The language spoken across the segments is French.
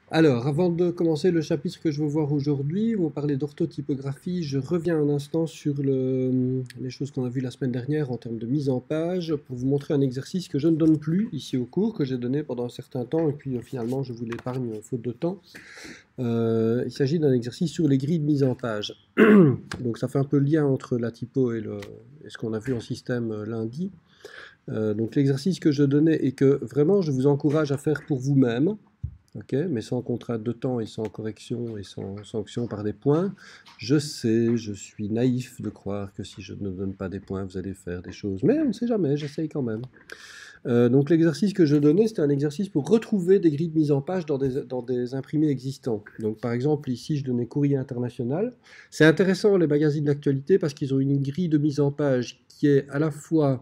Alors, avant de commencer le chapitre que je veux voir aujourd'hui, on va parler d'orthotypographie. Je reviens un instant sur les choses qu'on a vues la semaine dernière en termes de mise en page pour vous montrer un exercice que je ne donne plus ici au cours, que j'ai donné pendant un certain temps et puis finalement je vous l'épargne faute de temps. Il s'agit d'un exercice sur les grilles de mise en page. Donc ça fait un peu le lien entre la typo et ce qu'on a vu en système lundi. Donc l'exercice que je donnais et que vraiment je vous encourage à faire pour vous-même, okay, mais sans contrainte de temps et sans correction et sans sanction par des points. Je sais, je suis naïf de croire que si je ne donne pas des points, vous allez faire des choses, mais on ne sait jamais, j'essaye quand même. Donc l'exercice que je donnais, c'était un exercice pour retrouver des grilles de mise en page dans des imprimés existants. Donc par exemple, ici, je donnais Courrier International. C'est intéressant, les magazines d'actualité, parce qu'ils ont une grille de mise en page qui est à la fois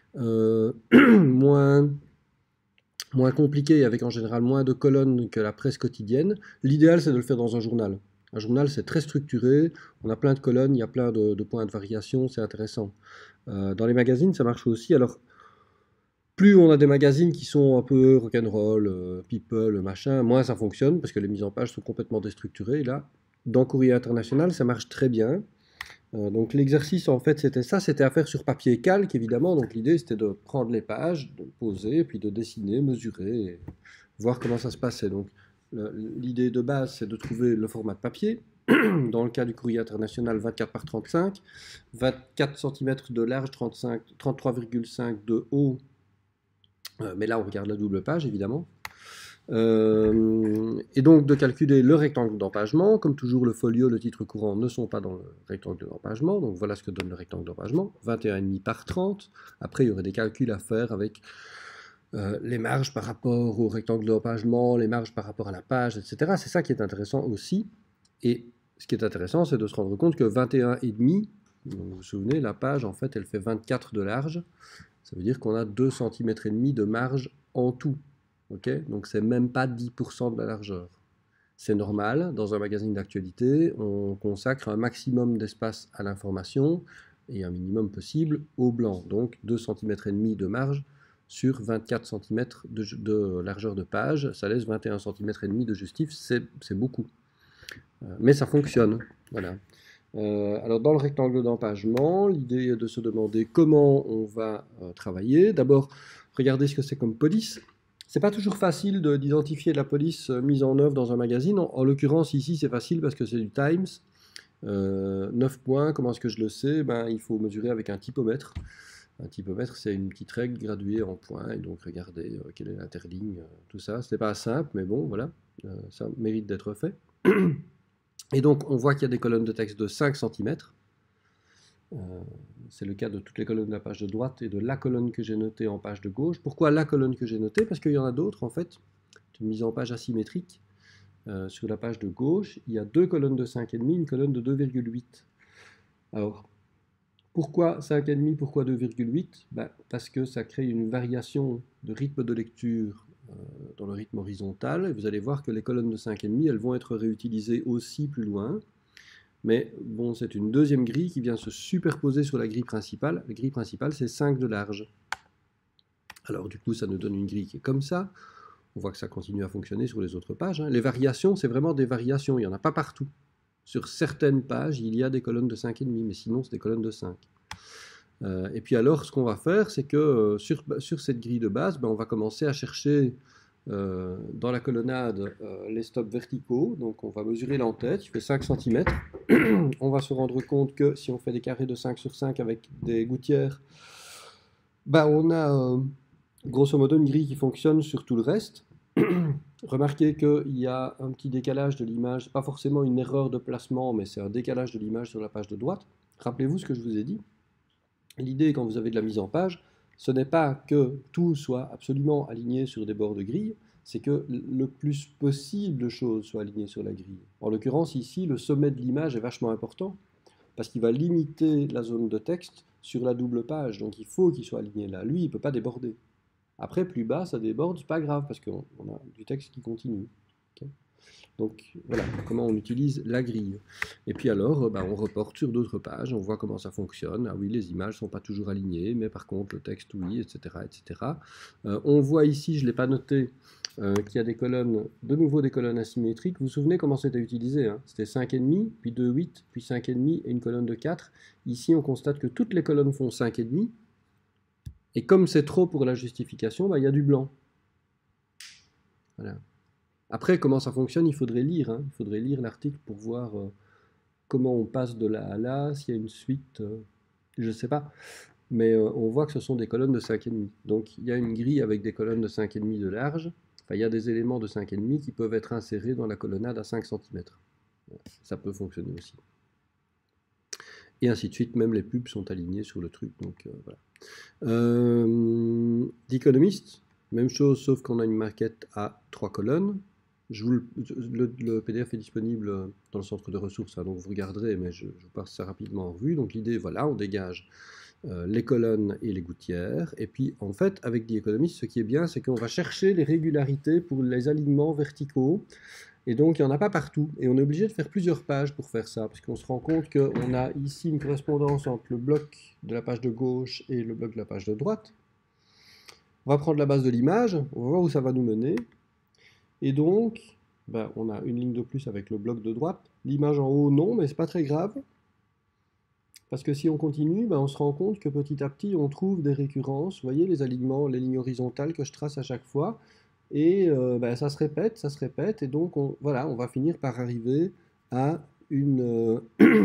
moins compliqué, avec en général moins de colonnes que la presse quotidienne. L'idéal, c'est de le faire dans un journal. Un journal, c'est très structuré, on a plein de colonnes, il y a plein de points de variation, c'est intéressant. Dans les magazines, ça marche aussi. Alors, plus on a des magazines qui sont un peu rock'n'roll, people, machin, moins ça fonctionne, parce que les mises en page sont complètement déstructurées. Et là, dans Courrier International, ça marche très bien. Donc l'exercice, en fait, c'était ça, c'était à faire sur papier calque, évidemment. Donc l'idée, c'était de prendre les pages, de poser, puis de dessiner, mesurer, et voir comment ça se passait. Donc l'idée de base, c'est de trouver le format de papier. Dans le cas du courrier international, 24 par 35, 24 cm de large, 33,5 de haut. Mais là, on regarde la double page, évidemment. Et donc de calculer le rectangle d'empagement. Comme toujours, le folio, le titre courant ne sont pas dans le rectangle d'empagement. Donc voilà ce que donne le rectangle d'empagement. 21,5 par 30. Après, il y aurait des calculs à faire avec les marges par rapport au rectangle d'empagement, les marges par rapport à la page, etc. C'est ça qui est intéressant aussi. Et ce qui est intéressant, c'est de se rendre compte que 21,5, vous vous souvenez, la page, en fait, elle fait 24 de large. Ça veut dire qu'on a 2,5 cm de marge en tout. Okay, donc c'est même pas 10% de la largeur. C'est normal, dans un magazine d'actualité, on consacre un maximum d'espace à l'information et un minimum possible au blanc. Donc 2,5 cm de marge sur 24 cm de largeur de page, ça laisse 21,5 cm de justif, c'est beaucoup. Mais ça fonctionne. Voilà. Alors dans le rectangle d'empagement, l'idée est de se demander comment on va travailler. D'abord, regardez ce que c'est comme police. C'est pas toujours facile d'identifier la police mise en œuvre dans un magazine. En l'occurrence, ici, c'est facile parce que c'est du Times. 9 points, comment est-ce que je le sais? Ben, il faut mesurer avec un typomètre. Un typomètre, c'est une petite règle graduée en points, et donc regardez quelle est l'interligne, tout ça. Ce n'est pas simple, mais bon, voilà, ça mérite d'être fait. Et donc, on voit qu'il y a des colonnes de texte de 5 cm. C'est le cas de toutes les colonnes de la page de droite et de la colonne que j'ai notée en page de gauche. Pourquoi la colonne que j'ai notée? Parce qu'il y en a d'autres, en fait. C'est une mise en page asymétrique. Sur la page de gauche, il y a deux colonnes de 5,5, une colonne de 2,8. Alors, pourquoi 5,5, pourquoi 2,8? Ben, parce que ça crée une variation de rythme de lecture dans le rythme horizontal. Et vous allez voir que les colonnes de 5,5, elles vont être réutilisées aussi plus loin. Mais bon, c'est une deuxième grille qui vient se superposer sur la grille principale. La grille principale, c'est 5 de large. Alors du coup, ça nous donne une grille qui est comme ça. On voit que ça continue à fonctionner sur les autres pages. Les variations, c'est vraiment des variations. Il n'y en a pas partout. Sur certaines pages, il y a des colonnes de 5,5, mais sinon, c'est des colonnes de 5. Et puis alors, ce qu'on va faire, c'est que sur cette grille de base, ben, on va commencer à chercher dans la colonnade les stops verticaux. Donc on va mesurer l'entête, il fait 5 cm. On va se rendre compte que si on fait des carrés de 5 sur 5 avec des gouttières, bah on a grosso modo une grille qui fonctionne sur tout le reste. Remarquez qu'il y a un petit décalage de l'image, pas forcément une erreur de placement, mais c'est un décalage de l'image sur la page de droite. Rappelez-vous ce que je vous ai dit. L'idée, quand vous avez de la mise en page, ce n'est pas que tout soit absolument aligné sur des bords de grille, c'est que le plus possible de choses soient alignées sur la grille. En l'occurrence, ici, le sommet de l'image est vachement important, parce qu'il va limiter la zone de texte sur la double page, donc il faut qu'il soit aligné là. Lui, il ne peut pas déborder. Après, plus bas, ça déborde, c'est pas grave, parce qu'on a du texte qui continue. Okay. Donc voilà comment on utilise la grille. Et puis alors, bah, on reporte sur d'autres pages, on voit comment ça fonctionne. Ah oui, les images ne sont pas toujours alignées, mais par contre le texte oui, etc. etc. On voit ici, je ne l'ai pas noté, qui a des colonnes, de nouveau des colonnes asymétriques. Vous vous souvenez comment c'était utilisé, hein? C'était 5,5, puis 2, 8, puis 5,5 et une colonne de 4. Ici, on constate que toutes les colonnes font 5,5. Et comme c'est trop pour la justification, bah, il y a du blanc. Voilà. Après, comment ça fonctionne, il faudrait lire. Hein. Il faudrait lire l'article pour voir comment on passe de là à là, s'il y a une suite, je ne sais pas. Mais on voit que ce sont des colonnes de 5,5. Donc il y a une grille avec des colonnes de 5,5 de large. Enfin, il y a des éléments de 5,5 qui peuvent être insérés dans la colonnade à 5 cm. Ça peut fonctionner aussi. Et ainsi de suite, même les pubs sont alignés sur le truc. Donc voilà. The Economist, même chose, sauf qu'on a une maquette à 3 colonnes. Le PDF est disponible dans le centre de ressources, hein, donc vous regarderez, mais je passe ça rapidement en revue. Donc l'idée, voilà, on dégage les colonnes et les gouttières. Et puis, en fait, avec The Economist, ce qui est bien, c'est qu'on va chercher les régularités pour les alignements verticaux. Et donc, il n'y en a pas partout. Et on est obligé de faire plusieurs pages pour faire ça, parce qu'on se rend compte qu'on a ici une correspondance entre le bloc de la page de gauche et le bloc de la page de droite. On va prendre la base de l'image, on va voir où ça va nous mener. Et donc, ben, on a une ligne de plus avec le bloc de droite. L'image en haut, non, mais c'est pas très grave. Parce que si on continue, ben, on se rend compte que petit à petit, on trouve des récurrences. Vous voyez les alignements, les lignes horizontales que je trace à chaque fois. Et ben, ça se répète. Et donc, voilà, on va finir par arriver à une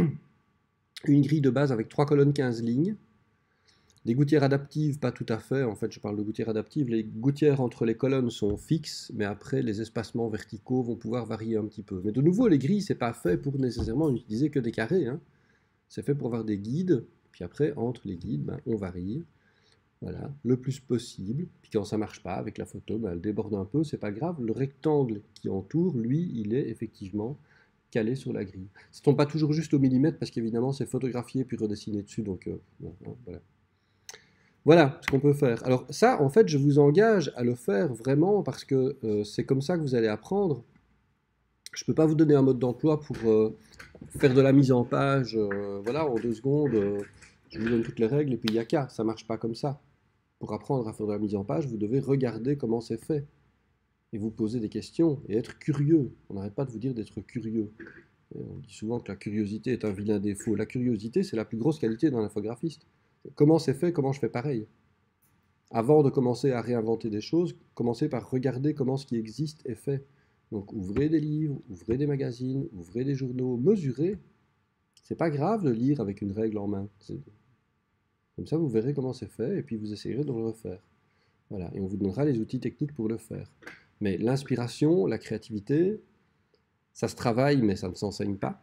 grille de base avec 3 colonnes, 15 lignes. Des gouttières adaptives, pas tout à fait. En fait, je parle de gouttières adaptives. Les gouttières entre les colonnes sont fixes, mais après, les espacements verticaux vont pouvoir varier un petit peu. Mais de nouveau, les grilles, c'est pas fait pour nécessairement utiliser que des carrés. Hein. C'est fait pour avoir des guides. Puis après, entre les guides, ben, on varie. Voilà, le plus possible. Puis quand ça marche pas avec la photo, ben, elle déborde un peu, c'est pas grave. Le rectangle qui entoure, lui, il est effectivement calé sur la grille. Ça tombe pas toujours juste au millimètre parce qu'évidemment c'est photographié puis redessiné dessus. Donc voilà. Voilà ce qu'on peut faire. Alors ça, en fait, je vous engage à le faire vraiment parce que c'est comme ça que vous allez apprendre. Je ne peux pas vous donner un mode d'emploi pour faire de la mise en page, voilà, en 2 secondes, je vous donne toutes les règles et puis il n'y a qu'à. Ça ne marche pas comme ça. Pour apprendre à faire de la mise en page, vous devez regarder comment c'est fait et vous poser des questions et être curieux. On n'arrête pas de vous dire d'être curieux. Et on dit souvent que la curiosité est un vilain défaut. La curiosité, c'est la plus grosse qualité d'un infographiste. Comment c'est fait, comment je fais pareil. Avant de commencer à réinventer des choses, commencez par regarder comment ce qui existe est fait. Donc ouvrez des livres, ouvrez des magazines, ouvrez des journaux, mesurez. C'est pas grave de lire avec une règle en main. Comme ça, vous verrez comment c'est fait et puis vous essayerez de le refaire. Voilà, et on vous donnera les outils techniques pour le faire. Mais l'inspiration, la créativité, ça se travaille, mais ça ne s'enseigne pas.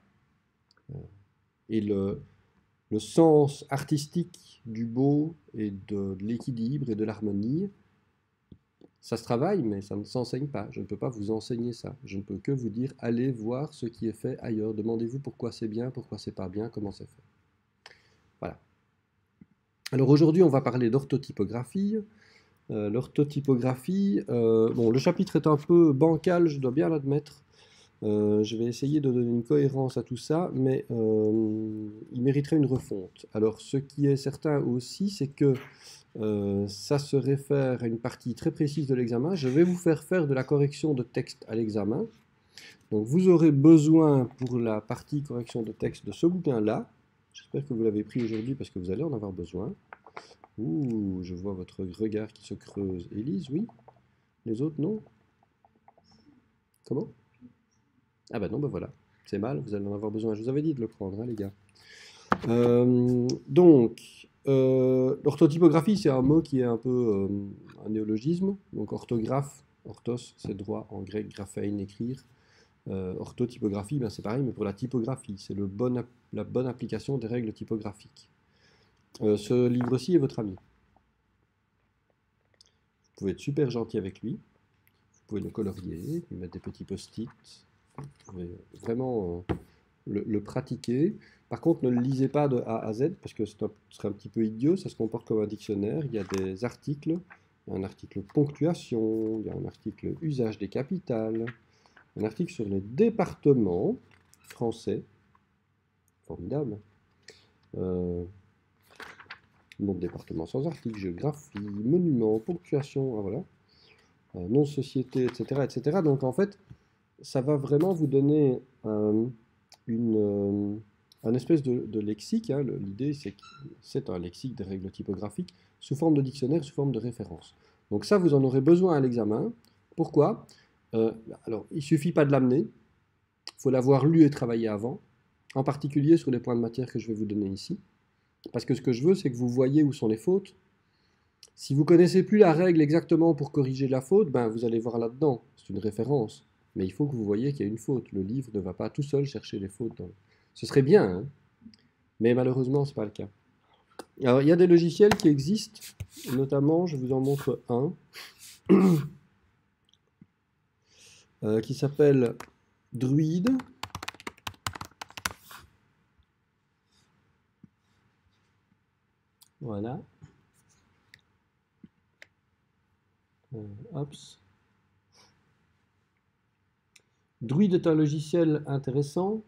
Et le sens artistique du beau et de l'équilibre et de l'harmonie, ça se travaille, mais ça ne s'enseigne pas. Je ne peux pas vous enseigner ça. Je ne peux que vous dire, allez voir ce qui est fait ailleurs. Demandez-vous pourquoi c'est bien, pourquoi c'est pas bien, comment c'est fait. Voilà. Alors aujourd'hui, on va parler d'orthotypographie. L'orthotypographie, bon, le chapitre est un peu bancal, je dois bien l'admettre. Je vais essayer de donner une cohérence à tout ça, mais il mériterait une refonte. Alors, ce qui est certain aussi, c'est que ça se réfère à une partie très précise de l'examen. Je vais vous faire de la correction de texte à l'examen. Donc, vous aurez besoin pour la partie correction de texte de ce bouquin-là. J'espère que vous l'avez pris aujourd'hui parce que vous allez en avoir besoin. Ouh, je vois votre regard qui se creuse. Élise, oui? Les autres, non? Comment? Ah bah non, bah voilà. C'est mal, vous allez en avoir besoin. Je vous avais dit de le prendre, hein, les gars. L'orthotypographie, c'est un mot qui est un peu un néologisme. Donc orthographe, orthos, c'est droit en grec, graphein, écrire. Orthotypographie, ben c'est pareil, mais pour la typographie. C'est la bonne application des règles typographiques. Ce livre-ci est votre ami. Vous pouvez être super gentil avec lui. Vous pouvez le colorier, lui mettre des petits post-it. Vous pouvez vraiment le pratiquer. Par contre, ne le lisez pas de A à Z, parce que ce serait un petit peu idiot, ça se comporte comme un dictionnaire. Il y a des articles, il y a un article ponctuation, il y a un article usage des capitales, un article sur les départements français, formidable. Nom de département sans article, géographie, monument, ponctuation, ah, voilà. nom de société, etc., etc. Donc en fait, ça va vraiment vous donner un espèce de lexique. Hein. L'idée, c'est que c'est un lexique des règles typographiques sous forme de dictionnaire, sous forme de référence. Donc ça, vous en aurez besoin à l'examen. Pourquoi? Alors, il ne suffit pas de l'amener. Il faut l'avoir lu et travaillé avant, en particulier sur les points de matière que je vais vous donner ici. Parce que ce que je veux, c'est que vous voyez où sont les fautes. Si vous ne connaissez plus la règle exactement pour corriger la faute, ben vous allez voir là-dedans. C'est une référence. Mais il faut que vous voyez qu'il y a une faute. Le livre ne va pas tout seul chercher les fautes. Ce serait bien, hein, mais malheureusement, ce n'est pas le cas. Alors, il y a des logiciels qui existent, notamment, je vous en montre un, qui s'appelle Druid. Voilà. Hops. Druid est un logiciel intéressant.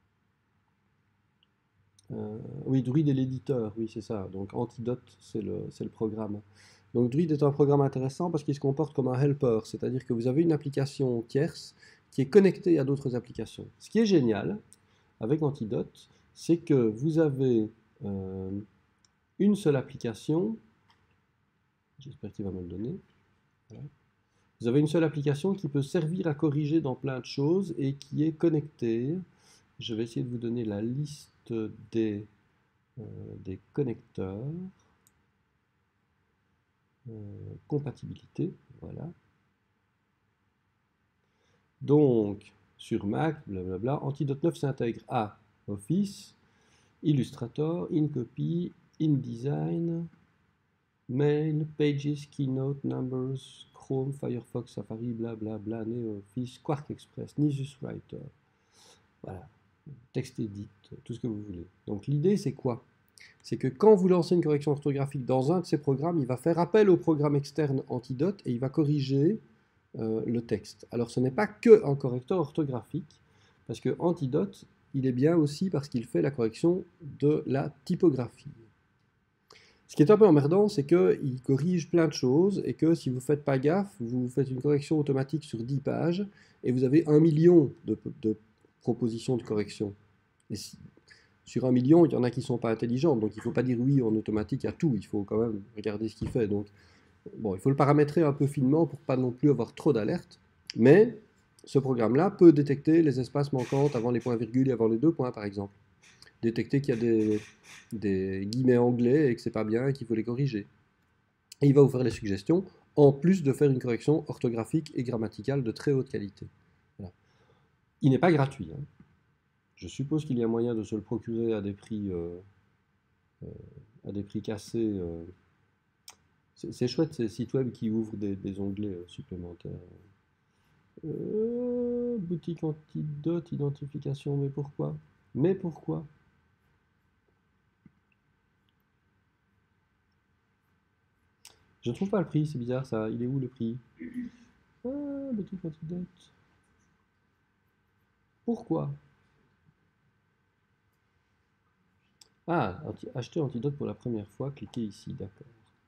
Oui, Druid est l'éditeur, oui, c'est ça. Donc Antidote, c'est le programme. Donc Druid est un programme intéressant parce qu'il se comporte comme un helper, c'est-à-dire que vous avez une application tierce qui est connectée à d'autres applications. Ce qui est génial avec Antidote, c'est que vous avez une seule application. J'espère qu'il va me le donner. Voilà. Vous avez une seule application qui peut servir à corriger dans plein de choses et qui est connectée. Je vais essayer de vous donner la liste des connecteurs. Compatibilité, voilà. Donc, sur Mac, blablabla, Antidote 9 s'intègre à Office, Illustrator, InCopy, InDesign, Mail, Pages, Keynote, Numbers, Chrome, Firefox, Safari, blablabla, NeoOffice, Quark Express, Nisus Writer. Voilà. TextEdit, tout ce que vous voulez. Donc l'idée, c'est quoi? C'est que quand vous lancez une correction orthographique dans un de ces programmes, il va faire appel au programme externe Antidote et il va corriger le texte. Alors ce n'est pas que un correcteur orthographique, parce que Antidote, il est bien aussi parce qu'il fait la correction de la typographie. Ce qui est un peu emmerdant, c'est qu'il corrige plein de choses et que si vous ne faites pas gaffe, vous faites une correction automatique sur 10 pages et vous avez 1 million de propositions de correction. Et sur 1 million, il y en a qui ne sont pas intelligentes, donc il ne faut pas dire oui en automatique à tout, il faut quand même regarder ce qu'il fait. Donc, bon, il faut le paramétrer un peu finement pour pas non plus avoir trop d'alertes, mais ce programme-là peut détecter les espaces manquants avant les points-virgules et avant les 2 points, par exemple. Détecter qu'il y a des guillemets anglais et que c'est pas bien et qu'il faut les corriger. Et il va vous faire les suggestions, en plus de faire une correction orthographique et grammaticale de très haute qualité. Voilà. Il n'est pas gratuit, hein. Je suppose qu'il y a moyen de se le procurer à des prix cassés. C'est chouette ces sites web qui ouvrent des onglets supplémentaires. Boutique Antidote, identification, mais pourquoi? Mais pourquoi? Je ne trouve pas le prix, c'est bizarre ça. Il est où le prix? Ah, boutique Antidote. Pourquoi? Ah, acheter Antidote pour la première fois, cliquez ici, d'accord.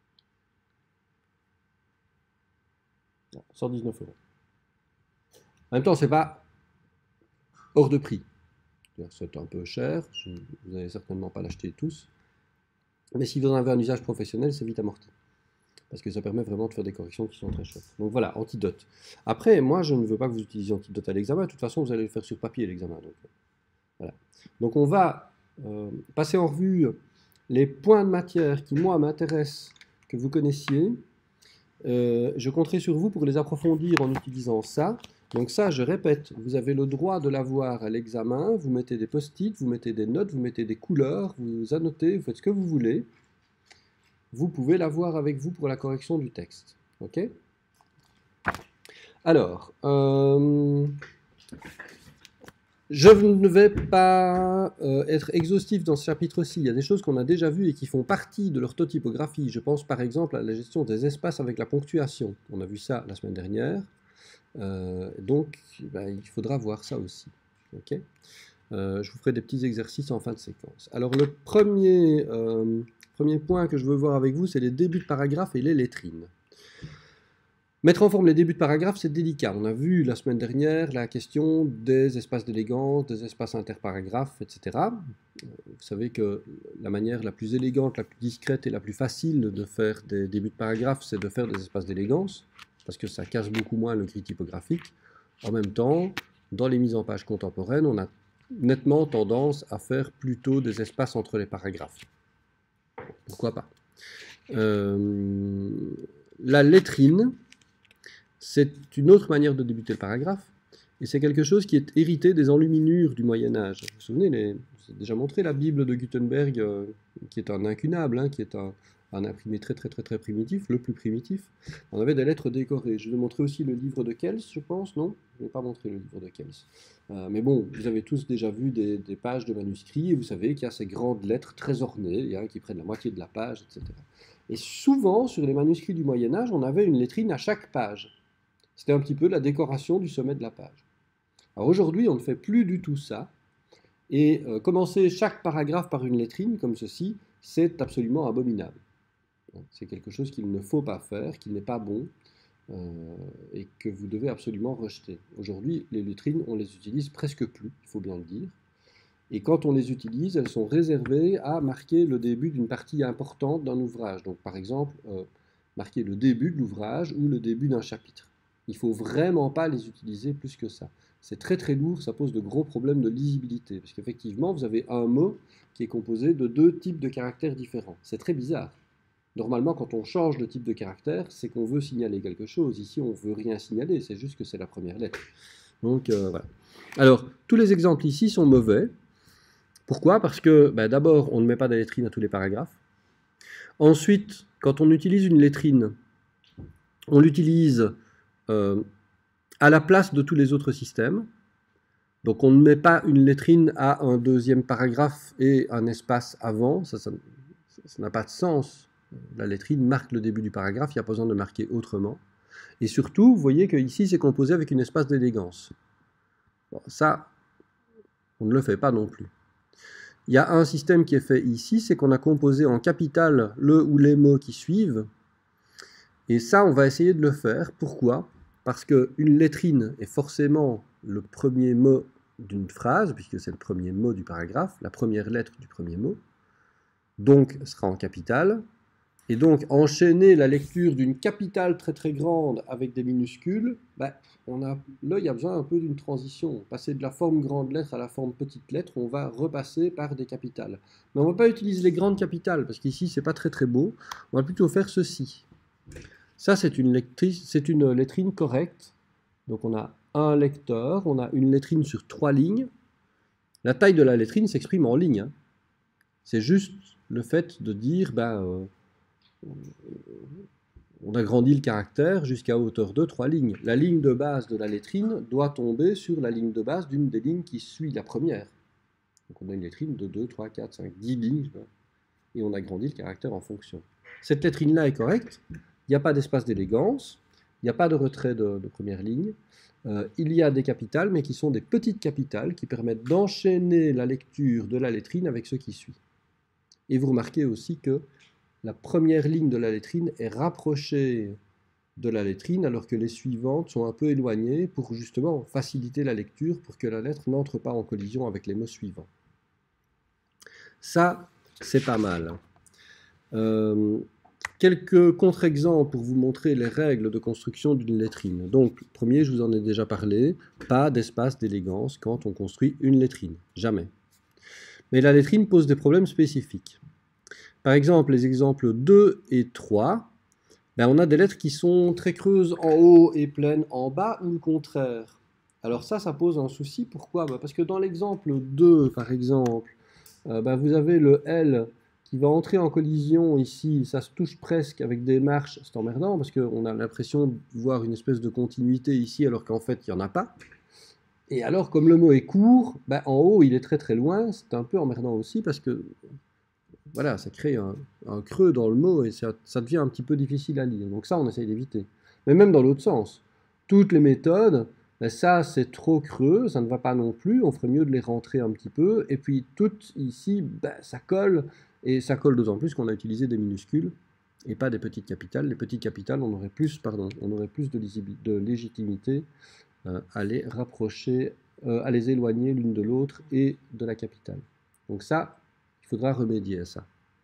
119 €. En même temps, c'est pas hors de prix. C'est un peu cher, vous n'allez certainement pas l'acheter tous. Mais si vous en avez un usage professionnel, c'est vite amorti. Parce que ça permet vraiment de faire des corrections qui sont très chouettes. Donc voilà, Antidote. Après, moi, je ne veux pas que vous utilisiez Antidote à l'examen. De toute façon, vous allez le faire sur papier, l'examen. Donc, voilà. Donc on va passer en revue les points de matière qui, moi, m'intéressent que vous connaissiez. Je compterai sur vous pour les approfondir en utilisant ça. Donc ça, je répète, vous avez le droit de l'avoir à l'examen. Vous mettez des post-it, vous mettez des notes, vous mettez des couleurs, vous annotez, vous faites ce que vous voulez. Vous pouvez l'avoir avec vous pour la correction du texte. Ok? Alors, je ne vais pas être exhaustif dans ce chapitre-ci. Il y a des choses qu'on a déjà vues et qui font partie de l'orthotypographie. Je pense par exemple à la gestion des espaces avec la ponctuation. On a vu ça la semaine dernière. Donc, il faudra voir ça aussi. Okay, je vous ferai des petits exercices en fin de séquence. Alors, le premier point que je veux voir avec vous, c'est les débuts de paragraphes et les lettrines. Mettre en forme les débuts de paragraphe, c'est délicat. On a vu la semaine dernière la question des espaces d'élégance, des espaces interparagraphes, etc. Vous savez que la manière la plus élégante, la plus discrète et la plus facile de faire des débuts de paragraphe, c'est de faire des espaces d'élégance, parce que ça casse beaucoup moins le gris typographique. En même temps, dans les mises en page contemporaines, on a nettement tendance à faire plutôt des espaces entre les paragraphes. Pourquoi pas? La lettrine, c'est une autre manière de débuter le paragraphe, et c'est quelque chose qui est hérité des enluminures du Moyen-Âge. Vous vous souvenez, j'ai déjà montré la Bible de Gutenberg, qui est un incunable, hein, qui est un imprimé très primitif, le plus primitif. On avait des lettres décorées. Je vais montrer aussi le livre de Kells, je pense, non? Je ne vais pas montrer le livre de Kells. Mais bon, vous avez tous déjà vu des pages de manuscrits, et vous savez qu'il y a ces grandes lettres très ornées, hein, qui prennent la moitié de la page, etc. Et souvent, sur les manuscrits du Moyen-Âge, on avait une lettrine à chaque page. C'était un petit peu la décoration du sommet de la page. Alors aujourd'hui, on ne fait plus du tout ça. Et commencer chaque paragraphe par une lettrine, comme ceci, c'est absolument abominable. C'est quelque chose qu'il ne faut pas faire, qui n'est pas bon, et que vous devez absolument rejeter. Aujourd'hui, les lettrines, on les utilise presque plus, il faut bien le dire. Et quand on les utilise, elles sont réservées à marquer le début d'une partie importante d'un ouvrage. Donc par exemple, marquer le début de l'ouvrage ou le début d'un chapitre. Il ne faut vraiment pas les utiliser plus que ça. C'est très lourd, ça pose de gros problèmes de lisibilité. Parce qu'effectivement, vous avez un mot qui est composé de deux types de caractères différents. C'est très bizarre. Normalement, quand on change de type de caractère, c'est qu'on veut signaler quelque chose. Ici, on ne veut rien signaler, c'est juste que c'est la première lettre. Donc voilà. Alors, tous les exemples ici sont mauvais. Pourquoi? Parce que d'abord, on ne met pas de lettrine à tous les paragraphes. Ensuite, quand on utilise une lettrine, on l'utilise à la place de tous les autres systèmes. Donc on ne met pas une lettrine à un deuxième paragraphe et un espace avant, ça n'a pas de sens. La lettrine marque le début du paragraphe, il n'y a pas besoin de marquer autrement. Et surtout, vous voyez qu'ici c'est composé avec une espace d'élégance. Bon, ça, on ne le fait pas non plus. Il y a un système qui est fait ici, c'est qu'on a composé en capital le ou les mots qui suivent. Et ça, on va essayer de le faire. Pourquoi? Parce qu'une lettrine est forcément le premier mot d'une phrase, puisque c'est le premier mot du paragraphe, la première lettre du premier mot, donc sera en capital. Et donc, enchaîner la lecture d'une capitale très grande avec des minuscules, là, il y a besoin un peu d'une transition. Passer de la forme grande lettre à la forme petite lettre, on va repasser par des capitales. Mais on ne va pas utiliser les grandes capitales, parce qu'ici, c'est pas très beau. On va plutôt faire ceci. Ça, c'est une lettrine correcte. Donc, on a un lecteur, on a une lettrine sur 3 lignes. La taille de la lettrine s'exprime en lignes. Hein. C'est juste le fait de dire, on agrandit le caractère jusqu'à hauteur de 3 lignes. La ligne de base de la lettrine doit tomber sur la ligne de base d'une des lignes qui suit la première. Donc on a une lettrine de 2, 3, 4, 5, 10 lignes, et on agrandit le caractère en fonction. Cette lettrine-là est correcte, il n'y a pas d'espace d'élégance, il n'y a pas de retrait de première ligne, il y a des capitales, mais qui sont des petites capitales qui permettent d'enchaîner la lecture de la lettrine avec ce qui suit. Et vous remarquez aussi que la première ligne de la lettrine est rapprochée de la lettrine, alors que les suivantes sont un peu éloignées pour justement faciliter la lecture, pour que la lettre n'entre pas en collision avec les mots suivants. Ça, c'est pas mal. Quelques contre-exemples pour vous montrer les règles de construction d'une lettrine. Donc, premier, je vous en ai déjà parlé, pas d'espace d'élégance quand on construit une lettrine, jamais. Mais la lettrine pose des problèmes spécifiques. Par exemple, les exemples 2 et 3, on a des lettres qui sont très creuses en haut et pleines en bas, ou le contraire. Alors ça pose un souci. Pourquoi? Parce que dans l'exemple 2, par exemple, vous avez le L qui va entrer en collision ici, ça se touche presque avec des marches, c'est emmerdant, parce qu'on a l'impression de voir une espèce de continuité ici, alors qu'en fait, il n'y en a pas. Et alors, comme le mot est court, en haut, il est très loin, c'est un peu emmerdant aussi, parce que voilà, ça crée un creux dans le mot et ça devient un petit peu difficile à lire. Donc ça, on essaye d'éviter. Mais même dans l'autre sens, toutes les méthodes, ça c'est trop creux, ça ne va pas non plus, on ferait mieux de les rentrer un petit peu. Et puis toutes ici, ça colle, et ça colle d'autant plus qu'on a utilisé des minuscules. et pas des petites capitales. Les petites capitales, on aurait plus de légitimité à les rapprocher, à les éloigner l'une de l'autre et de la capitale. Donc ça, il faudra remédier à ça.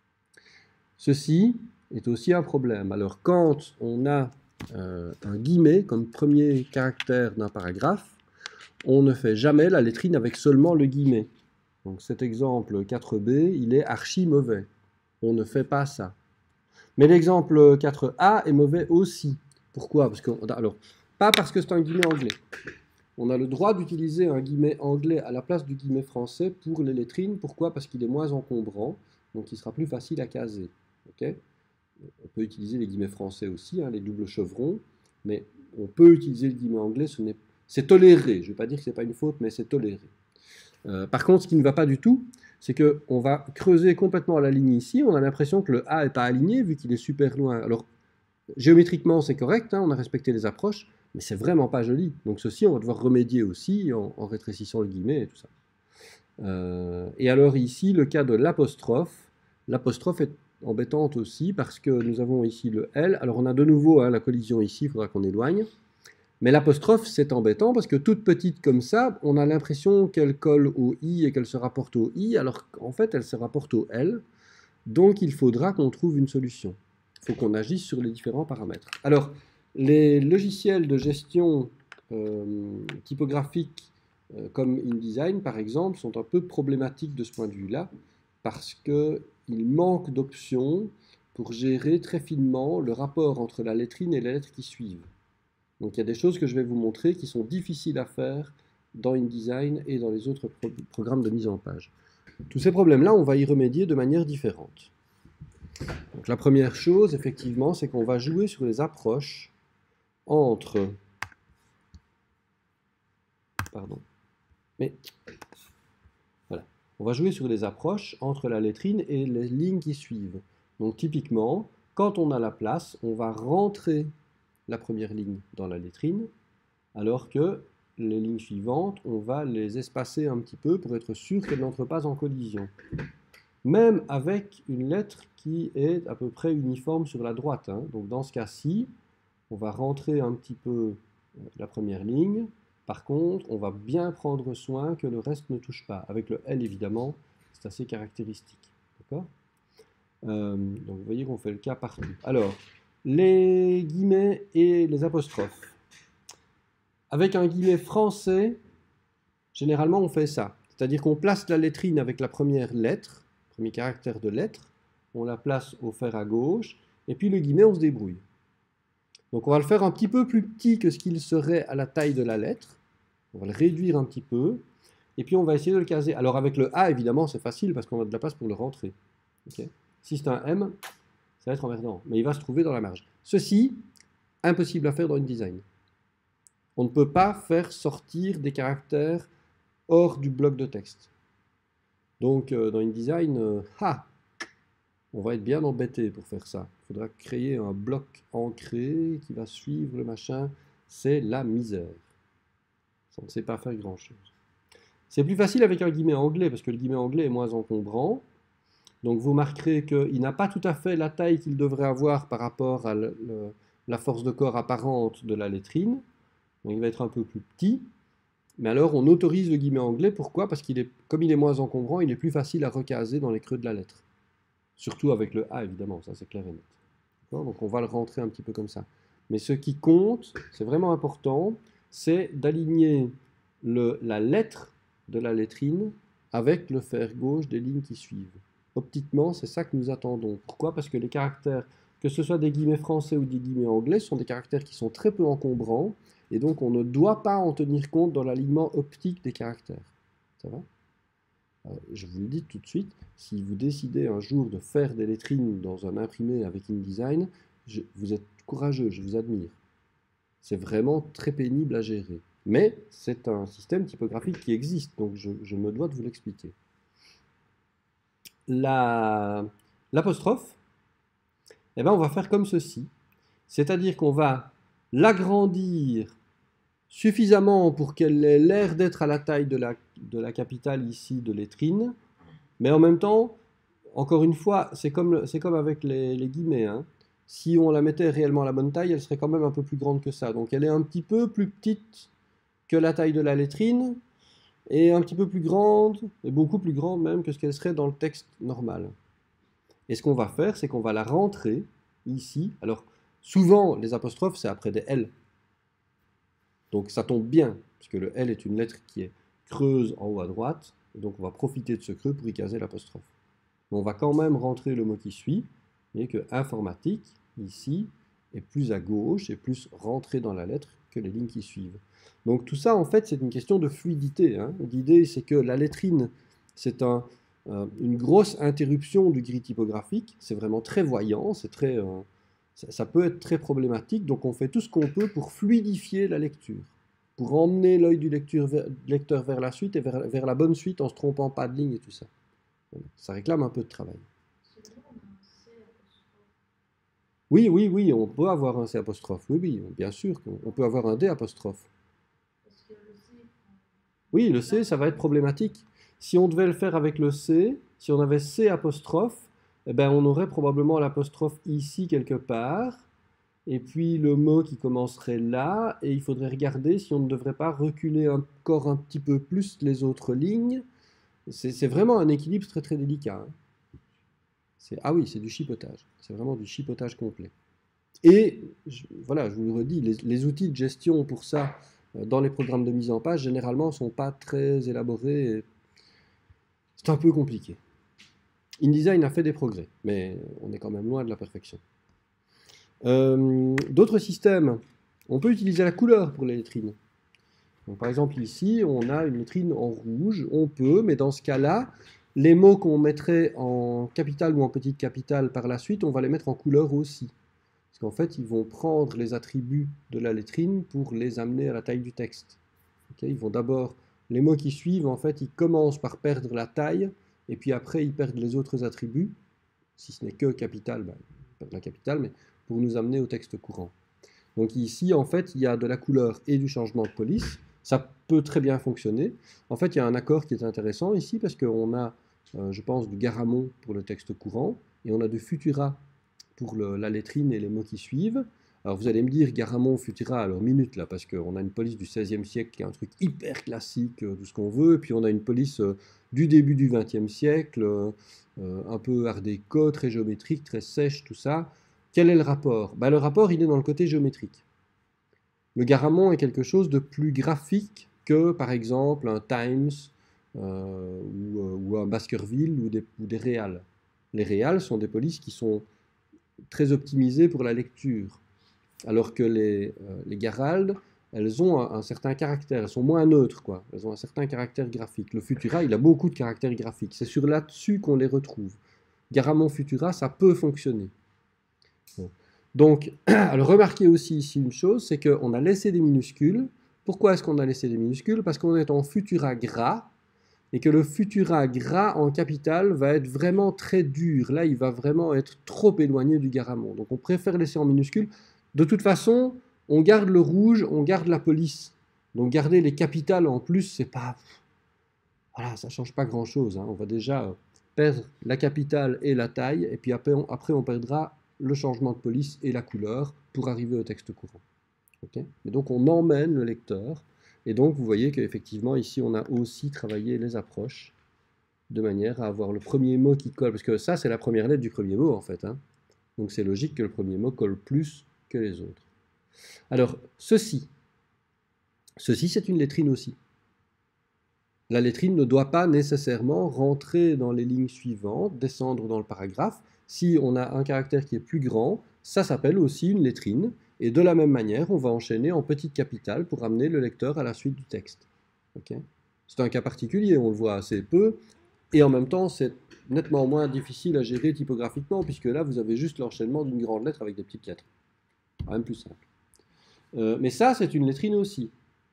Ceci est aussi un problème. Alors quand on a un guillemet comme premier caractère d'un paragraphe, on ne fait jamais la lettrine avec seulement le guillemet. Donc cet exemple 4b, il est archi mauvais. On ne fait pas ça. Mais l'exemple 4a est mauvais aussi. Pourquoi? Alors, pas parce que c'est un guillemet anglais. On a le droit d'utiliser un guillemet anglais à la place du guillemet français pour les lettrines. Pourquoi? Parce qu'il est moins encombrant, donc il sera plus facile à caser. Okay, on peut utiliser les guillemets français aussi, hein, les doubles chevrons, mais on peut utiliser le guillemet anglais, c'est toléré. Je ne vais pas dire que ce n'est pas une faute, mais c'est toléré. Par contre, ce qui ne va pas du tout, c'est qu'on va creuser complètement la ligne ici. On a l'impression que le A n'est pas aligné, vu qu'il est super loin. Alors, géométriquement, c'est correct, hein, on a respecté les approches, mais c'est vraiment pas joli. Donc ceci, on va devoir remédier aussi en rétrécissant le guillemet et tout ça. Et alors ici, le cas de l'apostrophe. L'apostrophe est embêtante aussi parce que nous avons ici le L. Alors on a de nouveau la collision ici, il faudra qu'on éloigne. Mais l'apostrophe, c'est embêtant parce que toute petite comme ça, on a l'impression qu'elle colle au I et qu'elle se rapporte au I, alors qu'en fait, elle se rapporte au L. Donc il faudra qu'on trouve une solution. Il faut qu'on agisse sur les différents paramètres. Alors, les logiciels de gestion typographique comme InDesign, par exemple, sont un peu problématiques de ce point de vue-là, parce qu'il manque d'options pour gérer très finement le rapport entre la lettrine et les lettres qui suivent. Donc il y a des choses que je vais vous montrer qui sont difficiles à faire dans InDesign et dans les autres programmes de mise en page. Tous ces problèmes-là, on va y remédier de manière différente. Donc la première chose, effectivement, c'est qu'on va jouer sur les approches entre... Pardon. Mais... Voilà. On va jouer sur les approches entre la lettrine et les lignes qui suivent. Donc typiquement, quand on a la place, on va rentrer la première ligne dans la lettrine, alors que les lignes suivantes, on va les espacer un petit peu pour être sûr qu'elles n'entrent pas en collision. Même avec une lettre qui est à peu près uniforme sur la droite. Hein. Donc dans ce cas-ci, on va rentrer un petit peu la première ligne. Par contre, on va bien prendre soin que le reste ne touche pas. Avec le L, évidemment, c'est assez caractéristique. D'accord ? Donc vous voyez qu'on fait le cas partout. Alors, les guillemets et les apostrophes. Avec un guillemet français, généralement on fait ça. C'est-à-dire qu'on place la lettrine avec la première lettre, premier caractère de lettre, on la place au fer à gauche, et puis le guillemet on se débrouille. Donc on va le faire un petit peu plus petit que ce qu'il serait à la taille de la lettre, on va le réduire un petit peu, et puis on va essayer de le caser. Alors avec le A, évidemment, c'est facile parce qu'on a de la place pour le rentrer. Okay. Si c'est un M, ça va être emmerdant, mais il va se trouver dans la marge. Ceci, impossible à faire dans InDesign. On ne peut pas faire sortir des caractères hors du bloc de texte. Donc dans InDesign, on va être bien embêté pour faire ça. Il faudra créer un bloc ancré qui va suivre le machin. C'est la misère. Ça ne sait pas faire grand-chose. C'est plus facile avec un guillemet anglais, parce que le guillemet anglais est moins encombrant. Donc vous marquerez qu'il n'a pas tout à fait la taille qu'il devrait avoir par rapport à la force de corps apparente de la lettrine. Donc il va être un peu plus petit. Mais alors on autorise le guillemet anglais. Pourquoi? Parce comme il est moins encombrant, il est plus facile à recaser dans les creux de la lettre. Surtout avec le A, évidemment, ça c'est clair et net. Donc on va le rentrer un petit peu comme ça. Mais ce qui compte, c'est vraiment important, c'est d'aligner la lettre de la lettrine avec le fer gauche des lignes qui suivent. Optiquement, c'est ça que nous attendons. Pourquoi? Parce que les caractères, que ce soit des guillemets français ou des guillemets anglais, sont des caractères qui sont très peu encombrants, et donc on ne doit pas en tenir compte dans l'alignement optique des caractères. Ça va? Je vous le dis tout de suite, si vous décidez un jour de faire des lettrines dans un imprimé avec InDesign, vous êtes courageux, je vous admire. C'est vraiment très pénible à gérer. Mais c'est un système typographique qui existe, donc je me dois de vous l'expliquer. L'apostrophe, eh ben on va faire comme ceci. C'est-à-dire qu'on va l'agrandir suffisamment pour qu'elle ait l'air d'être à la taille de la capitale ici de lettrine, mais en même temps, encore une fois, c'est comme avec les guillemets, hein. si on la mettait réellement à la bonne taille, elle serait quand même un peu plus grande que ça. Donc elle est un petit peu plus petite que la taille de la lettrine, et un petit peu plus grande, et beaucoup plus grande même que ce qu'elle serait dans le texte normal. Et ce qu'on va faire, c'est qu'on va la rentrer ici. Alors, souvent, les apostrophes, c'est après des L. Donc ça tombe bien, puisque le L est une lettre qui est creuse en haut à droite, et donc on va profiter de ce creux pour y caser l'apostrophe. Mais on va quand même rentrer le mot qui suit. Vous voyez que informatique, ici, est plus à gauche, et plus rentré dans la lettre que les lignes qui suivent. Donc tout ça, en fait, c'est une question de fluidité. Hein. L'idée, c'est que la lettrine, c'est une grosse interruption du gris typographique. C'est vraiment très voyant, ça peut être très problématique. Donc on fait tout ce qu'on peut pour fluidifier la lecture, pour emmener l'œil du lecteur vers la suite et vers la bonne suite en ne se trompant pas de ligne et tout ça. Ça réclame un peu de travail. Oui, oui, oui, on peut avoir un C apostrophe. Oui, oui, bien sûr qu'on peut avoir un D apostrophe. Oui, le C, ça va être problématique. Si on devait le faire avec le C, si on avait C apostrophe, eh ben, on aurait probablement l'apostrophe ici quelque part, et puis le mot qui commencerait là, et il faudrait regarder si on ne devrait pas reculer encore un petit peu plus les autres lignes. C'est vraiment un équilibre très très délicat. Hein. Ah oui, c'est du chipotage. C'est vraiment du chipotage complet. Et voilà, je vous le redis, les outils de gestion pour ça, dans les programmes de mise en page, généralement, ne sont pas très élaborés. C'est un peu compliqué. InDesign a fait des progrès, mais on est quand même loin de la perfection. D'autres systèmes, on peut utiliser la couleur pour les lettrines. Donc, par exemple, ici, on a une lettrine en rouge. On peut, mais dans ce cas-là, les mots qu'on mettrait en capitale ou en petite capitale par la suite, on va les mettre en couleur aussi. Parce qu'en fait, ils vont prendre les attributs de la lettrine pour les amener à la taille du texte. Okay, ils vont d'abord, les mots qui suivent, en fait, ils commencent par perdre la taille, et puis après, ils perdent les autres attributs. Si ce n'est que capitale, ben, ils perdent la capitale, mais pour nous amener au texte courant. Donc ici, en fait, il y a de la couleur et du changement de police. Ça peut très bien fonctionner. En fait, il y a un accord qui est intéressant ici, parce qu'on a, je pense, du Garamond pour le texte courant, et on a du Futura pour la lettrine et les mots qui suivent. Alors vous allez me dire Garamond, Futura, alors minute là, parce qu'on a une police du XVIe siècle qui est un truc hyper classique, tout ce qu'on veut, et puis on a une police du début du XXe siècle, un peu art déco, très géométrique, très sèche, tout ça. Quel est le rapport? Le rapport, il est dans le côté géométrique. Le Garamond est quelque chose de plus graphique que, par exemple, un Times ou un Baskerville ou des Réals. Les Réals sont des polices qui sont très optimisées pour la lecture, alors que les Garald, elles ont un certain caractère, elles sont moins neutres, quoi. Elles ont un certain caractère graphique. Le Futura, il a beaucoup de caractère graphique. C'est sur là-dessus qu'on les retrouve. Garamond Futura, ça peut fonctionner. Bon. Donc, alors remarquez aussi ici une chose, c'est qu'on a laissé des minuscules. Pourquoi est-ce qu'on a laissé des minuscules? Parce qu'on est en Futura gras, et que le Futura gras en capitale va être vraiment très dur. Là, il va vraiment être trop éloigné du Garamond. Donc on préfère laisser en minuscules. De toute façon, on garde le rouge, on garde la police. Donc garder les capitales en plus, c'est pas... Voilà, ça change pas grand-chose. Hein. On va déjà perdre la capitale et la taille, et puis après on perdra le changement de police et la couleur pour arriver au texte courant. Okay? Et donc on emmène le lecteur, et donc vous voyez qu'effectivement ici on a aussi travaillé les approches de manière à avoir le premier mot qui colle, parce que ça c'est la première lettre du premier mot en fait. Hein. Donc c'est logique que le premier mot colle plus que les autres. Alors ceci c'est une lettrine aussi. La lettrine ne doit pas nécessairement rentrer dans les lignes suivantes, descendre dans le paragraphe. Si on a un caractère qui est plus grand, ça s'appelle aussi une lettrine. Et de la même manière, on va enchaîner en petite capitale pour amener le lecteur à la suite du texte. Okay? C'est un cas particulier, on le voit assez peu. Et en même temps, c'est nettement moins difficile à gérer typographiquement, puisque là, vous avez juste l'enchaînement d'une grande lettre avec des petites lettres. Quand même plus simple. Mais ça, c'est une lettrine aussi.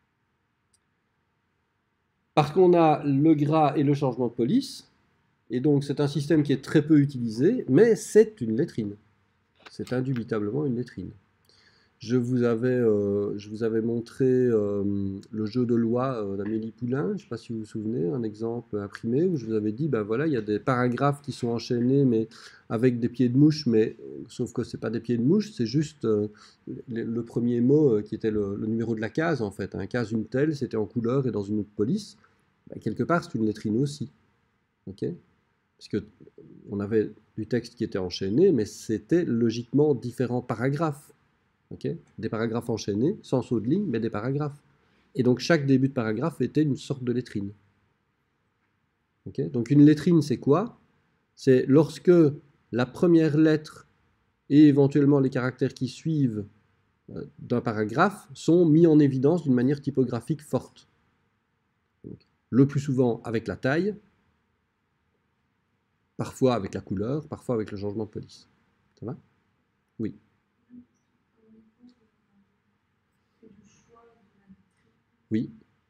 Parce qu'on a le gras et le changement de police, et donc c'est un système qui est très peu utilisé, mais c'est une lettrine. C'est indubitablement une lettrine. je vous avais montré le jeu de loi d'Amélie Poulain, je ne sais pas si vous vous souvenez, un exemple imprimé où je vous avais dit, ben voilà, il y a des paragraphes qui sont enchaînés, mais avec des pieds de mouche, mais sauf que ce n'est pas des pieds de mouche, c'est juste le premier mot qui était le numéro de la case, en fait. Hein. Case une telle, c'était en couleur et dans une autre police. Ben, quelque part, c'est une lettrine aussi. Ok, parce que on avait du texte qui était enchaîné, mais c'était logiquement différents paragraphes. Okay, des paragraphes enchaînés, sans saut de ligne, mais des paragraphes. Et donc chaque début de paragraphe était une sorte de lettrine. Okay, donc une lettrine, c'est quoi? C'est lorsque la première lettre et éventuellement les caractères qui suivent d'un paragraphe sont mis en évidence d'une manière typographique forte. Donc, le plus souvent avec la taille, parfois avec la couleur, parfois avec le changement de police. Ça va? Oui. Oui.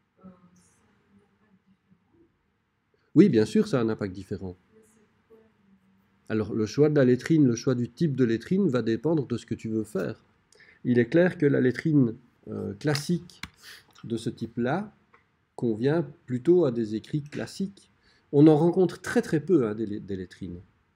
Oui, bien sûr, ça a un impact différent. Alors, le choix de la lettrine, le choix du type de lettrine va dépendre de ce que tu veux faire. Il est clair que la lettrine classique de ce type-là convient plutôt à des écrits classiques. On en rencontre très très peu hein, des lettrines.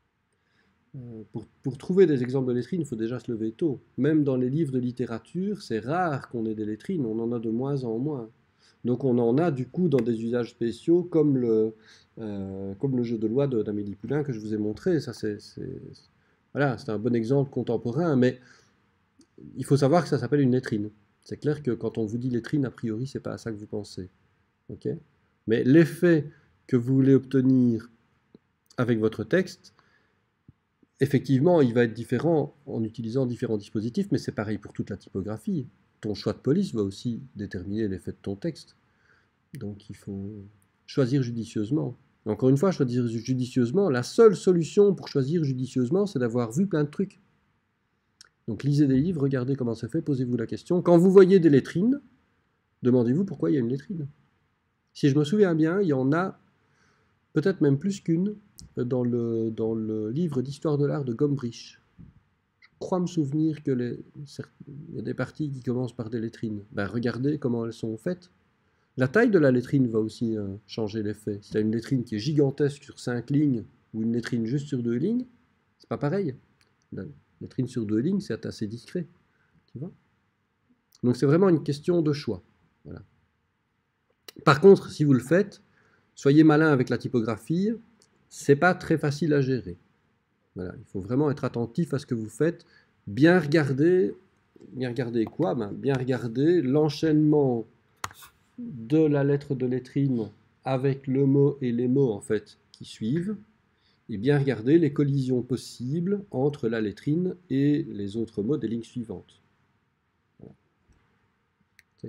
Pour trouver des exemples de lettrines, il faut déjà se lever tôt. Même dans les livres de littérature, c'est rare qu'on ait des lettrines, on en a de moins en moins. Donc on en a du coup dans des usages spéciaux comme le jeu de loi d'Amélie Poulain que je vous ai montré. Ça, voilà, c'est un bon exemple contemporain, mais il faut savoir que ça s'appelle une lettrine. C'est clair que quand on vous dit lettrine, a priori, c'est pas à ça que vous pensez. Okay, mais l'effet que vous voulez obtenir avec votre texte, effectivement, il va être différent en utilisant différents dispositifs, mais c'est pareil pour toute la typographie. Ton choix de police va aussi déterminer l'effet de ton texte. Donc il faut choisir judicieusement. Encore une fois, choisir judicieusement, la seule solution pour choisir judicieusement, c'est d'avoir vu plein de trucs. Donc lisez des livres, regardez comment c'est fait, posez-vous la question. Quand vous voyez des lettrines, demandez-vous pourquoi il y a une lettrine. Si je me souviens bien, il y en a peut-être même plus qu'une dans le livre d'histoire de l'art de Gombrich. Je crois me souvenir qu'il y a des parties qui commencent par des lettrines. Ben, regardez comment elles sont faites. La taille de la lettrine va aussi changer l'effet. Si tu as une lettrine qui est gigantesque sur 5 lignes ou une lettrine juste sur 2 lignes, c'est pas pareil. La lettrine sur 2 lignes, c'est assez discret. Tu vois? Donc c'est vraiment une question de choix. Voilà. Par contre, si vous le faites, soyez malin avec la typographie, c'est pas très facile à gérer. Voilà, il faut vraiment être attentif à ce que vous faites, bien regarder quoi? Ben, bien regarder l'enchaînement de la lettre de lettrine avec le mot et les mots en fait qui suivent, et bien regarder les collisions possibles entre la lettrine et les autres mots des lignes suivantes. Voilà. Okay.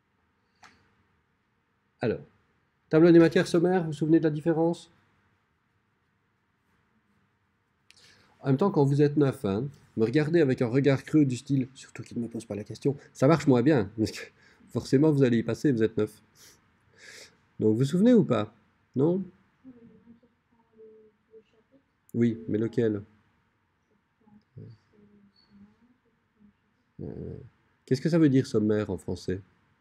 Alors, tableau des matières sommaires, vous vous souvenez de la différence? En même temps, quand vous êtes neuf, hein, me regardez avec un regard creux du style, surtout qu'il ne me pose pas la question, ça marche moins bien, parce que forcément vous allez y passer, vous êtes neuf. Donc vous vous souvenez ou pas? Non? Oui, mais lequel? Qu'est-ce que ça veut dire sommaire en français?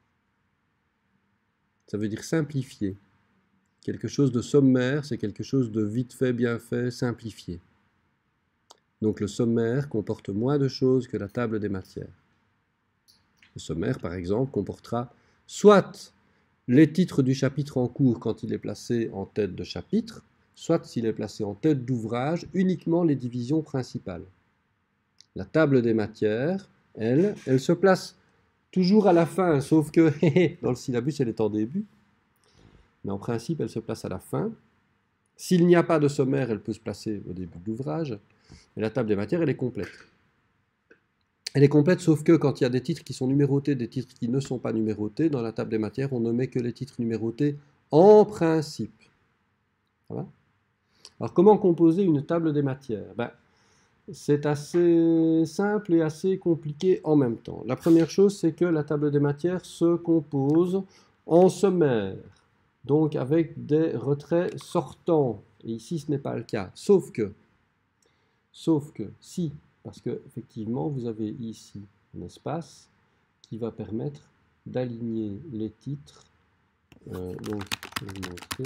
Ça veut dire simplifié. Quelque chose de sommaire, c'est quelque chose de vite fait, bien fait, simplifié. Donc le sommaire comporte moins de choses que la table des matières. Le sommaire, par exemple, comportera soit les titres du chapitre en cours quand il est placé en tête de chapitre, soit s'il est placé en tête d'ouvrage, uniquement les divisions principales. La table des matières, elle se place toujours à la fin, sauf que dans le syllabus, elle est en début. Mais en principe, elle se place à la fin. S'il n'y a pas de sommaire, elle peut se placer au début de l'ouvrage. Et la table des matières, elle est complète. Elle est complète, sauf que quand il y a des titres qui sont numérotés, des titres qui ne sont pas numérotés, dans la table des matières, on ne met que les titres numérotés en principe. Voilà. Alors, comment composer une table des matières? Ben, c'est assez simple et assez compliqué en même temps. La première chose, c'est que la table des matières se compose en sommaire, donc avec des retraits sortants. Et ici, ce n'est pas le cas. Sauf que si, parce que effectivement, vous avez ici un espace qui va permettre d'aligner les titres. Donc, je vais vous montrer.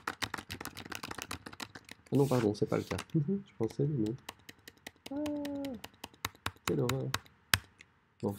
Ah non, pardon, c'est pas le cas. Je pensais, mais non. Ah, quelle horreur. Bon.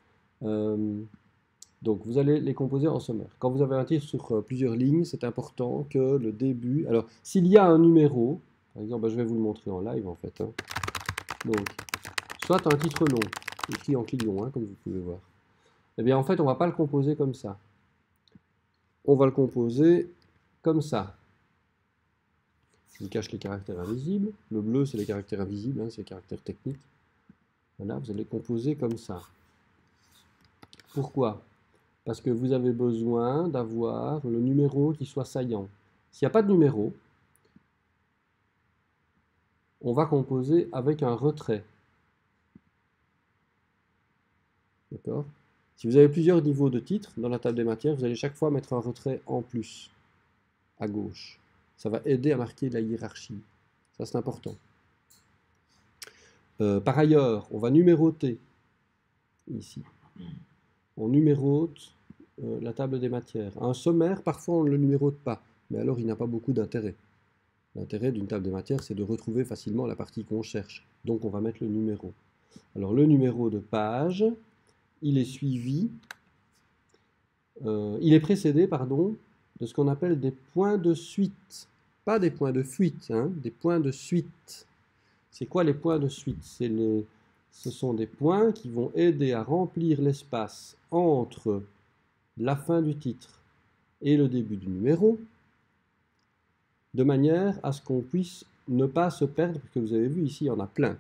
Donc, vous allez les composer en sommaire. Quand vous avez un titre sur plusieurs lignes, c'est important que le début... Alors, s'il y a un numéro, par exemple, je vais vous le montrer en live, en fait. Hein. Donc, soit un titre long, écrit en clignot, hein, comme vous pouvez voir. Eh bien, en fait, on ne va pas le composer comme ça. On va le composer comme ça. Je vous cache les caractères invisibles. Le bleu, c'est les caractères invisibles, hein, c'est les caractères techniques. Voilà, vous allez composer comme ça. Pourquoi? Parce que vous avez besoin d'avoir le numéro qui soit saillant. S'il n'y a pas de numéro, on va composer avec un retrait. D'accord? Si vous avez plusieurs niveaux de titres dans la table des matières, vous allez chaque fois mettre un retrait en plus, à gauche. Ça va aider à marquer la hiérarchie. Ça, c'est important. Par ailleurs, on va numéroter ici. On numérote la table des matières. Un sommaire, parfois on ne le numérote pas, mais alors il n'a pas beaucoup d'intérêt. L'intérêt d'une table des matières, c'est de retrouver facilement la partie qu'on cherche. Donc on va mettre le numéro. Alors le numéro de page, il est suivi, il est précédé, pardon, de ce qu'on appelle des points de suite. Pas des points de fuite, hein, des points de suite. C'est quoi les points de suite? Ce sont des points qui vont aider à remplir l'espace entre la fin du titre et le début du numéro, de manière à ce qu'on puisse ne pas se perdre, parce que vous avez vu ici, il y en a plein.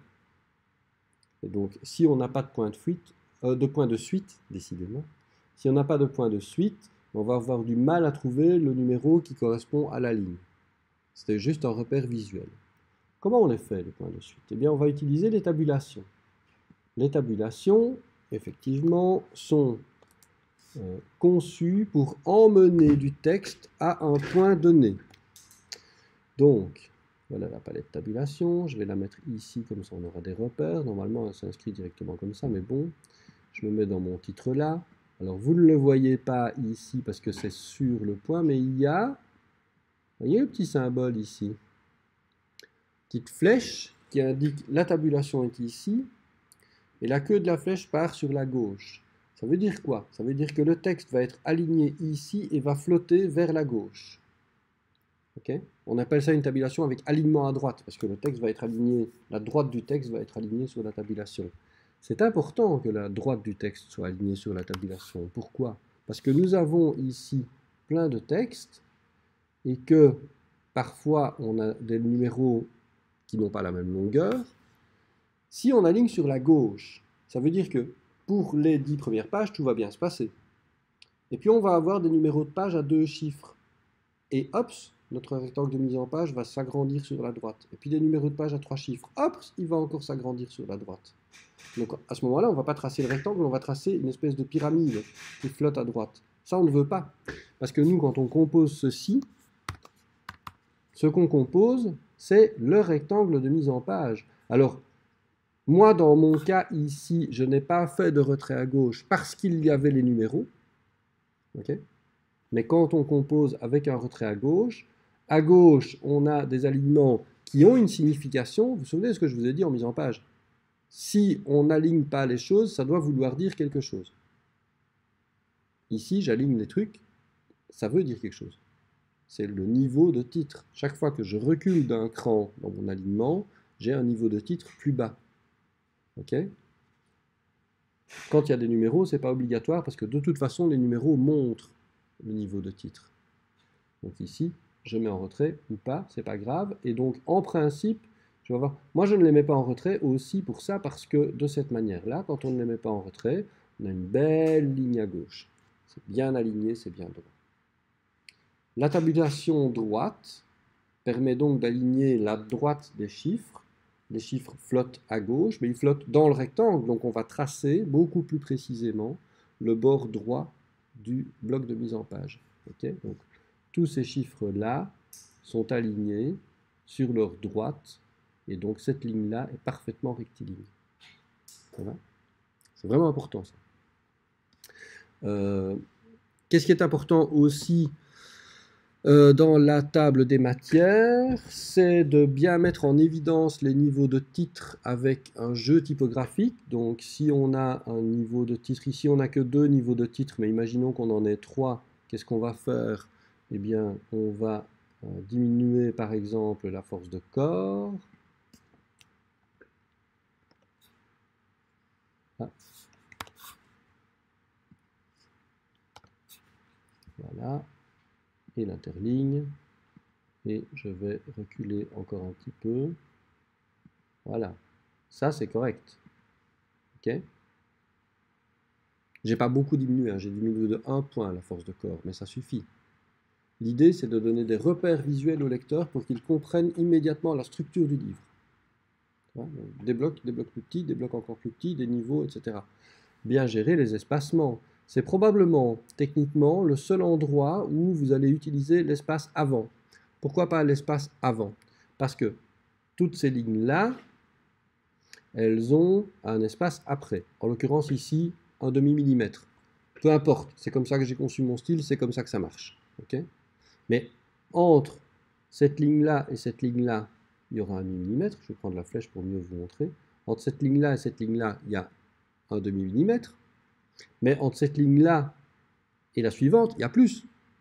Et donc, si on n'a pas de point de fuite, de point de suite, décidément, si on n'a pas de point de suite, on va avoir du mal à trouver le numéro qui correspond à la ligne. C'était juste un repère visuel. Comment on les fait, les points de suite? Eh bien, on va utiliser les tabulations. Les tabulations, effectivement, sont conçues pour emmener du texte à un point donné. Donc, voilà la palette tabulation. Je vais la mettre ici, comme ça on aura des repères. Normalement, elle s'inscrit directement comme ça, mais bon, je me mets dans mon titre là. Alors, vous ne le voyez pas ici parce que c'est sur le point, mais il y a, vous voyez le petit symbole ici, petite flèche qui indique la tabulation est ici, et la queue de la flèche part sur la gauche. Ça veut dire quoi? Ça veut dire que le texte va être aligné ici et va flotter vers la gauche. Okay? On appelle ça une tabulation avec alignement à droite, parce que le texte va être aligné, la droite du texte va être alignée sur la tabulation. C'est important que la droite du texte soit alignée sur la tabulation. Pourquoi? Parce que nous avons ici plein de textes, et que parfois on a des numéros qui n'ont pas la même longueur. Si on aligne sur la gauche, ça veut dire que pour les 10 premières pages, tout va bien se passer. Et puis on va avoir des numéros de pages à 2 chiffres. Et hop, notre rectangle de mise en page va s'agrandir sur la droite. Et puis des numéros de pages à 3 chiffres, hop, il va encore s'agrandir sur la droite. Donc à ce moment-là, on ne va pas tracer le rectangle, on va tracer une espèce de pyramide qui flotte à droite. Ça, on ne veut pas. Parce que nous, quand on compose ceci, ce qu'on compose, c'est le rectangle de mise en page. Alors, moi, dans mon cas ici, je n'ai pas fait de retrait à gauche parce qu'il y avait les numéros. Okay? Mais quand on compose avec un retrait à gauche, on a des alignements qui ont une signification. Vous vous souvenez de ce que je vous ai dit en mise en page? Si on n'aligne pas les choses, ça doit vouloir dire quelque chose. Ici, j'aligne les trucs, ça veut dire quelque chose. C'est le niveau de titre. Chaque fois que je recule d'un cran dans mon alignement, j'ai un niveau de titre plus bas. Okay? Quand il y a des numéros, ce n'est pas obligatoire parce que de toute façon, les numéros montrent le niveau de titre. Donc ici, je mets en retrait ou pas, c'est pas grave. Et donc, en principe, je vais voir. Moi, je ne les mets pas en retrait aussi pour ça, parce que de cette manière-là, quand on ne les met pas en retrait, on a une belle ligne à gauche. C'est bien aligné, c'est bien droit. La tabulation droite permet donc d'aligner la droite des chiffres. Les chiffres flottent à gauche, mais ils flottent dans le rectangle, donc on va tracer beaucoup plus précisément le bord droit du bloc de mise en page. Okay? Donc, tous ces chiffres-là sont alignés sur leur droite, et donc cette ligne-là est parfaitement rectiligne. Ça va? C'est vraiment important ça. Qu'est-ce qui est important aussi dans la table des matières, c'est de bien mettre en évidence les niveaux de titre avec un jeu typographique. Donc si on a un niveau de titre, ici on n'a que 2 niveaux de titre, mais imaginons qu'on en ait 3, qu'est-ce qu'on va faire? Eh bien, on va diminuer par exemple la force de corps. Ah. Voilà. Et l'interligne. Et je vais reculer encore un petit peu. Voilà. Ça, c'est correct. OK? J'ai pas beaucoup diminué, hein. J'ai diminué de 1 point la force de corps, mais ça suffit. L'idée, c'est de donner des repères visuels au lecteur pour qu'il comprenne immédiatement la structure du livre. Voilà, des blocs plus petits, des blocs encore plus petits, des niveaux, etc. Bien gérer les espacements. C'est probablement, techniquement, le seul endroit où vous allez utiliser l'espace avant. Pourquoi pas l'espace avant? Parce que toutes ces lignes-là, elles ont un espace après. En l'occurrence ici, un demi-millimètre. Peu importe, c'est comme ça que j'ai conçu mon style, c'est comme ça que ça marche. Okay, mais entre cette ligne-là et cette ligne-là, il y aura un millimètre. Je vais prendre la flèche pour mieux vous montrer. Entre cette ligne-là et cette ligne-là, il y a un demi-millimètre. Mais entre cette ligne-là et la suivante, il y a plus.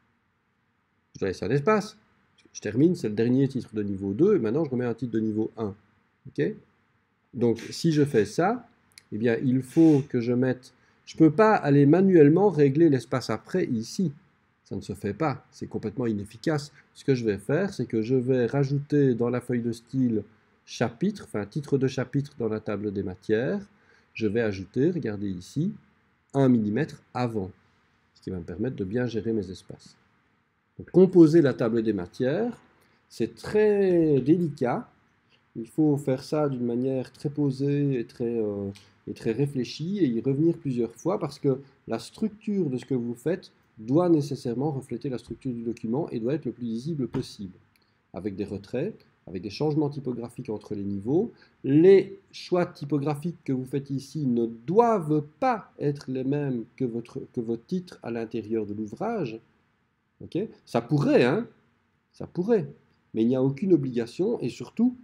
Je dois laisser un espace. Je termine, c'est le dernier titre de niveau 2, et maintenant je remets un titre de niveau 1. Okay, donc si je fais ça, eh bien il faut que je mette... Je ne peux pas aller manuellement régler l'espace après ici. Ça ne se fait pas, c'est complètement inefficace. Ce que je vais faire, c'est que je vais rajouter dans la feuille de style chapitre, enfin titre de chapitre dans la table des matières. Je vais ajouter, regardez ici, 1 mm avant, ce qui va me permettre de bien gérer mes espaces. Donc, composer la table des matières, c'est très délicat. Il faut faire ça d'une manière très posée et très réfléchie et y revenir plusieurs fois parce que la structure de ce que vous faites doit nécessairement refléter la structure du document et doit être le plus lisible possible, avec des retraits, avec des changements typographiques entre les niveaux. Les choix typographiques que vous faites ici ne doivent pas être les mêmes que votre titre à l'intérieur de l'ouvrage. Okay, ça pourrait, hein? Ça pourrait, mais il n'y a aucune obligation et surtout,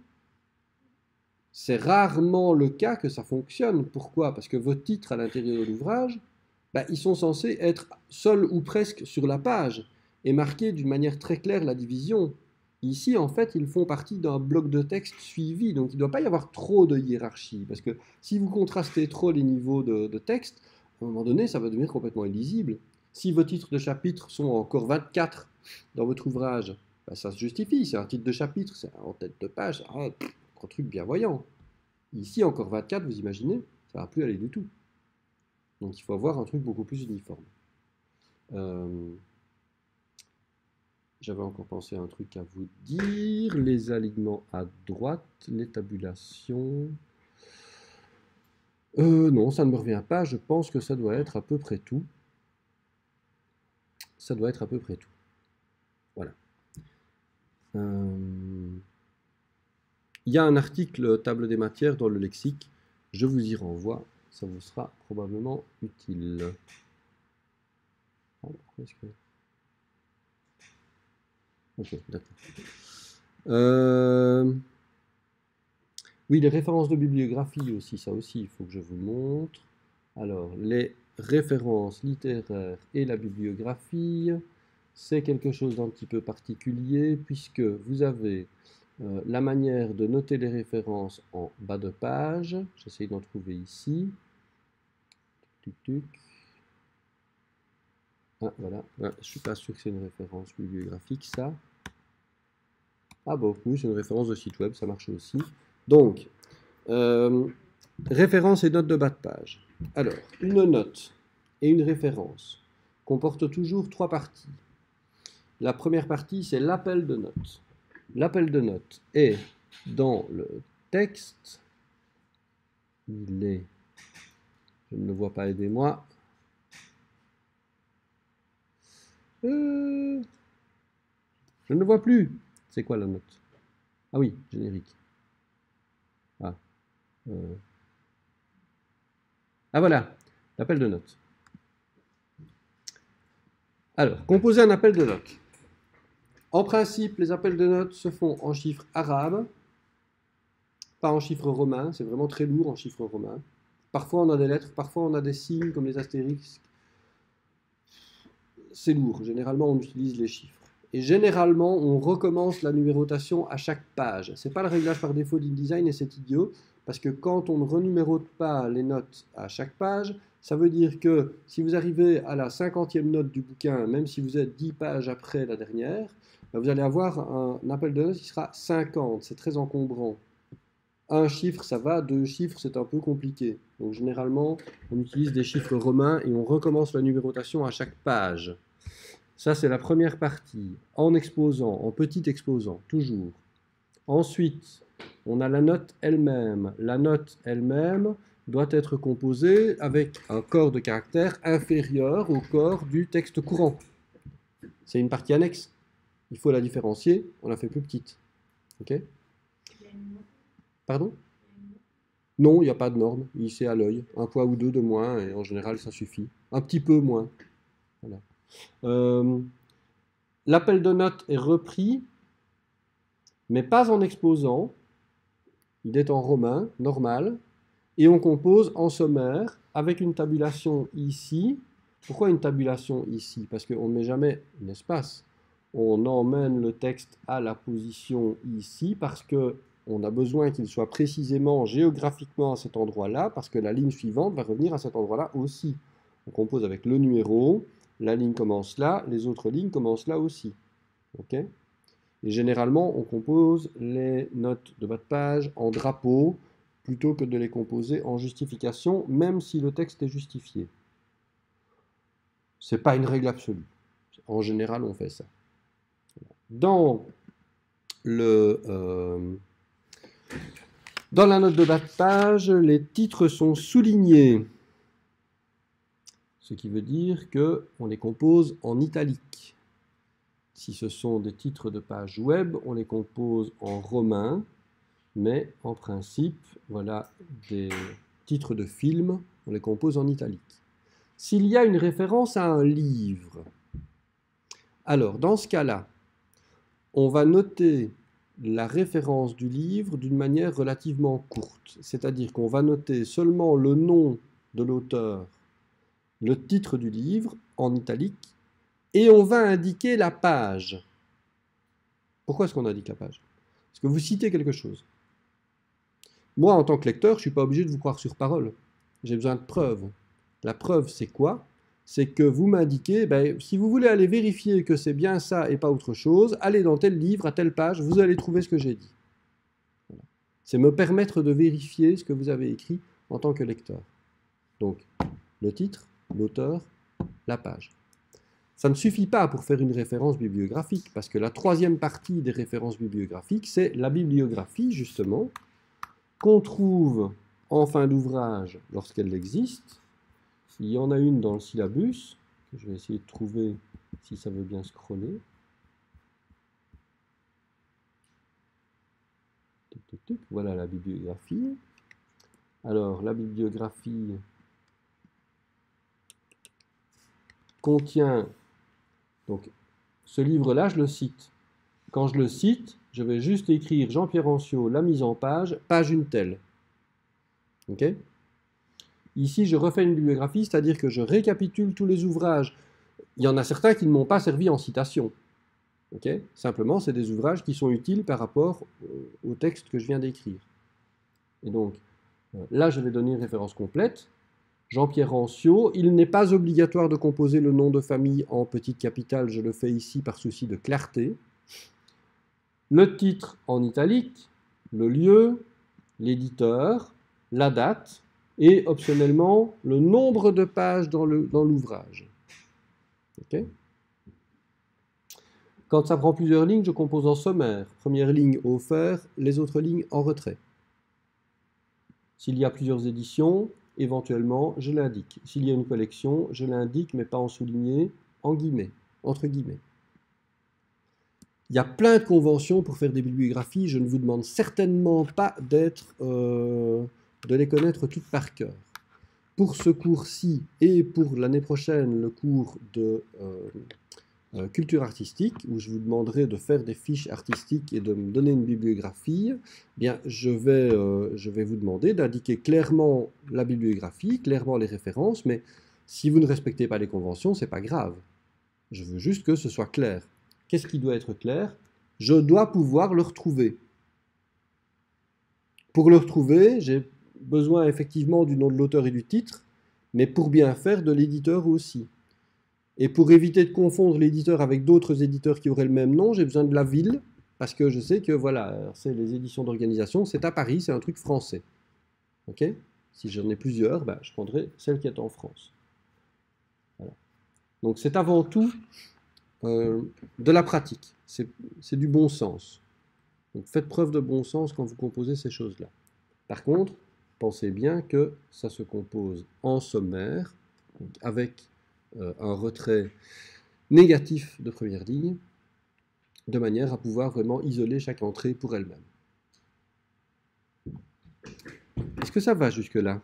c'est rarement le cas que ça fonctionne. Pourquoi? Parce que vos titres à l'intérieur de l'ouvrage, ben, ils sont censés être seuls ou presque sur la page et marquer d'une manière très claire la division. Ici, en fait, ils font partie d'un bloc de texte suivi, donc il ne doit pas y avoir trop de hiérarchie, parce que si vous contrastez trop les niveaux de texte, à un moment donné, ça va devenir complètement illisible. Si vos titres de chapitre sont encore 24 dans votre ouvrage, ben, ça se justifie, c'est un titre de chapitre, c'est en tête de page, un truc bien voyant. Ici, encore 24, vous imaginez, ça ne va plus aller du tout. Donc il faut avoir un truc beaucoup plus uniforme. J'avais encore pensé à un truc à vous dire. Les alignements à droite, les tabulations. Non, ça ne me revient pas. Je pense que ça doit être à peu près tout. Ça doit être à peu près tout. Voilà. Il y a un article table des matières dans le lexique. Je vous y renvoie. Ça vous sera probablement utile. Ah, pourquoi est-ce que... Ok, d'accord. Oui, les références de bibliographie aussi, ça aussi, il faut que je vous montre. Alors, les références littéraires et la bibliographie, c'est quelque chose d'un petit peu particulier puisque vous avez la manière de noter les références en bas de page. J'essaie d'en trouver ici. Tuc, tuc. Ah, voilà. Ah, je ne suis pas sûr que c'est une référence bibliographique, ça. Ah bon, oui, c'est une référence de site web, ça marche aussi. Donc, référence et note de bas de page. Alors, une note et une référence comportent toujours 3 parties. La première partie, c'est l'appel de note. L'appel de note est dans le texte. Il est... Je ne le vois pas, aidez-moi. Je ne le vois plus. C'est quoi la note? Ah oui, générique. Ah. Ah voilà, l'appel de notes. Alors, composer un appel de notes. En principe, les appels de notes se font en chiffres arabes, pas en chiffres romains, c'est vraiment très lourd en chiffres romains. Parfois on a des lettres, parfois on a des signes comme les astérisques. C'est lourd, généralement on utilise les chiffres. Et généralement on recommence la numérotation à chaque page. C'est pas le réglage par défaut d'InDesign et c'est idiot, parce que quand on ne renumérote pas les notes à chaque page, ça veut dire que si vous arrivez à la 50e note du bouquin, même si vous êtes 10 pages après la dernière, vous allez avoir un appel de notes qui sera 50, c'est très encombrant. Un chiffre, ça va, deux chiffres, c'est un peu compliqué. Donc généralement, on utilise des chiffres romains et on recommence la numérotation à chaque page. Ça, c'est la première partie, en exposant, en petit exposant, toujours. Ensuite, on a la note elle-même. La note elle-même doit être composée avec un corps de caractère inférieur au corps du texte courant. C'est une partie annexe. Il faut la différencier, on la fait plus petite. Ok ? Pardon ? Non, il n'y a pas de norme, c'est à l'œil. Un poids ou deux de moins, et en général, ça suffit. Un petit peu moins. Voilà. L'appel de notes est repris, mais pas en exposant. Il est en romain, normal, et on compose en sommaire, avec une tabulation ici. Pourquoi une tabulation ici? Parce qu'on ne met jamais un espace. On emmène le texte à la position ici, parce que on a besoin qu'il soit précisément géographiquement à cet endroit-là, parce que la ligne suivante va revenir à cet endroit-là aussi. On compose avec le numéro, la ligne commence là, les autres lignes commencent là aussi. Ok ? Et généralement, on compose les notes de bas de page en drapeau, plutôt que de les composer en justification, même si le texte est justifié. Ce n'est pas une règle absolue. En général, on fait ça. Dans la note de bas de page, les titres sont soulignés, ce qui veut dire qu'on les compose en italique. Si ce sont des titres de page web, on les compose en romain, mais en principe, voilà, des titres de films, on les compose en italique. S'il y a une référence à un livre, alors dans ce cas-là, on va noter la référence du livre d'une manière relativement courte. C'est-à-dire qu'on va noter seulement le nom de l'auteur, le titre du livre en italique, et on va indiquer la page. Pourquoi est-ce qu'on indique la page? Parce que vous citez quelque chose. Moi, en tant que lecteur, je ne suis pas obligé de vous croire sur parole. J'ai besoin de preuves. La preuve, c'est quoi? C'est que vous m'indiquez, si vous voulez aller vérifier que c'est bien ça et pas autre chose, allez dans tel livre, à telle page, vous allez trouver ce que j'ai dit. Voilà. C'est me permettre de vérifier ce que vous avez écrit en tant que lecteur. Donc, le titre, l'auteur, la page. Ça ne suffit pas pour faire une référence bibliographique, parce que la troisième partie des références bibliographiques, c'est la bibliographie, justement, qu'on trouve en fin d'ouvrage lorsqu'elle existe. Il y en a une dans le syllabus, que je vais essayer de trouver si ça veut bien scroller. Voilà la bibliographie. Alors, la bibliographie contient, donc, ce livre-là, je le cite. Quand je le cite, je vais juste écrire Jean-Pierre Anciaux, la mise en page, page une telle. Ok ? Ici, je refais une bibliographie, c'est-à-dire que je récapitule tous les ouvrages. Il y en a certains qui ne m'ont pas servi en citation. Okay ? Simplement, c'est des ouvrages qui sont utiles par rapport au texte que je viens d'écrire. Et donc, là, je vais donner une référence complète. Jean-Pierre Anciaux, il n'est pas obligatoire de composer le nom de famille en petite capitale, je le fais ici par souci de clarté. Le titre en italique, le lieu, l'éditeur, la date, et optionnellement le nombre de pages dans l'ouvrage. Okay ? Quand ça prend plusieurs lignes, je compose en sommaire. Première ligne offert, les autres lignes en retrait. S'il y a plusieurs éditions, éventuellement, je l'indique. S'il y a une collection, je l'indique, mais pas en souligné, en guillemets, entre guillemets. Il y a plein de conventions pour faire des bibliographies. Je ne vous demande certainement pas de les connaître toutes par cœur. pour ce cours-ci et pour l'année prochaine, le cours de culture artistique, où je vous demanderai de faire des fiches artistiques et de me donner une bibliographie, bien, je vais vous demander d'indiquer clairement la bibliographie, clairement les références, mais si vous ne respectez pas les conventions, c'est pas grave. Je veux juste que ce soit clair. Qu'est-ce qui doit être clair? Je dois pouvoir le retrouver. Pour le retrouver, j'ai besoin effectivement du nom de l'auteur et du titre, mais pour bien faire, de l'éditeur aussi. Et pour éviter de confondre l'éditeur avec d'autres éditeurs qui auraient le même nom, j'ai besoin de la ville, parce que je sais que voilà, c'est les éditions d'organisation, c'est à Paris, c'est un truc français. Ok? Si j'en ai plusieurs, ben, je prendrai celle qui est en France. Voilà. Donc c'est avant tout de la pratique, c'est du bon sens. Donc faites preuve de bon sens quand vous composez ces choses-là. Par contre, pensez bien que ça se compose en sommaire, avec un retrait négatif de première ligne, de manière à pouvoir vraiment isoler chaque entrée pour elle-même. Est-ce que ça va jusque-là?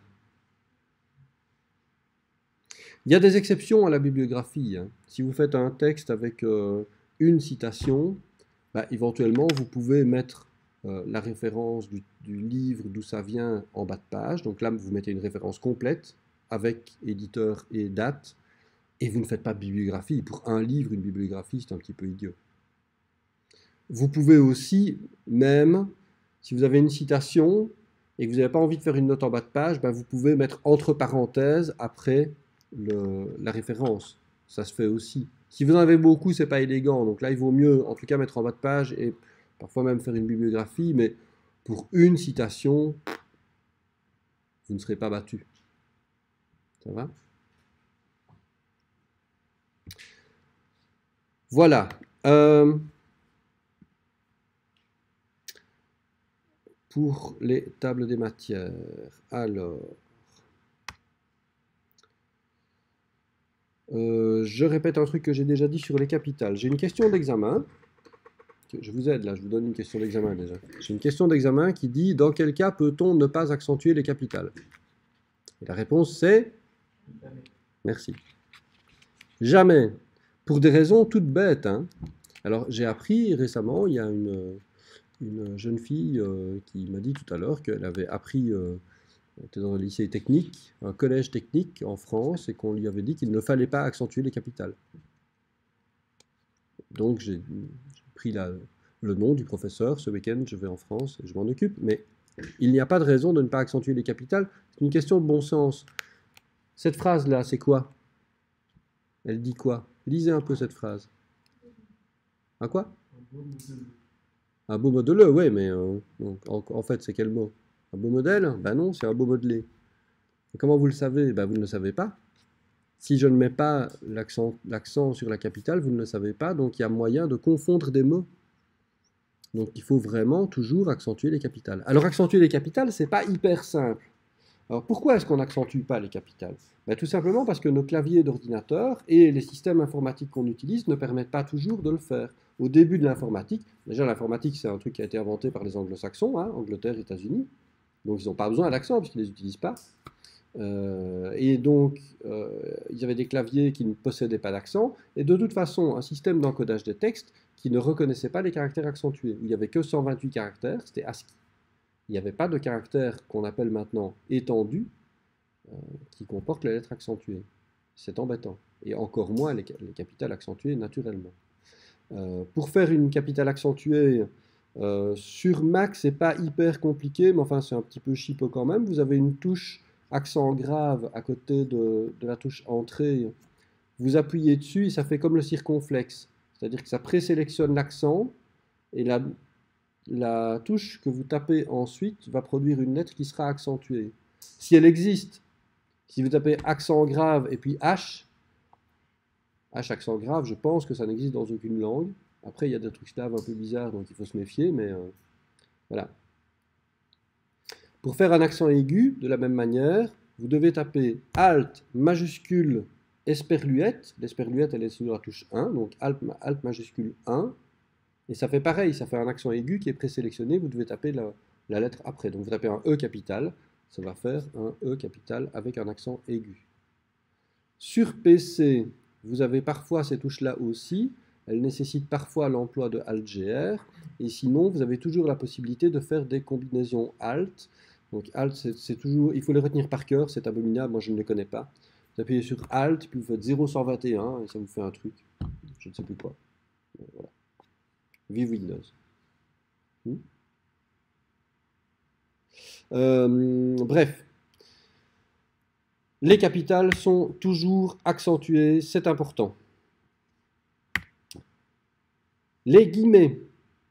Il y a des exceptions à la bibliographie. Hein. Si vous faites un texte avec une citation, bah, éventuellement vous pouvez mettre la référence du livre d'où ça vient en bas de page. Donc là, vous mettez une référence complète avec éditeur et date. Et vous ne faites pas de bibliographie. Pour un livre, une bibliographie, c'est un petit peu idiot. Vous pouvez aussi, même, si vous avez une citation et que vous n'avez pas envie de faire une note en bas de page, ben vous pouvez mettre entre parenthèses après la référence. Ça se fait aussi. Si vous en avez beaucoup, c'est pas élégant. Donc là, il vaut mieux, en tout cas, mettre en bas de page et parfois même faire une bibliographie. Mais pour une citation, vous ne serez pas battu. Ça va ? Voilà. Pour les tables des matières. Alors, je répète un truc que j'ai déjà dit sur les capitales. J'ai une question d'examen. Je vous aide là, je vous donne une question d'examen déjà. J'ai une question d'examen qui dit: dans quel cas peut-on ne pas accentuer les capitales? Et la réponse c'est: jamais. Merci. Jamais. Pour des raisons toutes bêtes. Hein. Alors, j'ai appris récemment, il y a une jeune fille qui m'a dit tout à l'heure qu'elle avait appris, elle était dans un lycée technique, un collège technique en France, et qu'on lui avait dit qu'il ne fallait pas accentuer les capitales. Donc, j'ai pris le nom du professeur. Ce week-end, je vais en France et je m'en occupe. Mais il n'y a pas de raison de ne pas accentuer les capitales. C'est une question de bon sens. Cette phrase-là, c'est quoi? Elle dit quoi? Lisez un peu cette phrase. Un quoi? Un beau modeleux, oui, mais en fait, c'est quel mot? Un beau modèle? Ben non, c'est un beau modelé. Et comment vous le savez? Ben vous ne le savez pas. Si je ne mets pas l'accent sur la capitale, vous ne le savez pas, donc il y a moyen de confondre des mots. Donc il faut vraiment toujours accentuer les capitales. Alors accentuer les capitales, c'est pas hyper simple. Alors pourquoi est-ce qu'on n'accentue pas les capitales? Ben, tout simplement parce que nos claviers d'ordinateur et les systèmes informatiques qu'on utilise ne permettent pas toujours de le faire. Au début de l'informatique, déjà l'informatique c'est un truc qui a été inventé par les anglo-saxons, hein, Angleterre, États-Unis, donc ils n'ont pas besoin d'accent puisqu'ils ne les utilisent pas. Et donc il y avait des claviers qui ne possédaient pas d'accent, et de toute façon un système d'encodage des textes qui ne reconnaissait pas les caractères accentués, où il n'y avait que 128 caractères, c'était ASCII. Il n'y avait pas de caractère qu'on appelle maintenant étendu qui comporte les lettres accentuées. C'est embêtant. Et encore moins les capitales accentuées naturellement. Pour faire une capitale accentuée sur Mac, c'est pas hyper compliqué, mais enfin c'est un petit peu chipeux quand même. Vous avez une touche accent grave à côté de la touche entrée. Vous appuyez dessus et ça fait comme le circonflexe. C'est-à-dire que ça présélectionne l'accent et la touche que vous tapez ensuite va produire une lettre qui sera accentuée. Si elle existe, si vous tapez accent grave et puis H accent grave, je pense que ça n'existe dans aucune langue. Après, il y a des trucs slaves un peu bizarres, donc il faut se méfier, mais voilà. Pour faire un accent aigu, de la même manière, vous devez taper Alt majuscule esperluette. L'esperluette, elle est sur la touche 1, donc Alt majuscule 1. Et ça fait pareil, ça fait un accent aigu qui est présélectionné, vous devez taper la lettre après. Donc vous tapez un E capital, ça va faire un E capital avec un accent aigu. Sur PC, vous avez parfois ces touches-là aussi. Elles nécessitent parfois l'emploi de Alt-GR. Et sinon, vous avez toujours la possibilité de faire des combinaisons Alt. Donc Alt, c'est toujours, il faut les retenir par cœur, c'est abominable, moi je ne les connais pas. Vous appuyez sur Alt, puis vous faites 0,121 et ça vous fait un truc. Je ne sais plus quoi. Voilà. Vive Windows. Bref. Les capitales sont toujours accentuées, c'est important. Les guillemets.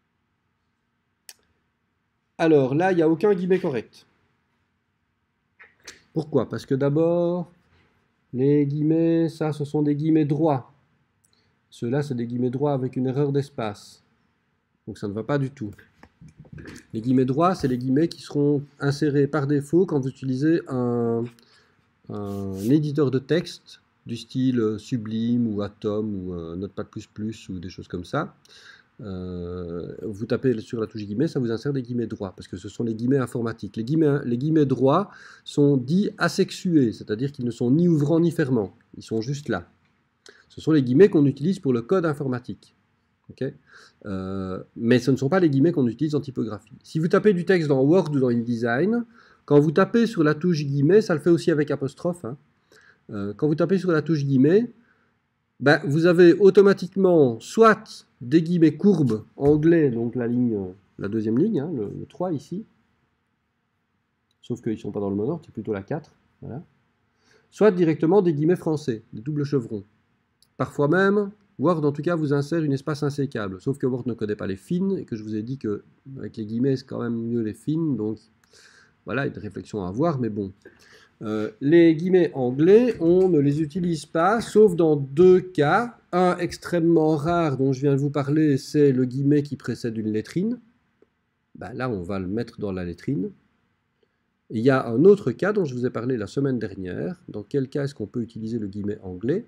Alors là, il n'y a aucun guillemet correct. Pourquoi? Parce que d'abord, les guillemets, ça, ce sont des guillemets droits. Ceux-là, c'est des guillemets droits avec une erreur d'espace. Donc ça ne va pas du tout. Les guillemets droits, c'est les guillemets qui seront insérés par défaut quand vous utilisez un éditeur de texte du style Sublime ou Atom ou Notepad++ ou des choses comme ça. Vous tapez sur la touche guillemets, ça vous insère des guillemets droits, parce que ce sont les guillemets informatiques. Les guillemets droits sont dits asexués, c'est-à-dire qu'ils ne sont ni ouvrants ni fermants, ils sont juste là. Ce sont les guillemets qu'on utilise pour le code informatique. Okay, mais ce ne sont pas les guillemets qu'on utilise en typographie. Si vous tapez du texte dans Word ou dans InDesign, quand vous tapez sur la touche guillemets, ça le fait aussi avec apostrophe, hein, quand vous tapez sur la touche guillemets, ben, vous avez automatiquement soit des guillemets courbes anglais, donc la deuxième ligne, hein, le 3 ici, sauf qu'ils ne sont pas dans le mode ordre, c'est plutôt la 4, voilà. Soit directement des guillemets français, des doubles chevrons. Parfois même, Word en tout cas vous insère une espace insécable, sauf que Word ne connaît pas les fines, et que je vous ai dit qu'avec les guillemets c'est quand même mieux les fines, donc voilà, une réflexion à avoir, mais bon. Les guillemets anglais, on ne les utilise pas, sauf dans deux cas. Un extrêmement rare dont je viens de vous parler, c'est le guillemet qui précède une lettrine. Ben là, on va le mettre dans la lettrine. Il y a un autre cas dont je vous ai parlé la semaine dernière. Dans quel cas est-ce qu'on peut utiliser le guillemet anglais?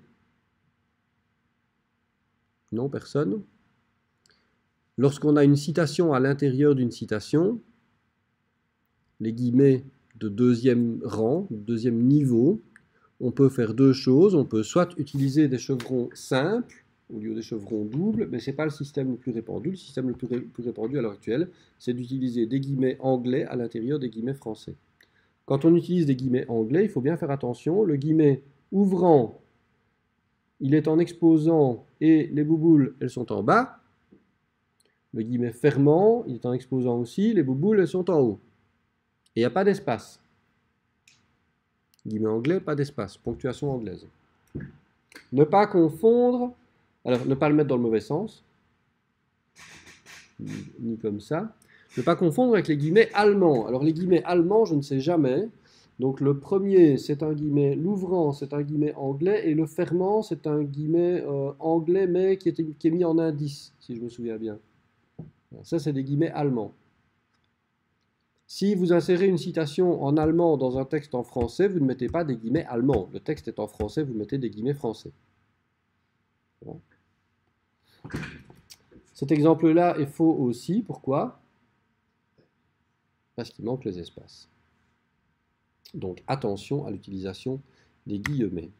Non, personne. Lorsqu'on a une citation à l'intérieur d'une citation, les guillemets de deuxième rang, deuxième niveau, on peut faire deux choses. On peut soit utiliser des chevrons simples au lieu des chevrons doubles, mais ce n'est pas le système le plus répandu. Le système le plus répandu à l'heure actuelle, c'est d'utiliser des guillemets anglais à l'intérieur des guillemets français. Quand on utilise des guillemets anglais, il faut bien faire attention. Le guillemet ouvrant, il est en exposant et les bouboules, elles sont en bas. Le guillemet fermant, il est en exposant aussi, les bouboules, elles sont en haut. Et il n'y a pas d'espace. Guillemet anglais, pas d'espace. Ponctuation anglaise. Ne pas confondre, alors ne pas le mettre dans le mauvais sens, ni comme ça. Ne pas confondre avec les guillemets allemands. Alors les guillemets allemands, je ne sais jamais. Donc le premier, c'est un guillemet, l'ouvrant, c'est un guillemet anglais, et le fermant, c'est un guillemet anglais, mais qui est mis en indice, si je me souviens bien. Ça, c'est des guillemets allemands. Si vous insérez une citation en allemand dans un texte en français, vous ne mettez pas des guillemets allemands. Le texte est en français, vous mettez des guillemets français. Bon. Cet exemple-là est faux aussi. Pourquoi? Parce qu'il manque les espaces. Donc attention à l'utilisation des guillemets.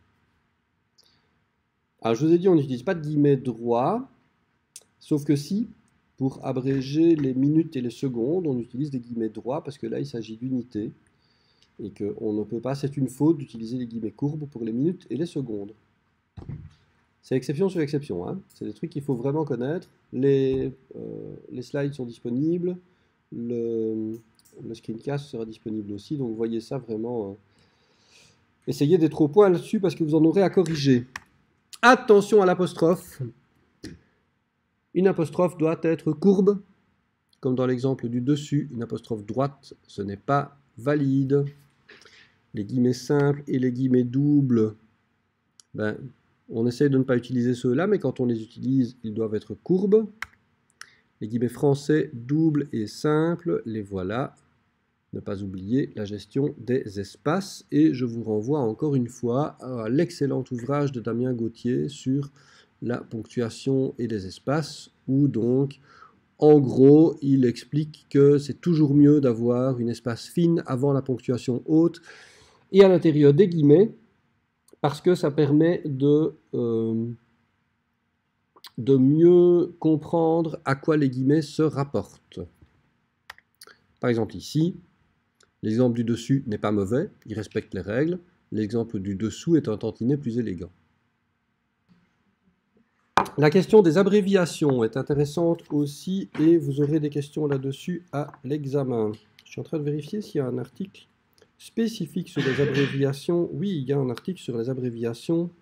Alors je vous ai dit, on n'utilise pas de guillemets droits, sauf que si, pour abréger les minutes et les secondes, on utilise des guillemets droits, parce que là il s'agit d'unités, et qu'on ne peut pas, c'est une faute d'utiliser les guillemets courbes pour les minutes et les secondes. C'est exception sur exception, hein. C'est des trucs qu'il faut vraiment connaître. Les slides sont disponibles, le screencast sera disponible aussi, donc voyez ça vraiment. Essayez d'être au point là-dessus parce que vous en aurez à corriger. Attention à l'apostrophe. Une apostrophe doit être courbe, comme dans l'exemple du dessus. Une apostrophe droite, ce n'est pas valide. Les guillemets simples et les guillemets doubles, ben, on essaye de ne pas utiliser ceux-là, mais quand on les utilise, ils doivent être courbes. Les guillemets français doubles et simples, les voilà. Ne pas oublier la gestion des espaces. Et je vous renvoie encore une fois à l'excellent ouvrage de Damien Gauthier sur la ponctuation et les espaces, où donc En gros, il explique que c'est toujours mieux d'avoir une espace fine avant la ponctuation haute et à l'intérieur des guillemets, parce que ça permet de mieux comprendre à quoi les guillemets se rapportent. Par exemple ici, l'exemple du dessus n'est pas mauvais, il respecte les règles. L'exemple du dessous est un tantinet plus élégant. La question des abréviations est intéressante aussi et vous aurez des questions là-dessus à l'examen. Je suis en train de vérifier s'il y a un article spécifique sur les abréviations. Oui, il y a un article sur les abréviations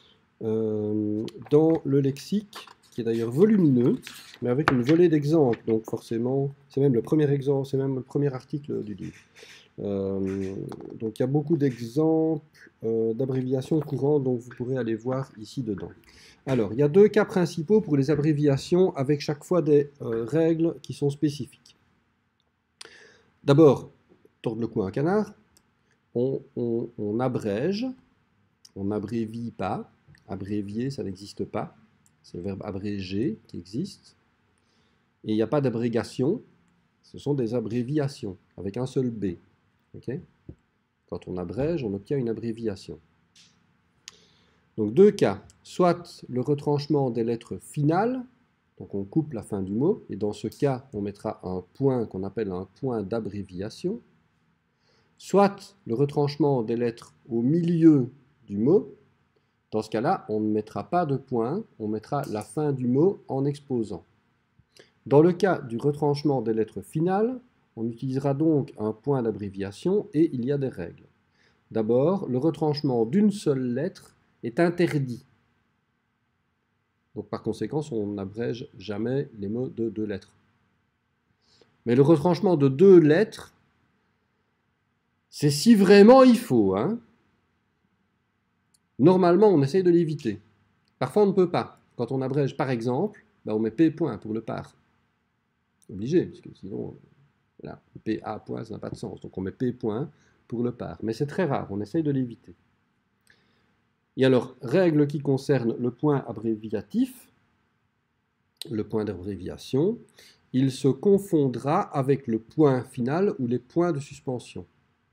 dans le lexique, qui est d'ailleurs volumineux, mais avec une volée d'exemples. Donc forcément, c'est même le premier exemple, c'est même le premier article du livre. Donc il y a beaucoup d'exemples d'abréviations courantes, donc vous pourrez aller voir ici dedans. Alors, il y a deux cas principaux pour les abréviations, avec chaque fois des règles qui sont spécifiques. D'abord, tordre le cou à un canard, on abrège, on n'abrévie pas. Abrévier, ça n'existe pas. C'est le verbe abréger qui existe. Et il n'y a pas d'abrégation, ce sont des abréviations, avec un seul B. Okay. Quand on abrège, on obtient une abréviation. Donc deux cas, soit le retranchement des lettres finales, donc on coupe la fin du mot, et dans ce cas, on mettra un point qu'on appelle un point d'abréviation, soit le retranchement des lettres au milieu du mot. Dans ce cas-là, on ne mettra pas de point, on mettra la fin du mot en exposant. Dans le cas du retranchement des lettres finales, on utilisera donc un point d'abréviation et il y a des règles. D'abord, le retranchement d'une seule lettre est interdit. Donc par conséquent, on n'abrège jamais les mots de deux lettres. Mais le retranchement de deux lettres, c'est si vraiment il faut, hein. Normalement, on essaye de l'éviter. Parfois, on ne peut pas. Quand on abrège, par exemple, on met P point pour le par. Obligé, parce que sinon, voilà, PA point, ça n'a pas de sens. Donc on met P point pour le par. Mais c'est très rare, on essaye de l'éviter. Et alors, règle qui concerne le point abréviatif, le point d'abréviation, il se confondra avec le point final ou les points de suspension.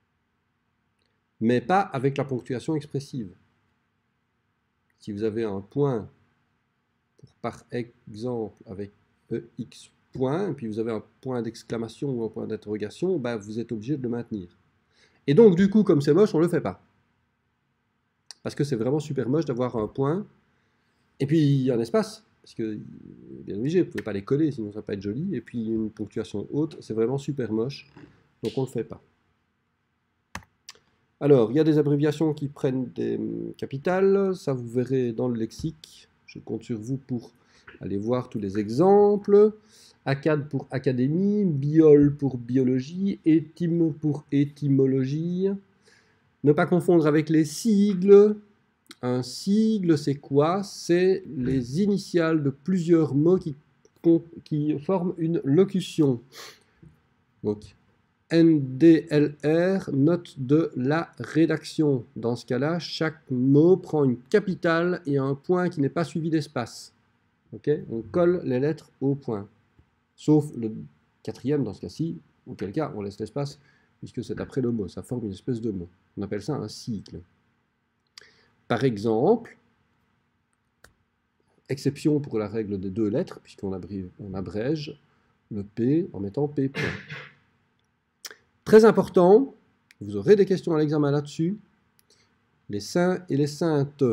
Mais pas avec la ponctuation expressive. Si vous avez un point, par exemple, avec EX point, et puis vous avez un point d'exclamation ou un point d'interrogation, vous êtes obligé de le maintenir. Et donc, du coup, comme c'est moche, on ne le fait pas. Parce que c'est vraiment super moche d'avoir un point, et puis un espace, parce que, bien obligé, vous ne pouvez pas les coller, sinon ça ne va pas être joli, et puis une ponctuation haute, c'est vraiment super moche, donc on ne le fait pas. Alors, il y a des abréviations qui prennent des capitales, ça vous verrez dans le lexique. Je compte sur vous pour aller voir tous les exemples. ACAD pour académie, biol pour biologie, étym pour étymologie. Ne pas confondre avec les sigles. Un sigle, c'est quoi? C'est les initiales de plusieurs mots qui forment une locution. Donc, NDLR, note de la rédaction. Dans ce cas-là, chaque mot prend une capitale et un point qui n'est pas suivi d'espace. Okay, on colle les lettres au point. Sauf le quatrième dans ce cas-ci, auquel cas on laisse l'espace, puisque c'est après le mot, ça forme une espèce de mot. On appelle ça un cycle. Par exemple, exception pour la règle des deux lettres, puisqu'on abrège le P en mettant P point. Très important, vous aurez des questions à l'examen là-dessus. Les saints et les saintes.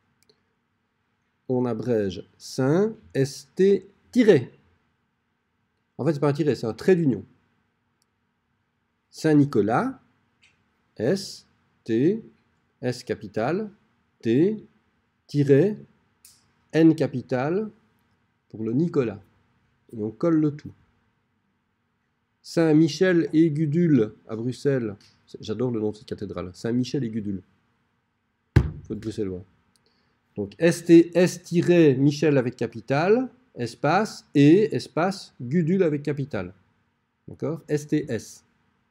On abrège saint, ST, tiré. En fait, c'est pas un tiret, c'est un trait d'union. Saint-Nicolas, S, T, S capitale, T, tiré, N capitale, pour le Nicolas. Et on colle le tout. Saint-Michel et Gudule à Bruxelles. J'adore le nom de cette cathédrale. Saint-Michel et Gudule. Faut être bruxellois. Donc ST-S-Michel avec capitale, espace, et espace, Gudule avec capitale. D'accord? STS.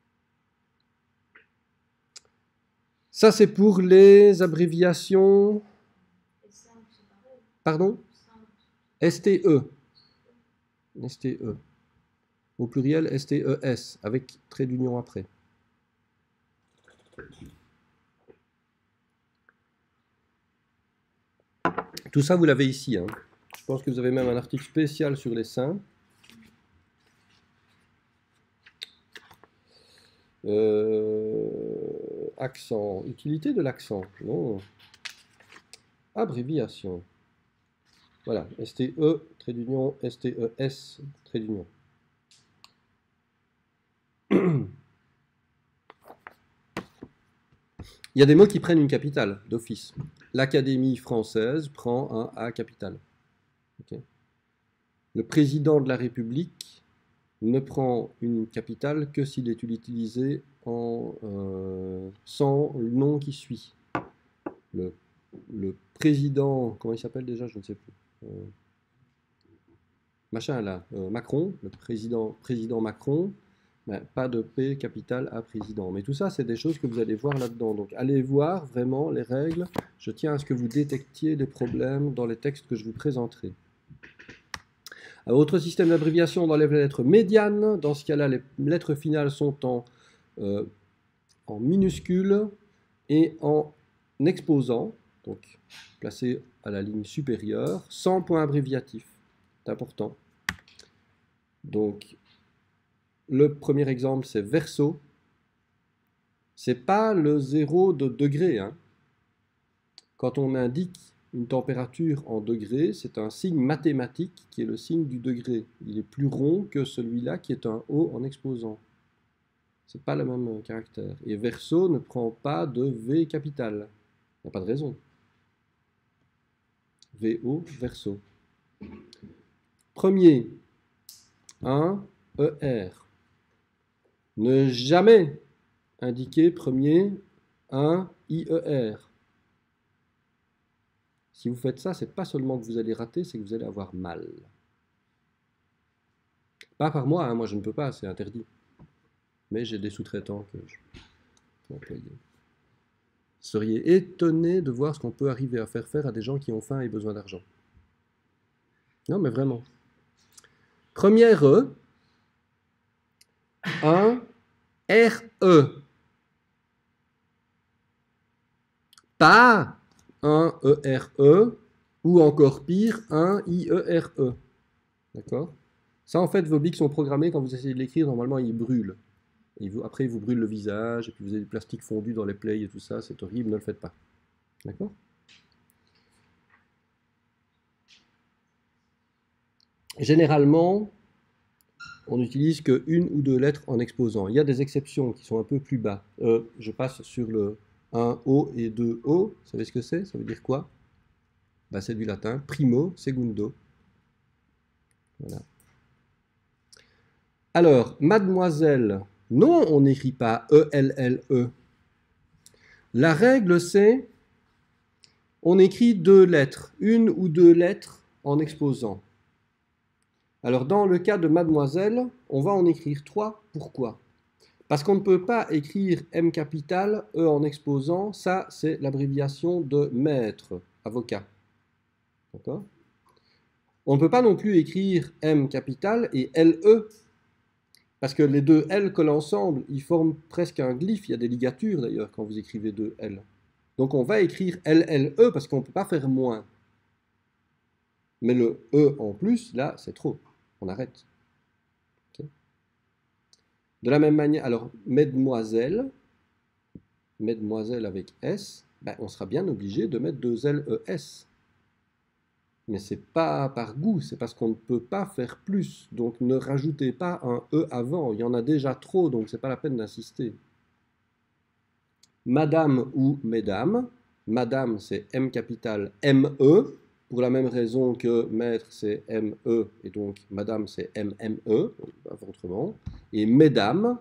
Ça, c'est pour les abréviations. Pardon? STE. STE. au pluriel STES, avec trait d'union après. Tout ça, vous l'avez ici. Hein. Je pense que vous avez même un article spécial sur les seins. Accent. Utilité de l'accent. Non. Abréviation. Voilà. STE, trait d'union, STES, trait d'union. Il y a des mots qui prennent une capitale d'office. L'Académie française prend un A capital. Okay. Le président de la République ne prend une capitale que s'il est utilisé sans le nom qui suit. Le président, comment il s'appelle déjà, je ne sais plus. Machin là, Macron, le président Macron, ben, pas de P capitale à président. Mais tout ça, c'est des choses que vous allez voir là-dedans. Donc allez voir vraiment les règles. Je tiens à ce que vous détectiez les problèmes dans les textes que je vous présenterai. Alors, autre système d'abréviation, on enlève les lettres médianes. Dans ce cas-là, les lettres finales sont en minuscules et en exposant, donc placées à la ligne supérieure, sans point abréviatif. C'est important. Donc, le premier exemple, c'est verso. Ce n'est pas le 0 de degré. Hein. Quand on indique une température en degrés, c'est un signe mathématique qui est le signe du degré. Il est plus rond que celui-là qui est un O en exposant. Ce n'est pas le même caractère. Et verso ne prend pas de V capital. Il n'y a pas de raison. VO, verso. Premier, un ER. Ne jamais indiquer premier un IER. Si vous faites ça, c'est pas seulement que vous allez rater, c'est que vous allez avoir mal. Pas par moi, hein, moi je ne peux pas, c'est interdit. Mais j'ai des sous-traitants que je peux employer. Vous seriez étonné de voir ce qu'on peut arriver à faire à des gens qui ont faim et besoin d'argent. Non, mais vraiment. Première E, un RE. Pas un ERE, ou encore pire, un IERE. D'accord? Ça, en fait, vos bics sont programmés, quand vous essayez de l'écrire, normalement, ils brûlent. Après, ils vous brûlent le visage, et puis vous avez du plastique fondu dans les plaies et tout ça, c'est horrible, ne le faites pas. D'accord? Généralement, on n'utilise qu'une ou deux lettres en exposant. Il y a des exceptions qui sont un peu plus bas. Je passe sur le 1 O et 2 O. Vous savez ce que c'est? Ça veut dire quoi? Ben, c'est du latin. Primo, segundo. Voilà. Alors, mademoiselle. Non, on n'écrit pas E-L-L-E. La règle, c'est on écrit deux lettres, une ou deux lettres en exposant. Alors, dans le cas de mademoiselle, on va en écrire 3. Pourquoi? Parce qu'on ne peut pas écrire M capital, E en exposant. Ça, c'est l'abréviation de maître, avocat. D'accord? On ne peut pas non plus écrire M capital et LE. Parce que les deux L collent ensemble, ils forment presque un glyphe. Il y a des ligatures d'ailleurs quand vous écrivez deux L. Donc on va écrire LLE parce qu'on ne peut pas faire moins. Mais le E en plus, là, c'est trop. On arrête. Okay. De la même manière, alors, mesdemoiselles, mesdemoiselles avec S, ben, on sera bien obligé de mettre deux LES. Mais ce n'est pas par goût, c'est parce qu'on ne peut pas faire plus. Donc ne rajoutez pas un E avant, il y en a déjà trop, donc ce n'est pas la peine d'insister. Madame ou mesdames, madame c'est M capital ME, pour la même raison que maître c'est ME, et donc madame c'est MME, autrement, et mesdames,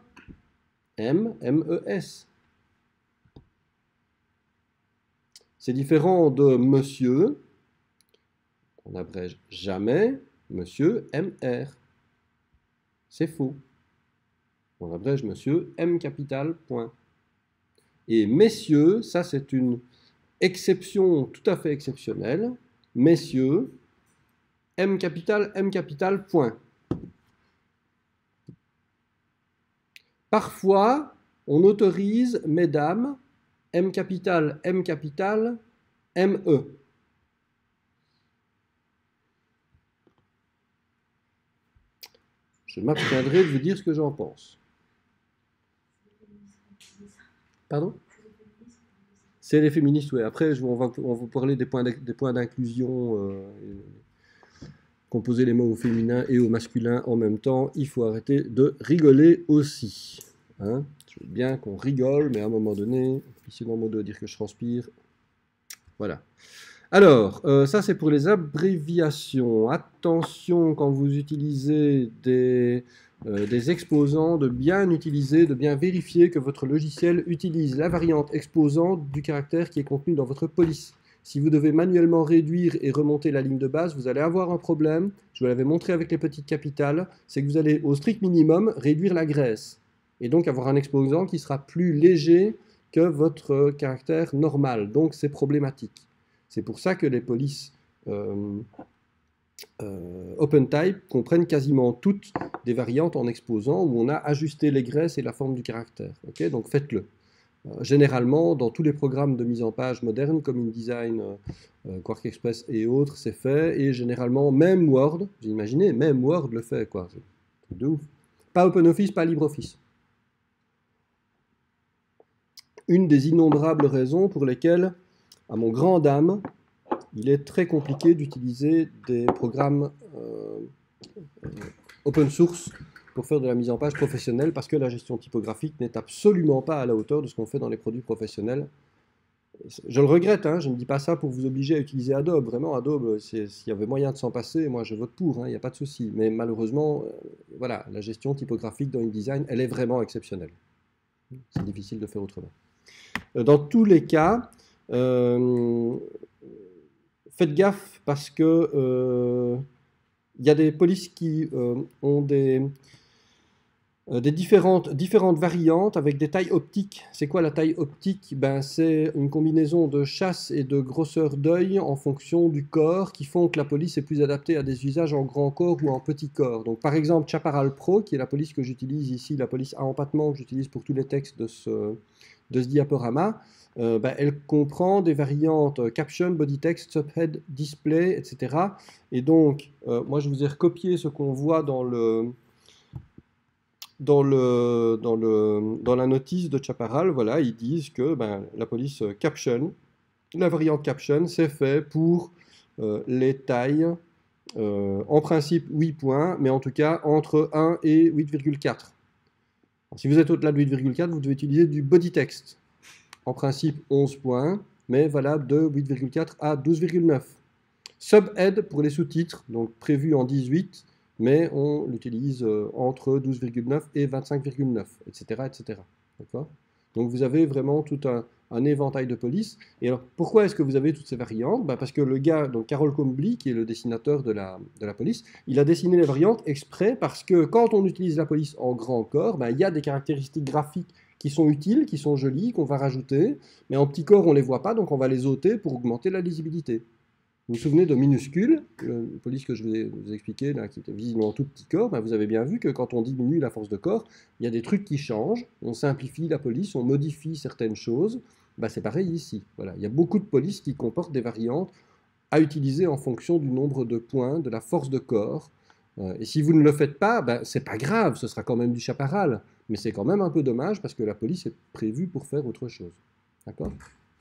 MES. C'est différent de monsieur. On n'abrège jamais monsieur MR. C'est faux. On abrège monsieur M capital, point. Et messieurs, ça c'est une exception tout à fait exceptionnelle. Messieurs, M capital, point. Parfois, on autorise mesdames, M capital, ME. Je m'abstiendrai de vous dire ce que j'en pense. Pardon? C'est les féministes, oui. Après, on va vous parler des points d'inclusion, composer les mots au féminin et au masculin en même temps. Il faut arrêter de rigoler aussi. Hein, je veux bien qu'on rigole, mais à un moment donné, ici dans mon dos dire que je transpire. Voilà. Alors, ça c'est pour les abréviations. Attention quand vous utilisez des exposants, de bien utiliser, de bien vérifier que votre logiciel utilise la variante exposante du caractère qui est contenu dans votre police. Si vous devez manuellement réduire et remonter la ligne de base, vous allez avoir un problème. Je vous l'avais montré avec les petites capitales. C'est que vous allez au strict minimum réduire la graisse. Et donc avoir un exposant qui sera plus léger que votre caractère normal. Donc c'est problématique. C'est pour ça que les polices OpenType comprennent quasiment toutes des variantes en exposant où on a ajusté les graisses et la forme du caractère. Okay, donc faites-le. Généralement, dans tous les programmes de mise en page modernes, comme InDesign, Quark Express et autres, c'est fait. Et généralement, même Word, vous imaginez, même Word le fait, quoi. C'est de ouf. Pas OpenOffice, pas LibreOffice. Une des innombrables raisons pour lesquelles, à mon grand dam, il est très compliqué d'utiliser des programmes open source pour faire de la mise en page professionnelle parce que la gestion typographique n'est absolument pas à la hauteur de ce qu'on fait dans les produits professionnels. Je le regrette, hein, je ne dis pas ça pour vous obliger à utiliser Adobe. Vraiment, Adobe, s'il y avait moyen de s'en passer, moi je vote pour, il n'y a pas de souci. Mais malheureusement, voilà, la gestion typographique dans InDesign, elle est vraiment exceptionnelle. C'est difficile de faire autrement. Dans tous les cas, faites gaffe parce que il y a des polices qui ont des différentes variantes avec des tailles optiques. C'est quoi la taille optique? Ben, c'est une combinaison de chasse et de grosseur d'œil en fonction du corps qui font que la police est plus adaptée à des usages en grand corps ou en petit corps. Donc, par exemple, Chaparral Pro, qui est la police que j'utilise ici, la police à empattement que j'utilise pour tous les textes de ce diaporama, ben, elle comprend des variantes caption, body text, subhead, display, etc. Et donc, moi je vous ai recopié ce qu'on voit dans la notice de Chaparral. Voilà, ils disent que ben, la police caption, la variante caption, c'est fait pour les tailles, en principe 8 points, mais en tout cas entre 1 et 8,4. Si vous êtes au-delà de 8,4, vous devez utiliser du body text. En principe 11 points, mais valable de 8,4 à 12,9. Subhead pour les sous-titres, donc prévu en 18, mais on l'utilise entre 12,9 et 25,9, etc. etc. D'accord ? Donc vous avez vraiment tout un éventail de polices. Et alors pourquoi est-ce que vous avez toutes ces variantes? Ben parce que le gars, donc Carol Combly, qui est le dessinateur de la police, il a dessiné les variantes exprès parce que quand on utilise la police en grand corps, ben, il y a des caractéristiques graphiques qui sont utiles, qui sont jolies, qu'on va rajouter, mais en petit corps on ne les voit pas, donc on va les ôter pour augmenter la lisibilité. Vous vous souvenez de minuscule, la police que je vous ai expliqué, là, qui était visiblement en tout petit corps, ben vous avez bien vu que quand on diminue la force de corps, il y a des trucs qui changent, on simplifie la police, on modifie certaines choses, ben c'est pareil ici. Voilà. Il y a beaucoup de polices qui comportent des variantes à utiliser en fonction du nombre de points, de la force de corps. Et si vous ne le faites pas, ben, c'est pas grave, ce sera quand même du chaparral, mais c'est quand même un peu dommage parce que la police est prévue pour faire autre chose. D'accord ?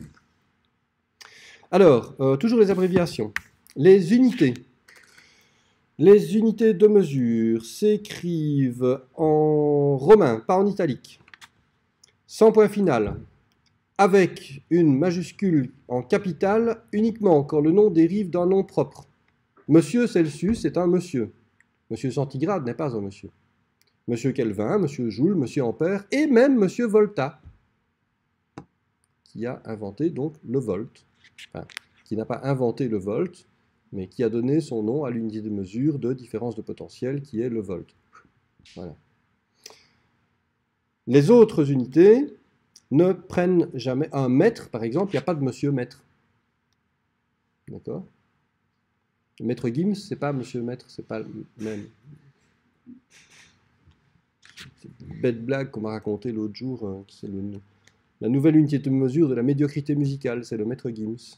Alors, toujours les abréviations. Les unités. Les unités de mesure s'écrivent en romain, pas en italique. Sans point final. Avec une majuscule en capitale uniquement quand le nom dérive d'un nom propre. Monsieur Celsius est un monsieur. Monsieur Centigrade n'est pas un monsieur. Monsieur Kelvin, Monsieur Joule, Monsieur Ampère et même Monsieur Volta, qui a inventé donc le volt. Enfin, qui n'a pas inventé le volt, mais qui a donné son nom à l'unité de mesure de différence de potentiel qui est le volt. Voilà. Les autres unités ne prennent jamais un mètre, par exemple, il n'y a pas de monsieur maître. D'accord ? Maître Gims, c'est pas monsieur maître, c'est pas le même. bête blague qu'on m'a racontée l'autre jour, c'est la nouvelle unité de mesure de la médiocrité musicale, c'est le Maître Gims.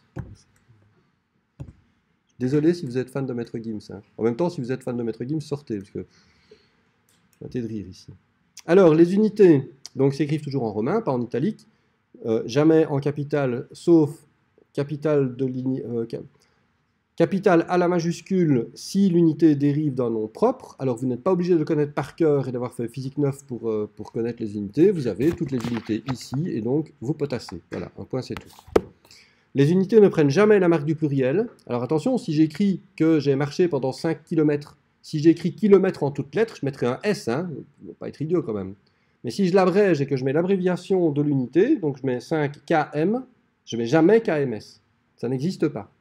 Désolé si vous êtes fan de Maître Gims. Hein. En même temps, si vous êtes fan de Maître Gims, sortez, parce que arrêtez de rire ici. Alors, les unités, donc s'écrivent toujours en romain, pas en italique, jamais en capitale, sauf capitale de ligne... Capitale à la majuscule si l'unité dérive d'un nom propre. Alors vous n'êtes pas obligé de le connaître par cœur et d'avoir fait physique 9 pour connaître les unités. Vous avez toutes les unités ici et donc vous potassez. Voilà, un point c'est tout. Les unités ne prennent jamais la marque du pluriel. Alors attention, si j'écris que j'ai marché pendant 5 km, si j'écris kilomètre en toutes lettres, je mettrai un S, hein, il ne faut pas être idiot quand même. Mais si je l'abrège et que je mets l'abréviation de l'unité, donc je mets 5 km, je ne mets jamais KMS. Ça n'existe pas.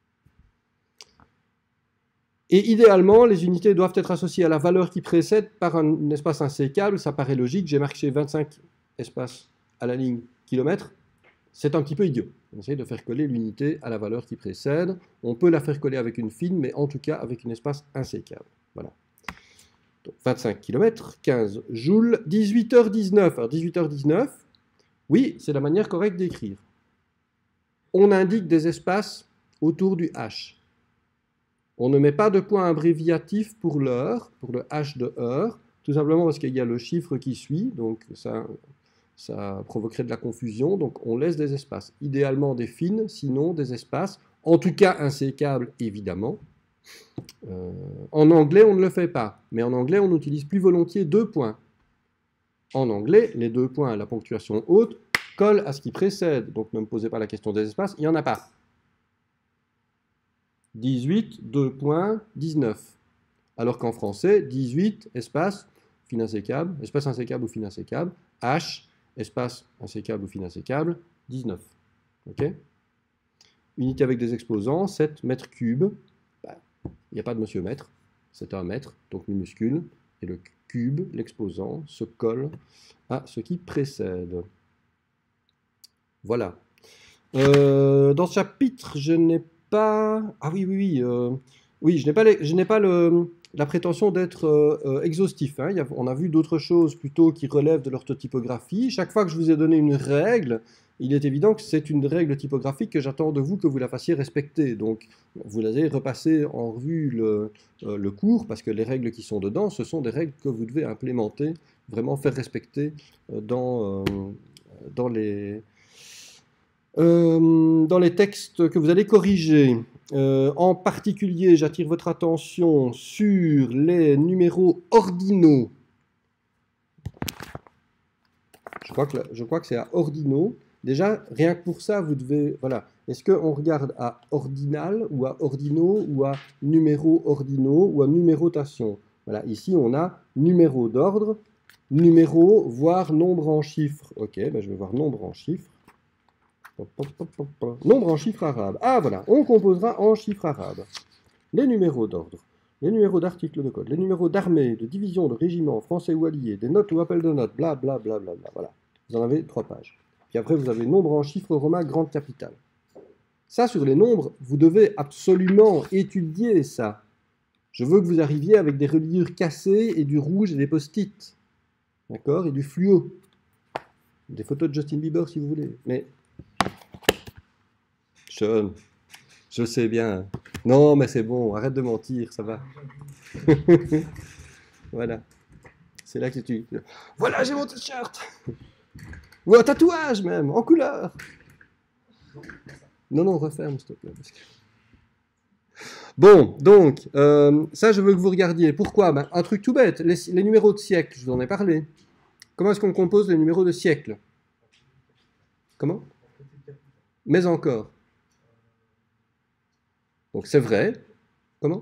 Et idéalement, les unités doivent être associées à la valeur qui précède par un espace insécable. Ça paraît logique. J'ai marqué 25 espaces à la ligne kilomètre. C'est un petit peu idiot. On essaye de faire coller l'unité à la valeur qui précède. On peut la faire coller avec une fine, mais en tout cas avec un espace insécable. Voilà. Donc 25 km, 15 joules, 18h19. Alors 18h19, oui, c'est la manière correcte d'écrire. On indique des espaces autour du H. On ne met pas de point abréviatif pour l'heure, pour le H de heure, tout simplement parce qu'il y a le chiffre qui suit, donc ça provoquerait de la confusion, donc on laisse des espaces. Idéalement des fines, sinon des espaces, en tout cas insécables évidemment. En anglais, on ne le fait pas, mais en anglais, on utilise plus volontiers 2 points. En anglais, les 2 points, la ponctuation haute, collent à ce qui précède, donc ne me posez pas la question des espaces, il n'y en a pas. 18, 2 points, 19. Alors qu'en français, 18, espace, fin insécable, espace insécable ou fin insécable, H, espace insécable ou fin insécable, 19. Ok ? Unité avec des exposants, 7 mètres cubes. Il n'y a pas de monsieur mètre, c'est un mètre, donc minuscule. Et le cube, l'exposant, se colle à ce qui précède. Voilà. Dans ce chapitre, je n'ai pas... Ah oui, oui, je n'ai pas la prétention d'être exhaustif. Hein. On a vu d'autres choses plutôt qui relèvent de l'orthotypographie. Chaque fois que je vous ai donné une règle, il est évident que c'est une règle typographique que j'attends de vous que vous la fassiez respecter. Donc, vous allez repasser en revue le cours, parce que les règles qui sont dedans, ce sont des règles que vous devez implémenter, vraiment faire respecter dans les textes que vous allez corriger. En particulier, j'attire votre attention sur les numéros ordinaux. Je crois que c'est à ordinaux. Déjà, rien que pour ça, vous devez... Voilà. Est-ce qu'on regarde à ordinal, ou à ordinaux, ou à numéros ordinaux, ou à numérotation? Voilà, ici, on a numéro d'ordre, numéro, voire nombre en chiffres. Ok, ben je vais voir nombre en chiffres. Nombre en chiffres arabes. Ah voilà, on composera en chiffres arabes. Les numéros d'ordre, les numéros d'articles de code, les numéros d'armée, de division, de régiment, français ou alliés, des notes ou appels de notes, bla bla bla bla bla. Voilà, vous en avez 3 pages. Puis après, vous avez nombre en chiffres romains grande capitale. Ça, sur les nombres, vous devez absolument étudier ça. Je veux que vous arriviez avec des reliures cassées et du rouge et des post-it. D'accord? Et du fluo. Des photos de Justin Bieber si vous voulez. Mais Sean, je sais bien. Non, mais c'est bon, arrête de mentir, ça va. Voilà. C'est là que tu... Voilà, j'ai mon t-shirt. Ou un tatouage même, en couleur. Non, referme, s'il te plaît. Bon, donc, ça, je veux que vous regardiez. Pourquoi? Ben, un truc tout bête, les numéros de siècle, je vous en ai parlé. Comment est-ce qu'on compose les numéros de siècle? Comment? Mais encore. Donc c'est vrai. Comment?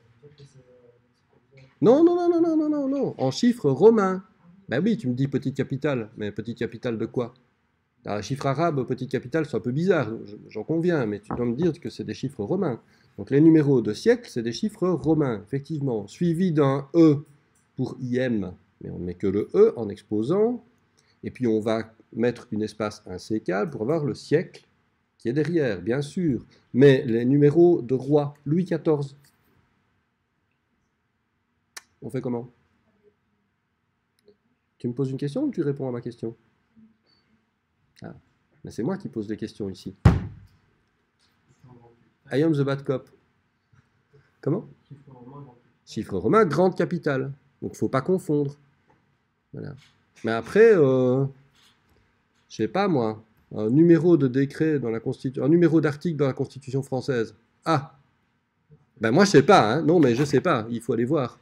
Non. En chiffres romains. Ben oui, tu me dis petite capitale. Mais petite capitale de quoi? Un chiffre arabe, petite capitale, c'est un peu bizarre. J'en conviens, mais tu dois me dire que c'est des chiffres romains. Donc les numéros de siècle, c'est des chiffres romains, effectivement. Suivi d'un E pour IM. Mais on ne met que le E en exposant. Et puis on va mettre une espace insécable pour avoir le siècle qui est derrière, bien sûr. Mais les numéros de roi, Louis XIV, on fait comment? Tu me poses une question ou tu réponds à ma question? Ah, mais c'est moi qui pose des questions ici. I am the bad cop. Comment? Chiffre romain, grande capitale. Donc, il ne faut pas confondre. Voilà. Mais après, je sais pas moi, un numéro de décret dans la Constitution, un numéro d'article dans la Constitution française. Ah, ben moi je sais pas, hein. Non mais je sais pas, il faut aller voir.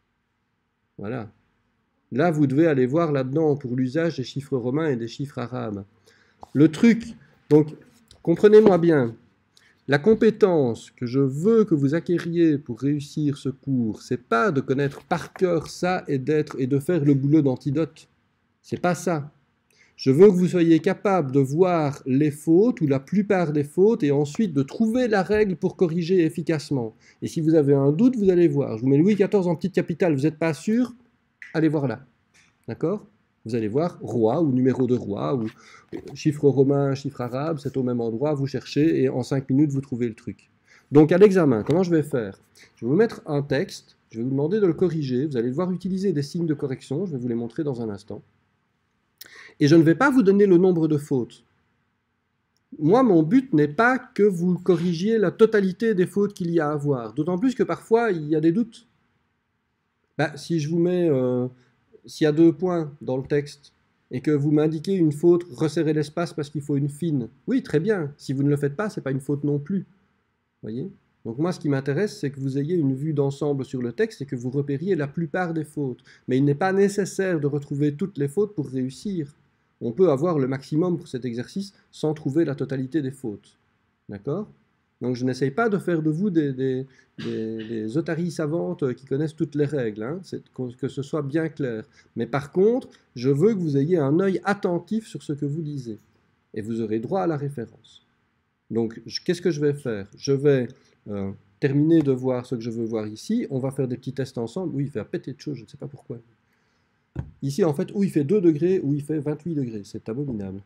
Voilà. Là, vous devez aller voir là-dedans pour l'usage des chiffres romains et des chiffres arabes. Le truc, donc, comprenez-moi bien, la compétence que je veux que vous acquériez pour réussir ce cours, c'est pas de connaître par cœur ça et de faire le boulot d'antidote. C'est pas ça. Je veux que vous soyez capable de voir les fautes ou la plupart des fautes et ensuite de trouver la règle pour corriger efficacement. Et si vous avez un doute, vous allez voir. Je vous mets Louis XIV en petite capitale, vous n'êtes pas sûr? Allez voir là. D'accord? Vous allez voir roi ou numéro de roi ou chiffre romain, chiffre arabe, c'est au même endroit, vous cherchez et en 5 minutes vous trouvez le truc. Donc à l'examen, comment je vais faire? Je vais vous mettre un texte, je vais vous demander de le corriger, vous allez devoir utiliser des signes de correction, je vais vous les montrer dans un instant. Et je ne vais pas vous donner le nombre de fautes. Moi, mon but n'est pas que vous corrigiez la totalité des fautes qu'il y a à voir, d'autant plus que parfois il y a des doutes. Ben, si je vous mets... s'il y a 2 points dans le texte et que vous m'indiquez une faute, resserrez l'espace parce qu'il faut une fine. Oui, très bien. Si vous ne le faites pas, ce n'est pas une faute non plus. Voyez? Donc moi, ce qui m'intéresse, c'est que vous ayez une vue d'ensemble sur le texte et que vous repériez la plupart des fautes. Mais il n'est pas nécessaire de retrouver toutes les fautes pour réussir. On peut avoir le maximum pour cet exercice sans trouver la totalité des fautes. D'accord? Donc je n'essaye pas de faire de vous des otaries savantes qui connaissent toutes les règles, hein, que ce soit bien clair. Mais par contre, je veux que vous ayez un œil attentif sur ce que vous lisez. Et vous aurez droit à la référence. Donc qu'est-ce que je vais faire? Je vais terminer de voir ce que je veux voir ici. On va faire des petits tests ensemble. Oui, il fait péter de choses, je ne sais pas pourquoi. Ici, en fait, où il fait 2 degrés, où il fait 28 degrés. C'est abominable.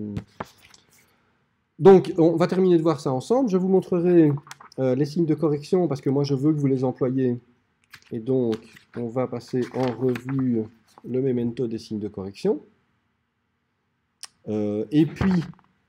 Donc, on va terminer de voir ça ensemble. Je vous montrerai les signes de correction parce que moi, je veux que vous les employiez. Et donc, on va passer en revue le memento des signes de correction. Et puis,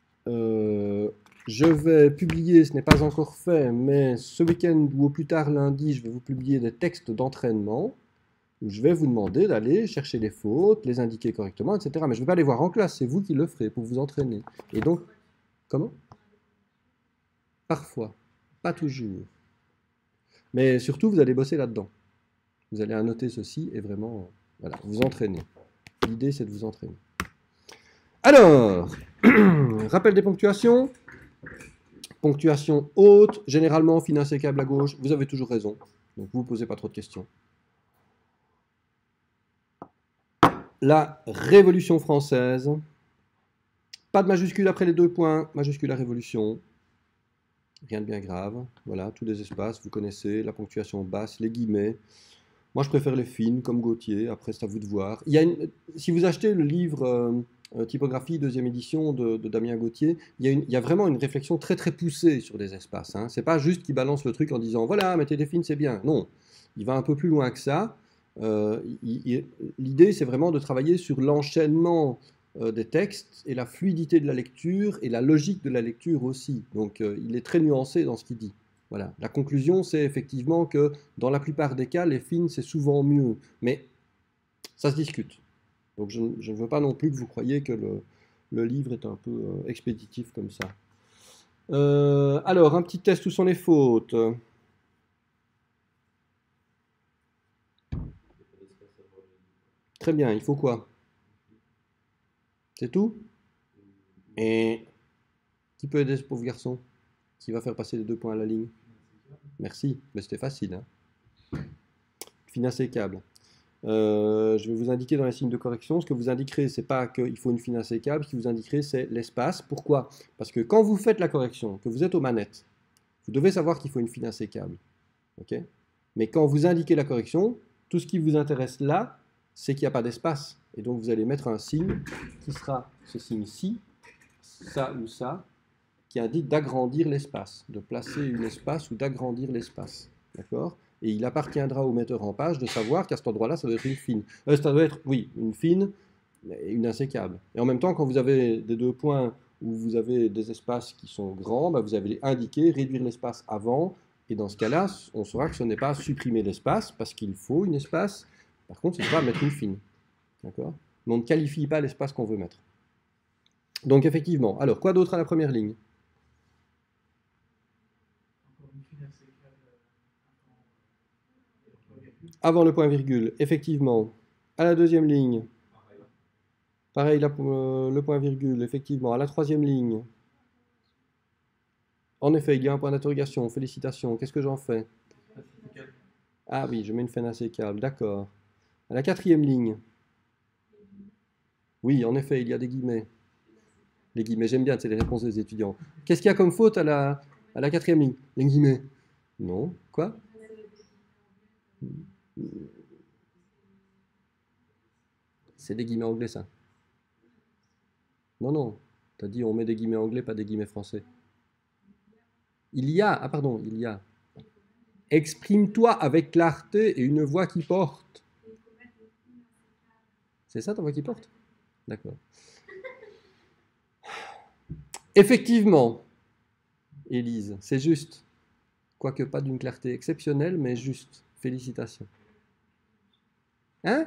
je vais publier, ce n'est pas encore fait, mais ce week-end ou au plus tard lundi, je vais vous publier des textes d'entraînement où je vais vous demander d'aller chercher les fautes, les indiquer correctement, etc. Mais je ne vais pas les voir en classe, c'est vous qui le ferez pour vous entraîner. Et donc, comment? Parfois, pas toujours. Mais surtout, vous allez bosser là-dedans. Vous allez annoter ceci et vraiment, voilà, vous entraîner. L'idée, c'est de vous entraîner. Alors, rappel des ponctuations. Ponctuation haute, généralement fin insécable à gauche. Vous avez toujours raison. Donc, vous ne posez pas trop de questions. La Révolution française. Pas de majuscule après les 2 points. Majuscule à Révolution. Rien de bien grave. Voilà, tous les espaces, vous connaissez. La ponctuation basse, les guillemets. Moi, je préfère les fines, comme Gauthier. Après, c'est à vous de voir. Si vous achetez le livre Typographie, 2e édition de Damien Gauthier, il y a vraiment une réflexion très très poussée sur les espaces. Hein. C'est pas juste qu'il balance le truc en disant voilà, mettez des fines, c'est bien. Non, il va un peu plus loin que ça. L'idée, c'est vraiment de travailler sur l'enchaînement des textes et la fluidité de la lecture et la logique de la lecture aussi. Donc, il est très nuancé dans ce qu'il dit. Voilà. La conclusion, c'est effectivement que dans la plupart des cas, les fines, c'est souvent mieux. Mais ça se discute. Donc je ne veux pas non plus que vous croyiez que le livre est un peu expéditif comme ça. Alors, un petit test, où sont les fautes? Très bien, il faut quoi? C'est tout? Et qui peut aider ce pauvre garçon? Qui va faire passer les 2 points à la ligne? Merci, mais c'était facile. Hein. Fin insécable. Je vais vous indiquer dans les signes de correction, ce que vous indiquerez, c'est pas qu'il faut une fine insécable, ce que vous indiquerez, c'est l'espace. Pourquoi? Parce que quand vous faites la correction, que vous êtes aux manettes, vous devez savoir qu'il faut une fine insécable. Okay? Mais quand vous indiquez la correction, tout ce qui vous intéresse là, c'est qu'il n'y a pas d'espace. Et donc vous allez mettre un signe qui sera ce signe-ci, ça ou ça, qui indique d'agrandir l'espace, de placer un espace ou d'agrandir l'espace. D'accord? Et il appartiendra au metteur en page de savoir qu'à cet endroit-là, ça doit être une fine. Ça doit être, oui, une fine et une insécable. Et en même temps, quand vous avez des deux points où vous avez des espaces qui sont grands, bah, vous avez indiqué réduire l'espace avant. Et dans ce cas-là, on saura que ce n'est pas supprimer l'espace, parce qu'il faut une espace. Par contre, ce sera mettre une fine. D'accord? Mais on ne qualifie pas l'espace qu'on veut mettre. Donc effectivement, alors quoi d'autre à la première ligne? Avant le point virgule, effectivement. À la deuxième ligne, pareil, le point virgule, effectivement. À la troisième ligne, en effet, il y a un point d'interrogation, félicitations. Qu'est-ce que j'en fais? Ah oui, je mets une fin insécable, d'accord. À la quatrième ligne, oui, en effet, il y a des guillemets. Les guillemets, j'aime bien, c'est les réponses des étudiants. Qu'est-ce qu'il y a comme faute à la quatrième ligne? Les guillemets. Non, quoi? C'est des guillemets anglais, ça. Non, non, t'as dit on met des guillemets anglais, pas des guillemets français. Il y a, ah pardon, il y a. Exprime-toi avec clarté et une voix qui porte. C'est ça ta voix qui porte? D'accord. Effectivement, Élise, c'est juste. Quoique pas d'une clarté exceptionnelle, mais juste. Félicitations. Hein?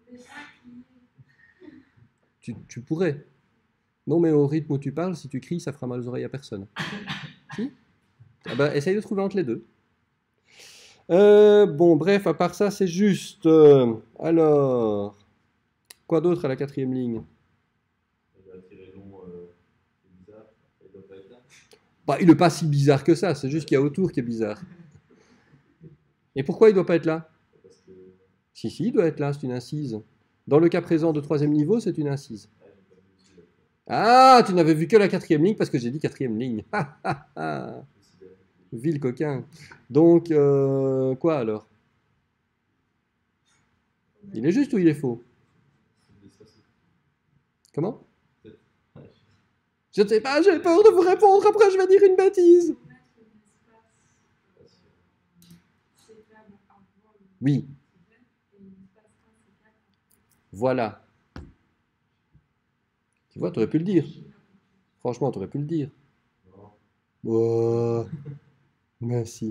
Tu pourrais. Non, mais au rythme où tu parles, si tu cries, ça fera mal aux oreilles à personne. Si? Ah bah, essaye de trouver entre les deux. Bon, bref, à part ça, c'est juste. Alors, quoi d'autre à la quatrième ligne? Bah, il n'est pas si bizarre que ça, c'est juste qu'il y a autour qui est bizarre. Et pourquoi il ne doit pas être là? Si, il doit être là, c'est une incise. Dans le cas présent de troisième niveau, c'est une incise. Ah, tu n'avais vu que la quatrième ligne parce que j'ai dit quatrième ligne. Ville coquin. Donc, quoi alors? Il est juste ou il est faux? Comment? Je ne sais pas, j'ai peur de vous répondre, après je vais dire une bêtise. Oui. Voilà. Tu vois, tu aurais pu le dire. Franchement, tu aurais pu le dire. Oh, merci.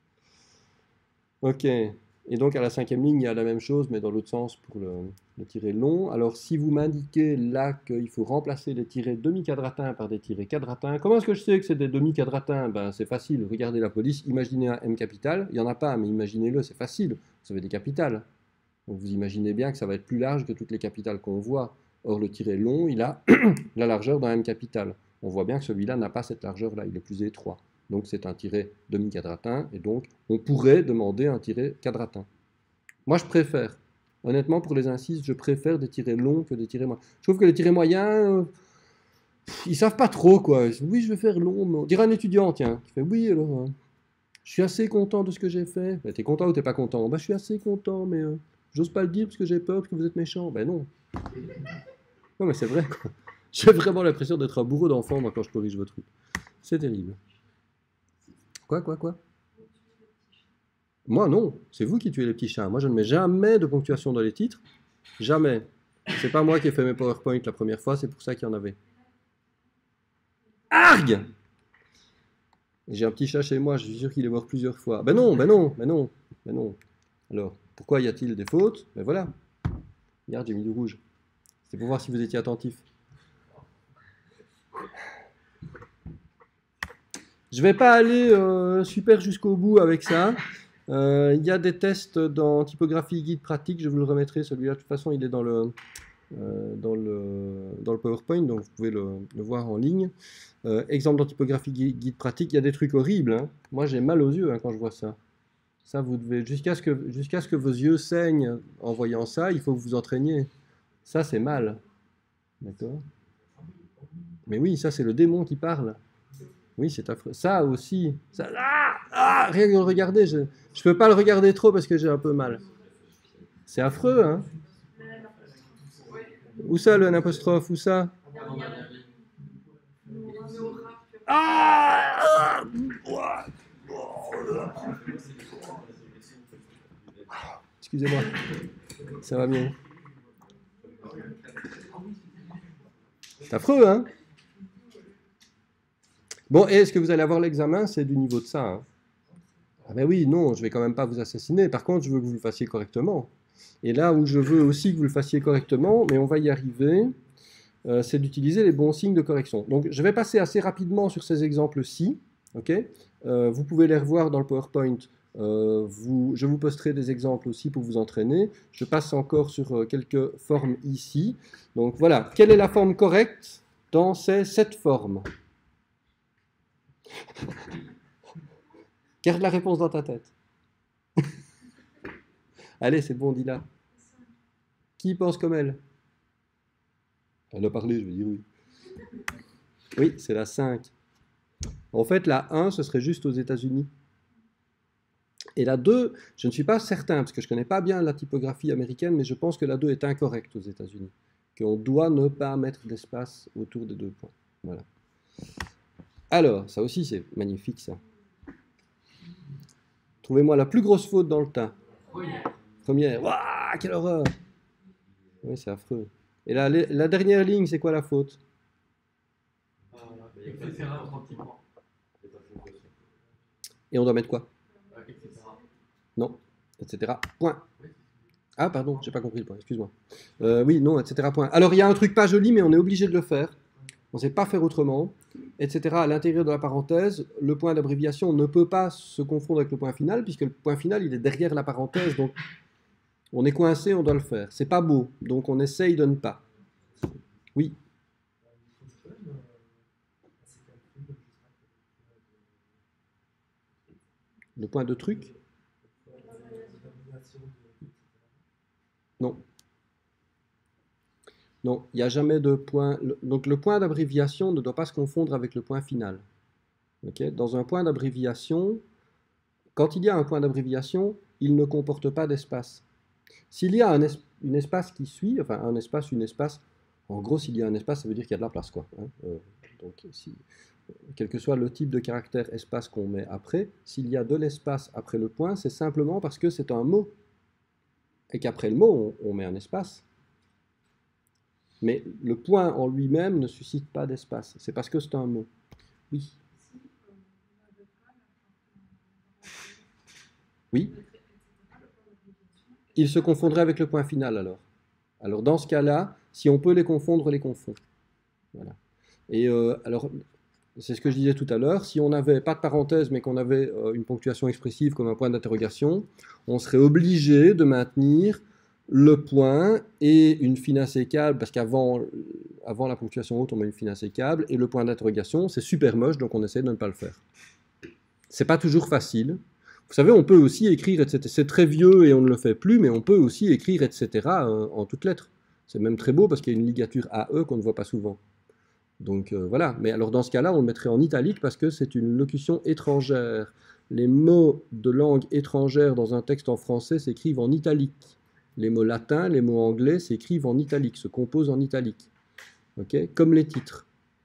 Ok. Et donc à la cinquième ligne, il y a la même chose, mais dans l'autre sens pour le tiret long. Alors si vous m'indiquez là qu'il faut remplacer les tirets demi-quadratins par des tirets quadratins, comment est-ce que je sais que c'est des demi-quadratins? Ben, c'est facile, regardez la police, imaginez un M capital, il n'y en a pas, mais imaginez-le, c'est facile, vous avez des capitales. Donc vous imaginez bien que ça va être plus large que toutes les capitales qu'on voit. Or le tiret long, il a la largeur d'un M capital. On voit bien que celui-là n'a pas cette largeur-là, il est plus étroit. Donc c'est un tiret demi-quadratin, et donc on pourrait demander un tiret quadratin. Moi je préfère, honnêtement pour les incises, je préfère des tirets longs que des tirets moyens. Je trouve que les tirets moyens, ils savent pas trop quoi. Oui, je vais faire long, mais on dirait un étudiant, tiens, qui fait oui, alors, je suis assez content de ce que j'ai fait. Ben, t'es content ou t'es pas content? Ben, je suis assez content, mais j'ose pas le dire parce que j'ai peur que vous êtes méchant. Ben non. Non, mais c'est vrai, quoi. J'ai vraiment l'impression d'être un bourreau d'enfant, moi, quand je corrige votre truc. C'est terrible. Quoi? Moi, non. C'est vous qui tuez les petits chats. Moi, je ne mets jamais de ponctuation dans les titres. Jamais. C'est pas moi qui ai fait mes PowerPoint la première fois, c'est pour ça qu'il y en avait. Argue! J'ai un petit chat chez moi, je suis sûr qu'il est mort plusieurs fois. Ben non. Alors, pourquoi y a-t-il des fautes? Ben voilà. Regarde, j'ai mis du rouge. C'est pour voir si vous étiez attentif. Je vais pas aller super jusqu'au bout avec ça. Il y a des tests dans typographie guide pratique, je vous le remettrai. Celui-là, de toute façon, il est dans le PowerPoint, donc vous pouvez le voir en ligne. Exemple dans typographie guide pratique, il y a des trucs horribles. Hein. Moi, j'ai mal aux yeux quand je vois ça. Ça, vous devez, jusqu'à ce que vos yeux saignent en voyant ça, il faut que vous entraîniez. Ça, c'est mal. D'accord? Mais oui, ça, c'est le démon qui parle. Oui, c'est affreux. Ça aussi. Ça, rien que de le regarder, je ne peux pas le regarder trop parce que j'ai un peu mal. C'est affreux, hein? Où ça, le apostrophe? Où ça? Ah! Excusez-moi. Ça va mieux. C'est affreux, hein? Bon, et est-ce que vous allez avoir l'examen? C'est du niveau de ça, hein. Ah ben oui, non, je vais quand même pas vous assassiner. Par contre, je veux que vous le fassiez correctement. Et là où je veux aussi que vous le fassiez correctement, mais on va y arriver, c'est d'utiliser les bons signes de correction. Donc, je vais passer assez rapidement sur ces exemples-ci. Okay, vous pouvez les revoir dans le PowerPoint. Je vous posterai des exemples aussi pour vous entraîner. Je passe encore sur quelques formes ici. Donc voilà, quelle est la forme correcte dans ces 7 formes? Garde la réponse dans ta tête. Allez, c'est bon, dis-la. Qui pense comme elle? Elle a parlé, je vais dire oui. Oui, c'est la 5. En fait, la 1, ce serait juste aux États-Unis. Et la 2, je ne suis pas certain, parce que je ne connais pas bien la typographie américaine, mais je pense que la 2 est incorrecte aux États-Unis. Qu'on doit ne pas mettre d'espace autour des 2 points. Voilà. Alors, ça aussi, c'est magnifique, ça. Trouvez-moi la plus grosse faute dans le tas. Première. Waouh, quelle horreur! Oui, c'est affreux. Et la dernière ligne, c'est quoi la faute? Et on doit mettre quoi? Non, etc. Point. Ah, pardon, j'ai pas compris le point, excuse-moi. Oui, non, etc. Point. Alors, il y a un truc pas joli, mais on est obligé de le faire. On ne sait pas faire autrement, etc. À l'intérieur de la parenthèse, le point d'abréviation ne peut pas se confondre avec le point final, puisque le point final, il est derrière la parenthèse, donc on est coincé, on doit le faire. C'est pas beau, donc on essaye de ne pas. Oui. Le point de truc? Non. Non, il n'y a jamais de point. Donc le point d'abréviation ne doit pas se confondre avec le point final. Okay? Dans un point d'abréviation, quand il y a un point d'abréviation, il ne comporte pas d'espace. S'il y a une espace qui suit, enfin un espace, une espace, en gros s'il y a un espace, ça veut dire qu'il y a de la place, quoi. Hein. Donc quel que soit le type de caractère espace qu'on met après, s'il y a de l'espace après le point, c'est simplement parce que c'est un mot. Et qu'après le mot, on met un espace. Mais le point en lui-même ne suscite pas d'espace. C'est parce que c'est un mot. Oui. Oui. Il se confondrait avec le point final alors. Alors dans ce cas-là, si on peut les confondre, on les confond. Voilà. Et alors, c'est ce que je disais tout à l'heure, si on n'avait pas de parenthèse mais qu'on avait une ponctuation expressive comme un point d'interrogation, on serait obligé de maintenir le point et une fine insécable, parce qu'avant la ponctuation haute, on met une fine insécable, et le point d'interrogation, c'est super moche, donc on essaie de ne pas le faire. C'est pas toujours facile. Vous savez, on peut aussi écrire, etc. C'est très vieux et on ne le fait plus, mais on peut aussi écrire, etc. en toutes lettres. C'est même très beau parce qu'il y a une ligature AE qu'on ne voit pas souvent. Donc voilà, mais alors dans ce cas-là, on le mettrait en italique parce que c'est une locution étrangère. Les mots de langue étrangère dans un texte en français s'écrivent en italique. Les mots latins, les mots anglais s'écrivent en italique, se composent en italique. Okay, comme les titres.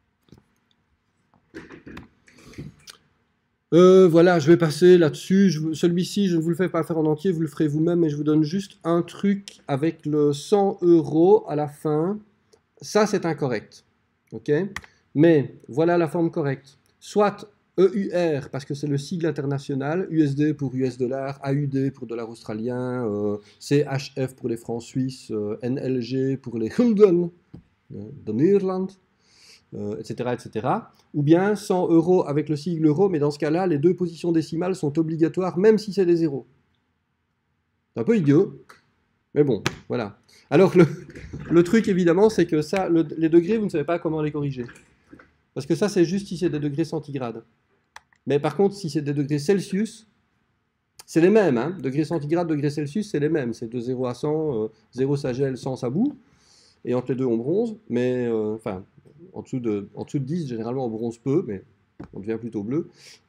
Voilà, je vais passer là-dessus. Celui-ci, je ne vous le fais pas faire en entier, vous le ferez vous-même, mais je vous donne juste un truc avec le 100 € à la fin. Ça, c'est incorrect. Okay, mais voilà la forme correcte. Soit EUR, parce que c'est le sigle international, USD pour US dollar, AUD pour dollar australien, CHF pour les francs suisses, NLG pour les gulden de Nederland, etc., etc. Ou bien 100 € avec le sigle euro, mais dans ce cas-là, les 2 positions décimales sont obligatoires, même si c'est des zéros. C'est un peu idiot, mais bon, voilà. Alors, le truc, évidemment, c'est que ça, les degrés, vous ne savez pas comment les corriger. Parce que ça, c'est juste si c'est des degrés centigrades. Mais par contre, si c'est des degrés Celsius, c'est les mêmes. Hein. Degrés centigrades, degrés Celsius, c'est les mêmes. C'est de 0 à 100, 0 ça gèle, 100 ça bout. Et entre les deux, on bronze. Mais, enfin, en dessous de 10, généralement, on bronze peu, mais on devient plutôt bleu.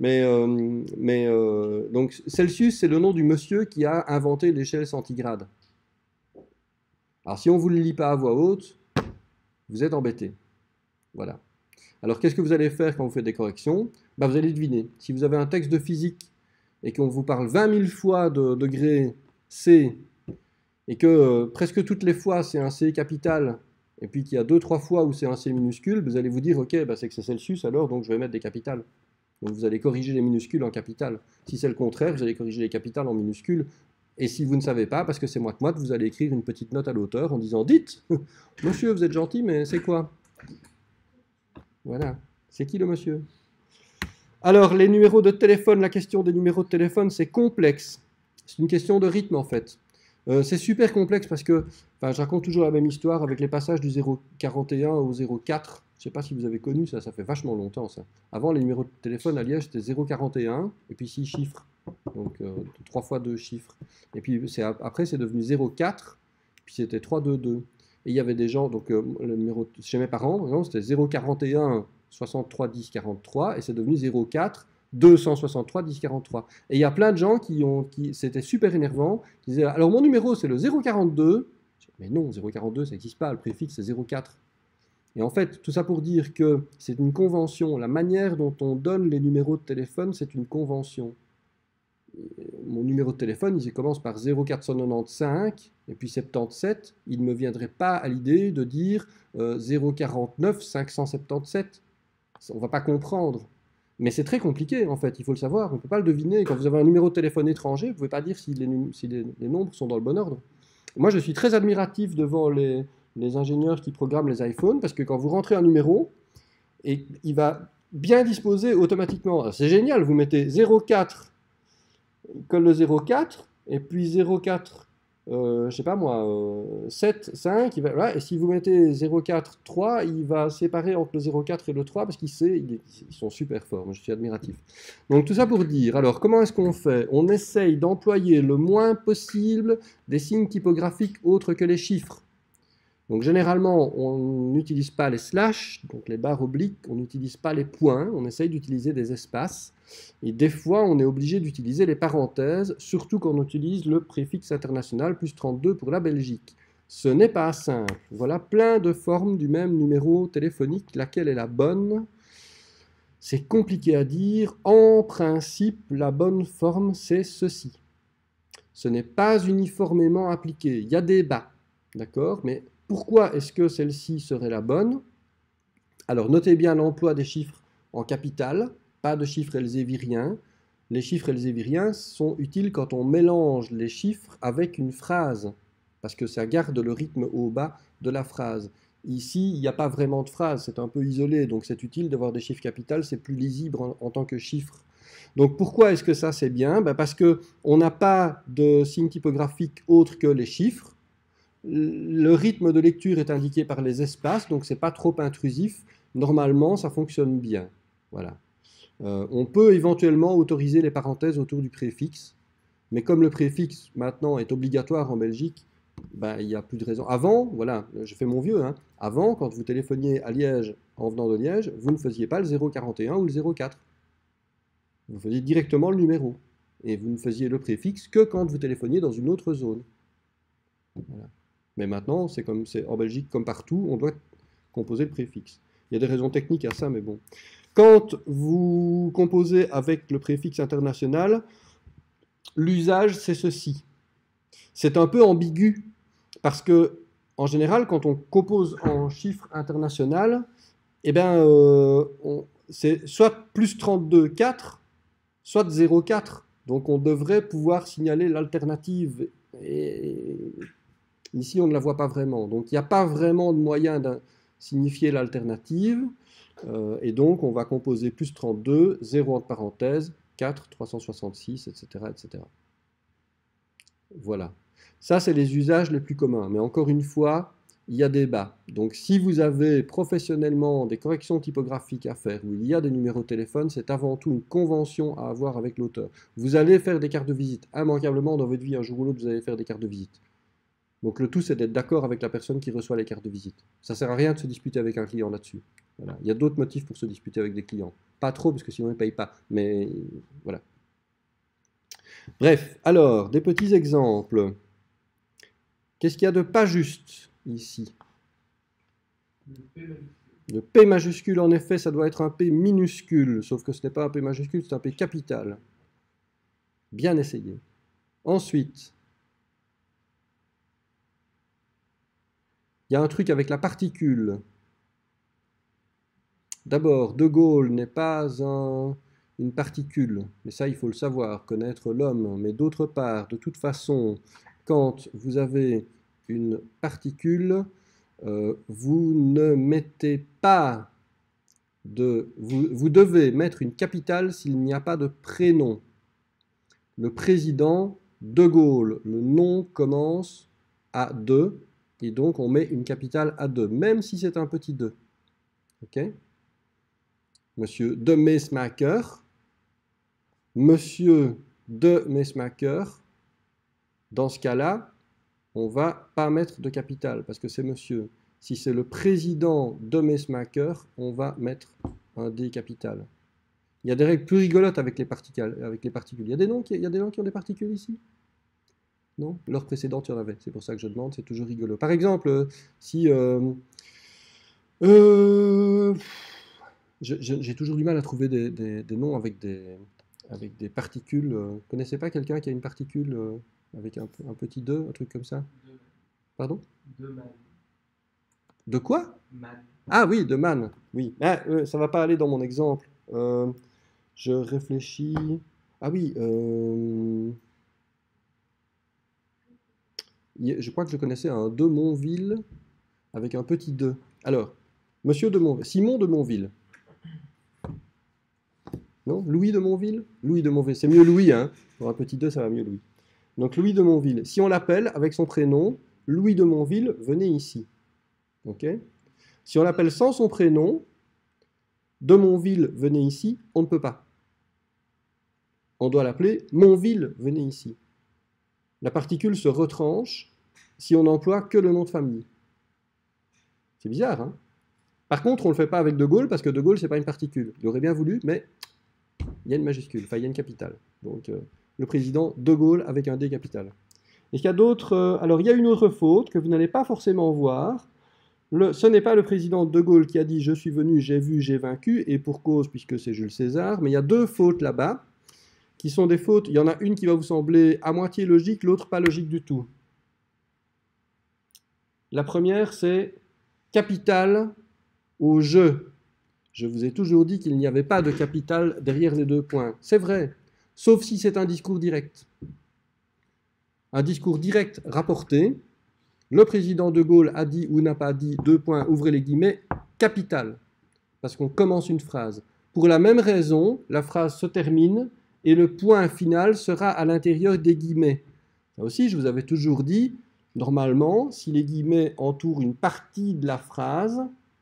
Donc, Celsius, c'est le nom du monsieur qui a inventé l'échelle centigrade. Alors, si on ne vous le lit pas à voix haute, vous êtes embêté. Voilà. Alors, qu'est-ce que vous allez faire quand vous faites des corrections? Ben, vous allez deviner. Si vous avez un texte de physique et qu'on vous parle 20 000 fois de degré C et que presque toutes les fois c'est un C capital, et puis qu'il y a 2-3 fois où c'est un C minuscule, vous allez vous dire, ok, bah c'est que c'est Celsius alors, donc je vais mettre des capitales. Donc vous allez corriger les minuscules en capitales. Si c'est le contraire, vous allez corriger les capitales en minuscules. Et si vous ne savez pas, parce que c'est moite-moite, vous allez écrire une petite note à l'auteur en disant, dites, monsieur, vous êtes gentil, mais c'est quoi? Voilà. C'est qui le monsieur? Alors, les numéros de téléphone, la question des numéros de téléphone, c'est complexe. C'est une question de rythme, en fait. C'est super complexe parce que, enfin, je raconte toujours la même histoire avec les passages du 041 au 04. Je ne sais pas si vous avez connu ça, ça fait vachement longtemps, ça. Avant, les numéros de téléphone à Liège, c'était 041 et puis 6 chiffres. Donc, 3 fois 2 chiffres. Et puis, après, c'est devenu 04, puis c'était 322. Et il y avait des gens, donc, le numéro chez mes parents, c'était 041 63 10 43 et c'est devenu 04 263 10 43. Et il y a plein de gens c'était super énervant, qui disaient alors mon numéro c'est le 042. Mais non, 042 ça n'existe pas, le préfixe c'est 04. Et en fait, tout ça pour dire que c'est une convention. La manière dont on donne les numéros de téléphone, c'est une convention. Mon numéro de téléphone, il commence par 0495 et puis 77. Il ne me viendrait pas à l'idée de dire 049 577. On ne va pas comprendre. Mais c'est très compliqué, en fait, il faut le savoir, on ne peut pas le deviner. Quand vous avez un numéro de téléphone étranger, vous ne pouvez pas dire si les nombres sont dans le bon ordre. Moi, je suis très admiratif devant les ingénieurs qui programment les iPhones, parce que quand vous rentrez un numéro, et il va bien disposer automatiquement. C'est génial, vous mettez 04, il colle le 04, et puis 04, je sais pas moi, 7, 5, voilà, et si vous mettez 04, 3, il va séparer entre le 04 et le 3 parce ils sont super forts, je suis admiratif. Donc tout ça pour dire, alors comment est-ce qu'on fait? On essaye d'employer le moins possible des signes typographiques autres que les chiffres. Donc généralement, on n'utilise pas les slash, donc les barres obliques, on n'utilise pas les points, on essaye d'utiliser des espaces. Et des fois, on est obligé d'utiliser les parenthèses, surtout quand on utilise le préfixe international, plus 32 pour la Belgique. Ce n'est pas simple. Voilà plein de formes du même numéro téléphonique. Laquelle est la bonne? C'est compliqué à dire. En principe, la bonne forme, c'est ceci. Ce n'est pas uniformément appliqué. Il y a des bas, d'accord? Mais pourquoi est-ce que celle-ci serait la bonne? Alors, notez bien l'emploi des chiffres en capital, pas de chiffres elzéviriens. Les chiffres elzéviriens sont utiles quand on mélange les chiffres avec une phrase, parce que ça garde le rythme au bas de la phrase. Ici, il n'y a pas vraiment de phrase, c'est un peu isolé, donc c'est utile d'avoir des chiffres capitales, c'est plus lisible en tant que chiffre. Donc pourquoi est-ce que ça c'est bien? Parce qu'on n'a pas de signe typographique autre que les chiffres. Le rythme de lecture est indiqué par les espaces, donc c'est pas trop intrusif. Normalement, ça fonctionne bien. Voilà. On peut éventuellement autoriser les parenthèses autour du préfixe, mais comme le préfixe maintenant est obligatoire en Belgique, il n'y a plus de raison. Avant, voilà, je fais mon vieux, hein. Avant, quand vous téléphoniez à Liège en venant de Liège, vous ne faisiez pas le 041 ou le 04. Vous faisiez directement le numéro. Et vous ne faisiez le préfixe que quand vous téléphoniez dans une autre zone. Voilà. Mais maintenant, c'est en Belgique comme partout, on doit composer le préfixe. Il y a des raisons techniques à ça, mais bon. Quand vous composez avec le préfixe international, l'usage, c'est ceci. C'est un peu ambigu, parce que, en général, quand on compose en chiffre international, c'est soit plus 32, 4, soit 0,4. Donc on devrait pouvoir signaler l'alternative. Et ici, on ne la voit pas vraiment. Donc il n'y a pas vraiment de moyen de signifier l'alternative. Et donc on va composer plus 32, 0 entre parenthèses, 4, 366, etc. etc. Voilà. Ça, c'est les usages les plus communs. Mais encore une fois, il y a des bas. Donc si vous avez professionnellement des corrections typographiques à faire, où il y a des numéros de téléphone, c'est avant tout une convention à avoir avec l'auteur. Vous allez faire des cartes de visite. Immanquablement, dans votre vie, un jour ou l'autre, vous allez faire des cartes de visite. Donc le tout, c'est d'être d'accord avec la personne qui reçoit les cartes de visite. Ça ne sert à rien de se disputer avec un client là-dessus. Voilà. Il y a d'autres motifs pour se disputer avec des clients. Pas trop, parce que sinon ils ne payent pas. Mais voilà. Bref, alors, des petits exemples. Qu'est-ce qu'il y a de pas juste ici? Le P majuscule, en effet, ça doit être un P minuscule, sauf que ce n'est pas un P majuscule, c'est un P capital. Bien essayé. Ensuite, Il y a un truc avec la particule. D'abord, De Gaulle n'est pas une particule, mais ça il faut le savoir, connaître l'homme. Mais d'autre part, de toute façon, quand vous avez une particule, vous ne mettez pas vous devez mettre une capitale s'il n'y a pas de prénom. Le président De Gaulle, le nom commence à 2, et donc on met une capitale à 2, même si c'est un petit 2. Ok? Monsieur De Mesmaeker, Monsieur De Mesmaeker, dans ce cas-là, on ne va pas mettre de capitale, parce que c'est monsieur. Si c'est le président De Mesmaeker, on va mettre un D capital. Il y a des règles plus rigolotes avec les particules. Il y a des noms qui ont des particules ici? Non? L'heure précédente, il y en avait. C'est pour ça que je demande, c'est toujours rigolo. Par exemple, si... j'ai toujours du mal à trouver des noms avec des particules. Vous connaissez pas quelqu'un qui a une particule avec un petit 2, un truc comme ça? Pardon? De man. De quoi? Man. Ah oui, de man. Oui. Ah, ça va pas aller dans mon exemple. Je réfléchis. Ah oui. Je crois que je connaissais un de Montville avec un petit 2. Alors, Monsieur de Montville. Simon de Montville. Non? Louis de Montville? Louis de Montville. C'est mieux Louis, hein? Pour un petit 2, ça va mieux Louis. Donc Louis de Montville. Si on l'appelle avec son prénom, Louis de Montville, venez ici. Ok? Si on l'appelle sans son prénom, de Montville, venez ici, on ne peut pas. On doit l'appeler Montville, venez ici. La particule se retranche si on n'emploie que le nom de famille. C'est bizarre, hein? Par contre, on ne le fait pas avec De Gaulle, parce que De Gaulle, ce n'est pas une particule. Il aurait bien voulu, mais il y a une majuscule, enfin, il y a une capitale. Donc, le président De Gaulle avec un D capital. Et il y a d'autres... alors, il y a une autre faute que vous n'allez pas forcément voir. Ce n'est pas le président De Gaulle qui a dit « Je suis venu, j'ai vu, j'ai vaincu », et pour cause, puisque c'est Jules César, mais il y a deux fautes là-bas, qui sont des fautes... Il y en a une qui va vous sembler à moitié logique, l'autre pas logique du tout. La première, c'est « capital » au « je ». Je vous ai toujours dit qu'il n'y avait pas de capital derrière les deux points. C'est vrai, sauf si c'est un discours direct. Un discours direct rapporté, le président de Gaulle a dit ou n'a pas dit, deux points, ouvrez les guillemets, capital, parce qu'on commence une phrase. Pour la même raison, la phrase se termine et le point final sera à l'intérieur des guillemets. Ça aussi, je vous avais toujours dit, normalement, si les guillemets entourent une partie de la phrase,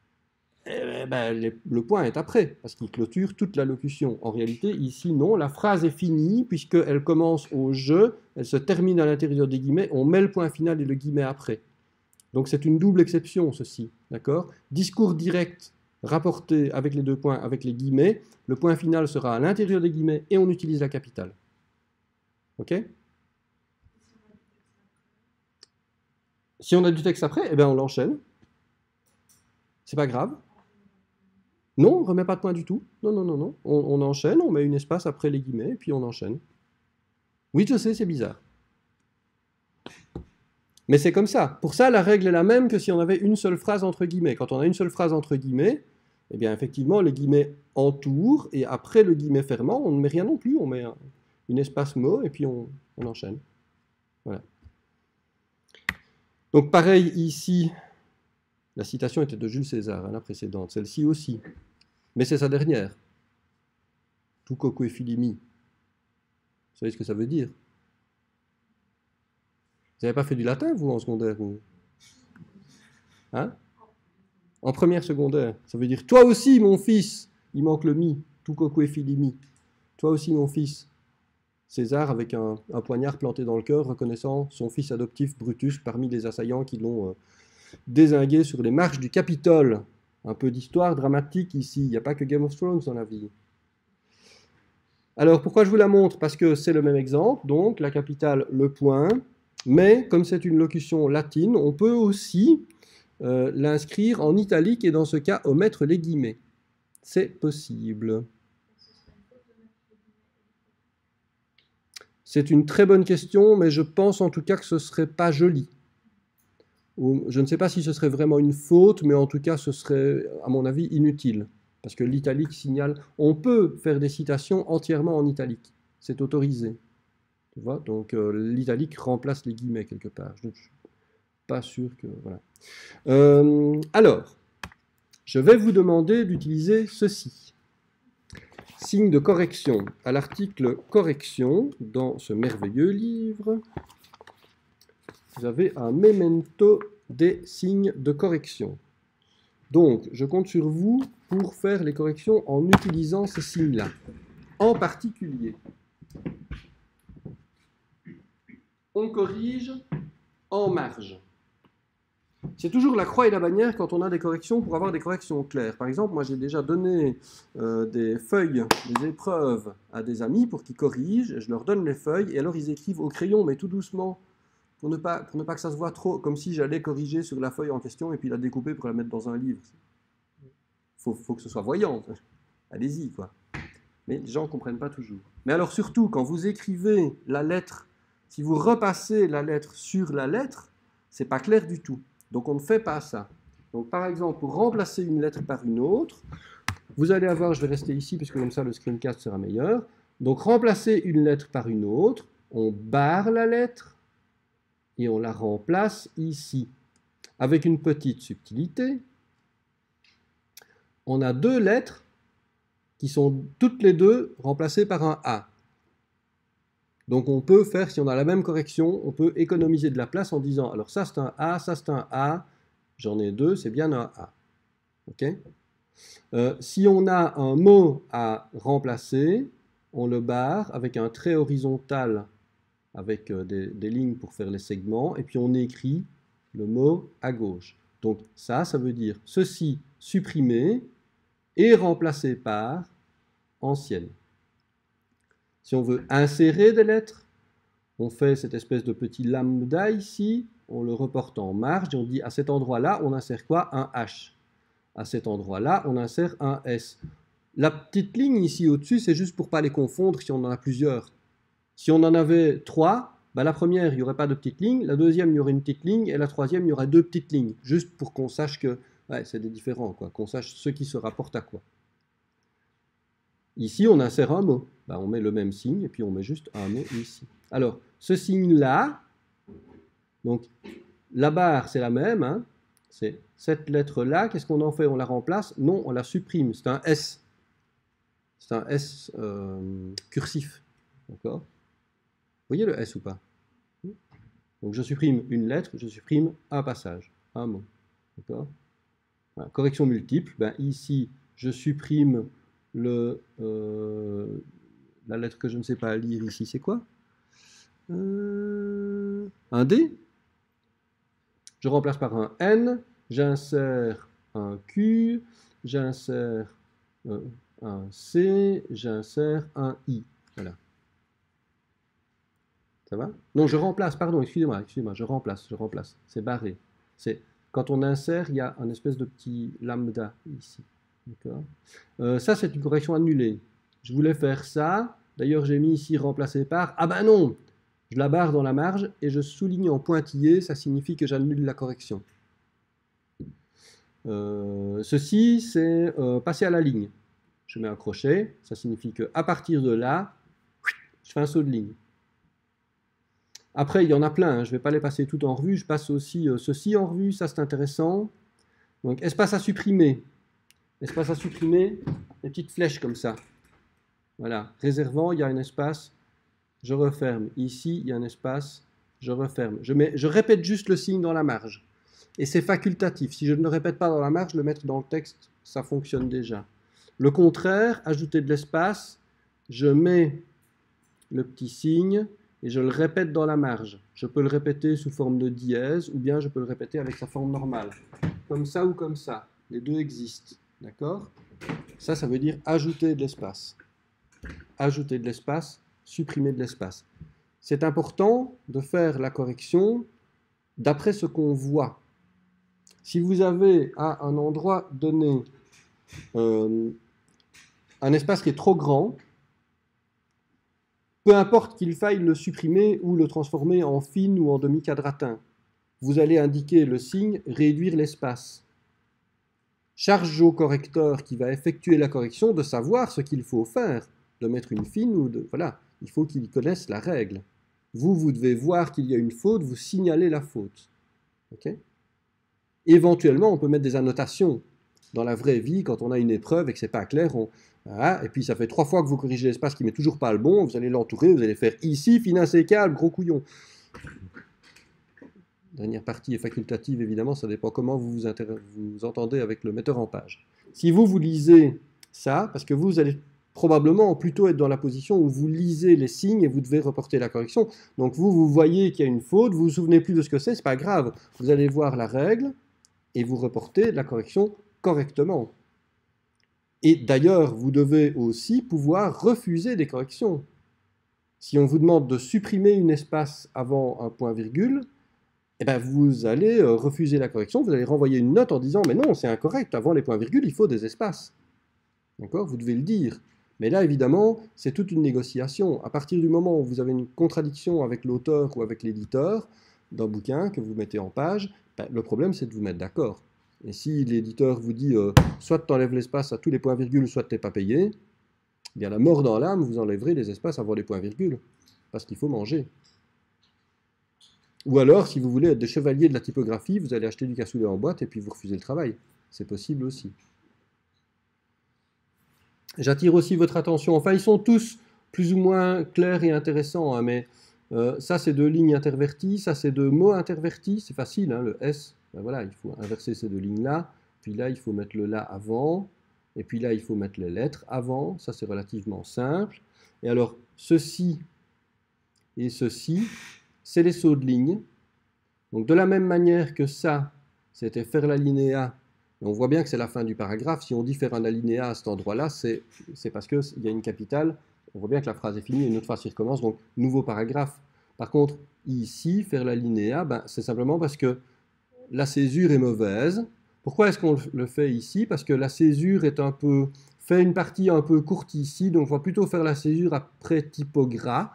le point est après, parce qu'il clôture toute la locution. En réalité, ici, non, la phrase est finie, puisqu'elle commence au « je », elle se termine à l'intérieur des guillemets, on met le point final et le guillemet après. Donc c'est une double exception, ceci, d'accord? Discours direct rapporté avec les deux points, avec les guillemets, le point final sera à l'intérieur des guillemets et on utilise la capitale. Ok? Si on a du texte après, eh bien on l'enchaîne. C'est pas grave. Non, on ne remet pas de point du tout. Non, non, non, non. On enchaîne, on met une espace après les guillemets, et puis on enchaîne. Oui, je sais, c'est bizarre. Mais c'est comme ça. Pour ça, la règle est la même que si on avait une seule phrase entre guillemets. Quand on a une seule phrase entre guillemets, eh bien, effectivement, les guillemets entourent, et après le guillemet fermant, on ne met rien non plus. On met une espace mot, et puis on enchaîne. Voilà. Donc, pareil, ici, la citation était de Jules César, hein, la précédente. Celle-ci aussi. Mais c'est sa dernière. Tout coco et filimi. Vous savez ce que ça veut dire? Vous n'avez pas fait du latin, vous, en secondaire ou... Hein? En première secondaire. Ça veut dire, toi aussi, mon fils. Il manque le mi. Tout coco et filimi. Toi aussi, mon fils. César, avec un poignard planté dans le cœur, reconnaissant son fils adoptif Brutus parmi les assaillants qui l'ont dézingué sur les marches du Capitole. Un peu d'histoire dramatique ici. Il n'y a pas que Game of Thrones dans la vie. Alors, pourquoi je vous la montre? Parce que c'est le même exemple. Donc, la capitale, le point. Mais, comme c'est une locution latine, on peut aussi l'inscrire en italique et dans ce cas, omettre les guillemets. C'est possible. C'est une très bonne question, mais je pense en tout cas que ce ne serait pas joli. Je ne sais pas si ce serait vraiment une faute, mais en tout cas, ce serait, à mon avis, inutile. Parce que l'italique signale... On peut faire des citations entièrement en italique. C'est autorisé. Tu vois? Donc, l'italique remplace les guillemets quelque part. Je ne suis pas sûr que... Voilà. Alors, je vais vous demander d'utiliser ceci. Signe de correction. À l'article correction, dans ce merveilleux livre, vous avez un memento des signes de correction. Donc, je compte sur vous pour faire les corrections en utilisant ces signes-là. En particulier, on corrige en marge. C'est toujours la croix et la bannière quand on a des corrections pour avoir des corrections claires. Par exemple, moi j'ai déjà donné des feuilles, des épreuves à des amis pour qu'ils corrigent. Je leur donne les feuilles et alors ils écrivent au crayon, mais tout doucement, pour ne pas que ça se voit trop, comme si j'allais corriger sur la feuille en question et puis la découper pour la mettre dans un livre. Faut que ce soit voyant. Allez-y, quoi. Mais les gens ne comprennent pas toujours. Mais alors surtout, quand vous écrivez la lettre, si vous repassez la lettre sur la lettre, c'est pas clair du tout. Donc on ne fait pas ça. Donc par exemple, pour remplacer une lettre par une autre, vous allez avoir, je vais rester ici parce que comme ça le screencast sera meilleur. Donc remplacer une lettre par une autre, on barre la lettre et on la remplace ici. Avec une petite subtilité, on a deux lettres qui sont toutes les deux remplacées par un A. Donc on peut faire, si on a la même correction, on peut économiser de la place en disant, alors ça c'est un A, ça c'est un A, j'en ai deux, c'est bien un A. Okay, si on a un mot à remplacer, on le barre avec un trait horizontal, avec des lignes pour faire les segments, et puis on écrit le mot à gauche. Donc ça veut dire ceci supprimé et remplacé par ancienne. Si on veut insérer des lettres, on fait cette espèce de petit lambda ici, on le reporte en marge et on dit à cet endroit-là, on insère quoi? Un H. À cet endroit-là, on insère un S. La petite ligne ici au-dessus, c'est juste pour ne pas les confondre si on en a plusieurs. Si on en avait trois, ben la première, il n'y aurait pas de petite ligne, la deuxième, il y aurait une petite ligne, et la troisième, il y aurait deux petites lignes, juste pour qu'on sache que ouais, c'est des différents, quoi, qu'on sache ce qui se rapporte à quoi. Ici, on insère un mot. Ben, on met le même signe et puis on met juste un mot ici. Alors, ce signe-là, donc la barre, c'est la même. Hein, c'est cette lettre-là. Qu'est-ce qu'on en fait? On la remplace? Non, on la supprime. C'est un S. C'est un S cursif. D'accord? Vous voyez le S ou pas? Donc, je supprime une lettre, je supprime un passage, un mot. D'accord? Voilà. Correction multiple. Ben, ici, je supprime la lettre que je ne sais pas lire ici, c'est quoi? Un D. Je remplace par un N, j'insère un Q, j'insère un C, j'insère un I. Voilà. Ça va? Non, je remplace, pardon, excusez-moi, je remplace. C'est barré. Quand on insère, il y a un espèce de petit lambda ici. D'accord. Ça, c'est une correction annulée. Je voulais faire ça. D'ailleurs, j'ai mis ici remplacer par. Ah ben non! Je la barre dans la marge et je souligne en pointillé. Ça signifie que j'annule la correction. Ceci, c'est passer à la ligne. Je mets un crochet. Ça signifie qu'à partir de là, je fais un saut de ligne. Après, il y en a plein. Hein. Je ne vais pas les passer toutes en revue. Je passe aussi ceci en revue. Ça, c'est intéressant. Donc, espace à supprimer. Espace à supprimer, des petites flèches comme ça. Voilà, réservant, il y a un espace, je referme. Ici, il y a un espace, je referme. Je répète juste le signe dans la marge. Et c'est facultatif. Si je ne le répète pas dans la marge, le mettre dans le texte, ça fonctionne déjà. Le contraire, ajouter de l'espace, je mets le petit signe et je le répète dans la marge. Je peux le répéter sous forme de dièse ou bien je peux le répéter avec sa forme normale. Comme ça ou comme ça. Les deux existent. D'accord? Ça veut dire ajouter de l'espace. Ajouter de l'espace, supprimer de l'espace. C'est important de faire la correction d'après ce qu'on voit. Si vous avez à un endroit donné un espace qui est trop grand, peu importe qu'il faille le supprimer ou le transformer en fine ou en demi-quadratin, vous allez indiquer le signe « réduire l'espace ». Charge au correcteur qui va effectuer la correction de savoir ce qu'il faut faire, de mettre une fine ou de... Voilà, il faut qu'il connaisse la règle. Vous devez voir qu'il y a une faute, vous signalez la faute. Okay? Éventuellement, on peut mettre des annotations. Dans la vraie vie, quand on a une épreuve et que ce n'est pas clair, voilà, et puis ça fait 3 fois que vous corrigez l'espace qui ne met toujours pas le bon, vous allez l'entourer, vous allez faire ici, fin insécable, gros couillon. Dernière partie est facultative, évidemment, ça dépend comment vous entendez avec le metteur en page. Si vous lisez ça, parce que vous allez probablement plutôt être dans la position où vous lisez les signes et vous devez reporter la correction. Donc vous voyez qu'il y a une faute, vous vous souvenez plus de ce que c'est pas grave. Vous allez voir la règle et vous reportez la correction correctement. Et d'ailleurs, vous devez aussi pouvoir refuser des corrections. Si on vous demande de supprimer un espace avant un point-virgule, eh ben vous allez refuser la correction, vous allez renvoyer une note en disant « mais non, c'est incorrect, avant les points-virgules, il faut des espaces ». D'accord ? Vous devez le dire. Mais là, évidemment, c'est toute une négociation. À partir du moment où vous avez une contradiction avec l'auteur ou avec l'éditeur d'un bouquin que vous mettez en page, ben, le problème, c'est de vous mettre d'accord. Et si l'éditeur vous dit soit tu enlèves l'espace à tous les points-virgules, soit tu n'es pas payé, eh bien la mort dans l'âme, vous enlèverez les espaces avant les points-virgules, parce qu'il faut manger. Ou alors, si vous voulez être des chevaliers de la typographie, vous allez acheter du cassoulet en boîte et puis vous refusez le travail. C'est possible aussi. J'attire aussi votre attention, enfin ils sont tous plus ou moins clairs et intéressants, hein, mais ça c'est de lignes interverties, ça c'est de mots intervertis, c'est facile, hein, le S, ben voilà, il faut inverser ces deux lignes-là, puis là il faut mettre le là avant, et puis là il faut mettre les lettres avant, ça c'est relativement simple. Et alors ceci et ceci, c'est les sauts de ligne. Donc de la même manière que ça, c'était faire l'alinéa, on voit bien que c'est la fin du paragraphe. Si on dit faire un alinéa à cet endroit-là, c'est parce qu'il y a une capitale. On voit bien que la phrase est finie et une autre phrase qui recommence, donc nouveau paragraphe. Par contre, ici, faire l'alinéa, ben, c'est simplement parce que la césure est mauvaise. Pourquoi est-ce qu'on le fait ici? Parce que la césure est fait une partie un peu courte ici, donc on va plutôt faire la césure après typogras.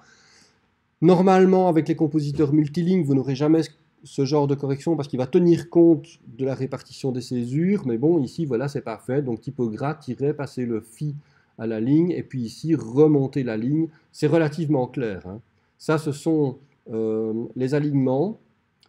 Normalement, avec les compositeurs multilignes, vous n'aurez jamais ce genre de correction parce qu'il va tenir compte de la répartition des césures, mais bon, ici, voilà, c'est parfait. Donc, typogras, tirer, passer le phi à la ligne, et puis ici, remonter la ligne. C'est relativement clair. Hein. Ça, ce sont les alignements.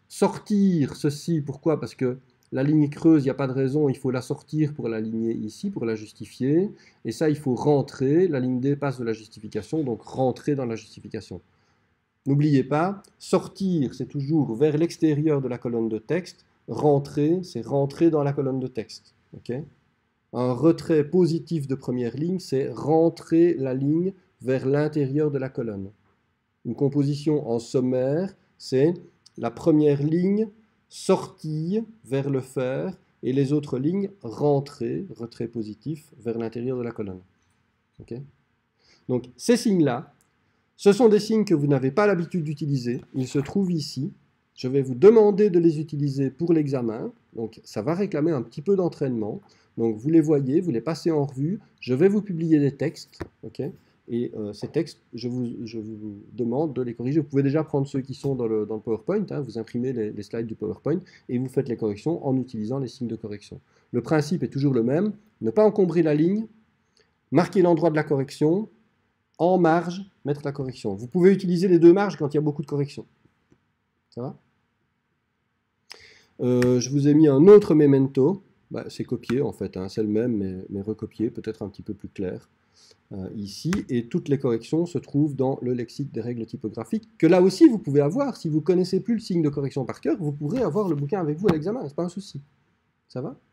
Sortir ceci, pourquoi? Parce que la ligne creuse, il n'y a pas de raison, il faut la sortir pour l'aligner ici, pour la justifier. Et ça, il faut rentrer. La ligne dépasse de la justification, donc rentrer dans la justification. N'oubliez pas, sortir, c'est toujours vers l'extérieur de la colonne de texte. Rentrer, c'est rentrer dans la colonne de texte. Okay? Un retrait positif de première ligne, c'est rentrer la ligne vers l'intérieur de la colonne. Une composition en sommaire, c'est la première ligne sortir vers le fer et les autres lignes rentrer, retrait positif, vers l'intérieur de la colonne. Okay? Donc ces signes-là, ce sont des signes que vous n'avez pas l'habitude d'utiliser. Ils se trouvent ici. Je vais vous demander de les utiliser pour l'examen. Donc, ça va réclamer un petit peu d'entraînement. Donc, vous les voyez, vous les passez en revue. Je vais vous publier des textes. Okay? Et ces textes, je vous demande de les corriger. Vous pouvez déjà prendre ceux qui sont dans le PowerPoint. Hein, vous imprimez les slides du PowerPoint et vous faites les corrections en utilisant les signes de correction. Le principe est toujours le même. Ne pas encombrer la ligne. Marquer l'endroit de la correction. En marge, mettre la correction. Vous pouvez utiliser les deux marges quand il y a beaucoup de corrections. Ça va? Je vous ai mis un autre memento. Bah, c'est copié en fait, hein, c'est le même, mais recopié, peut-être un petit peu plus clair. Ici, et toutes les corrections se trouvent dans le lexique des règles typographiques, que là aussi vous pouvez avoir. Si vous ne connaissez plus le signe de correction par cœur, vous pourrez avoir le bouquin avec vous à l'examen, c'est pas un souci. Ça va?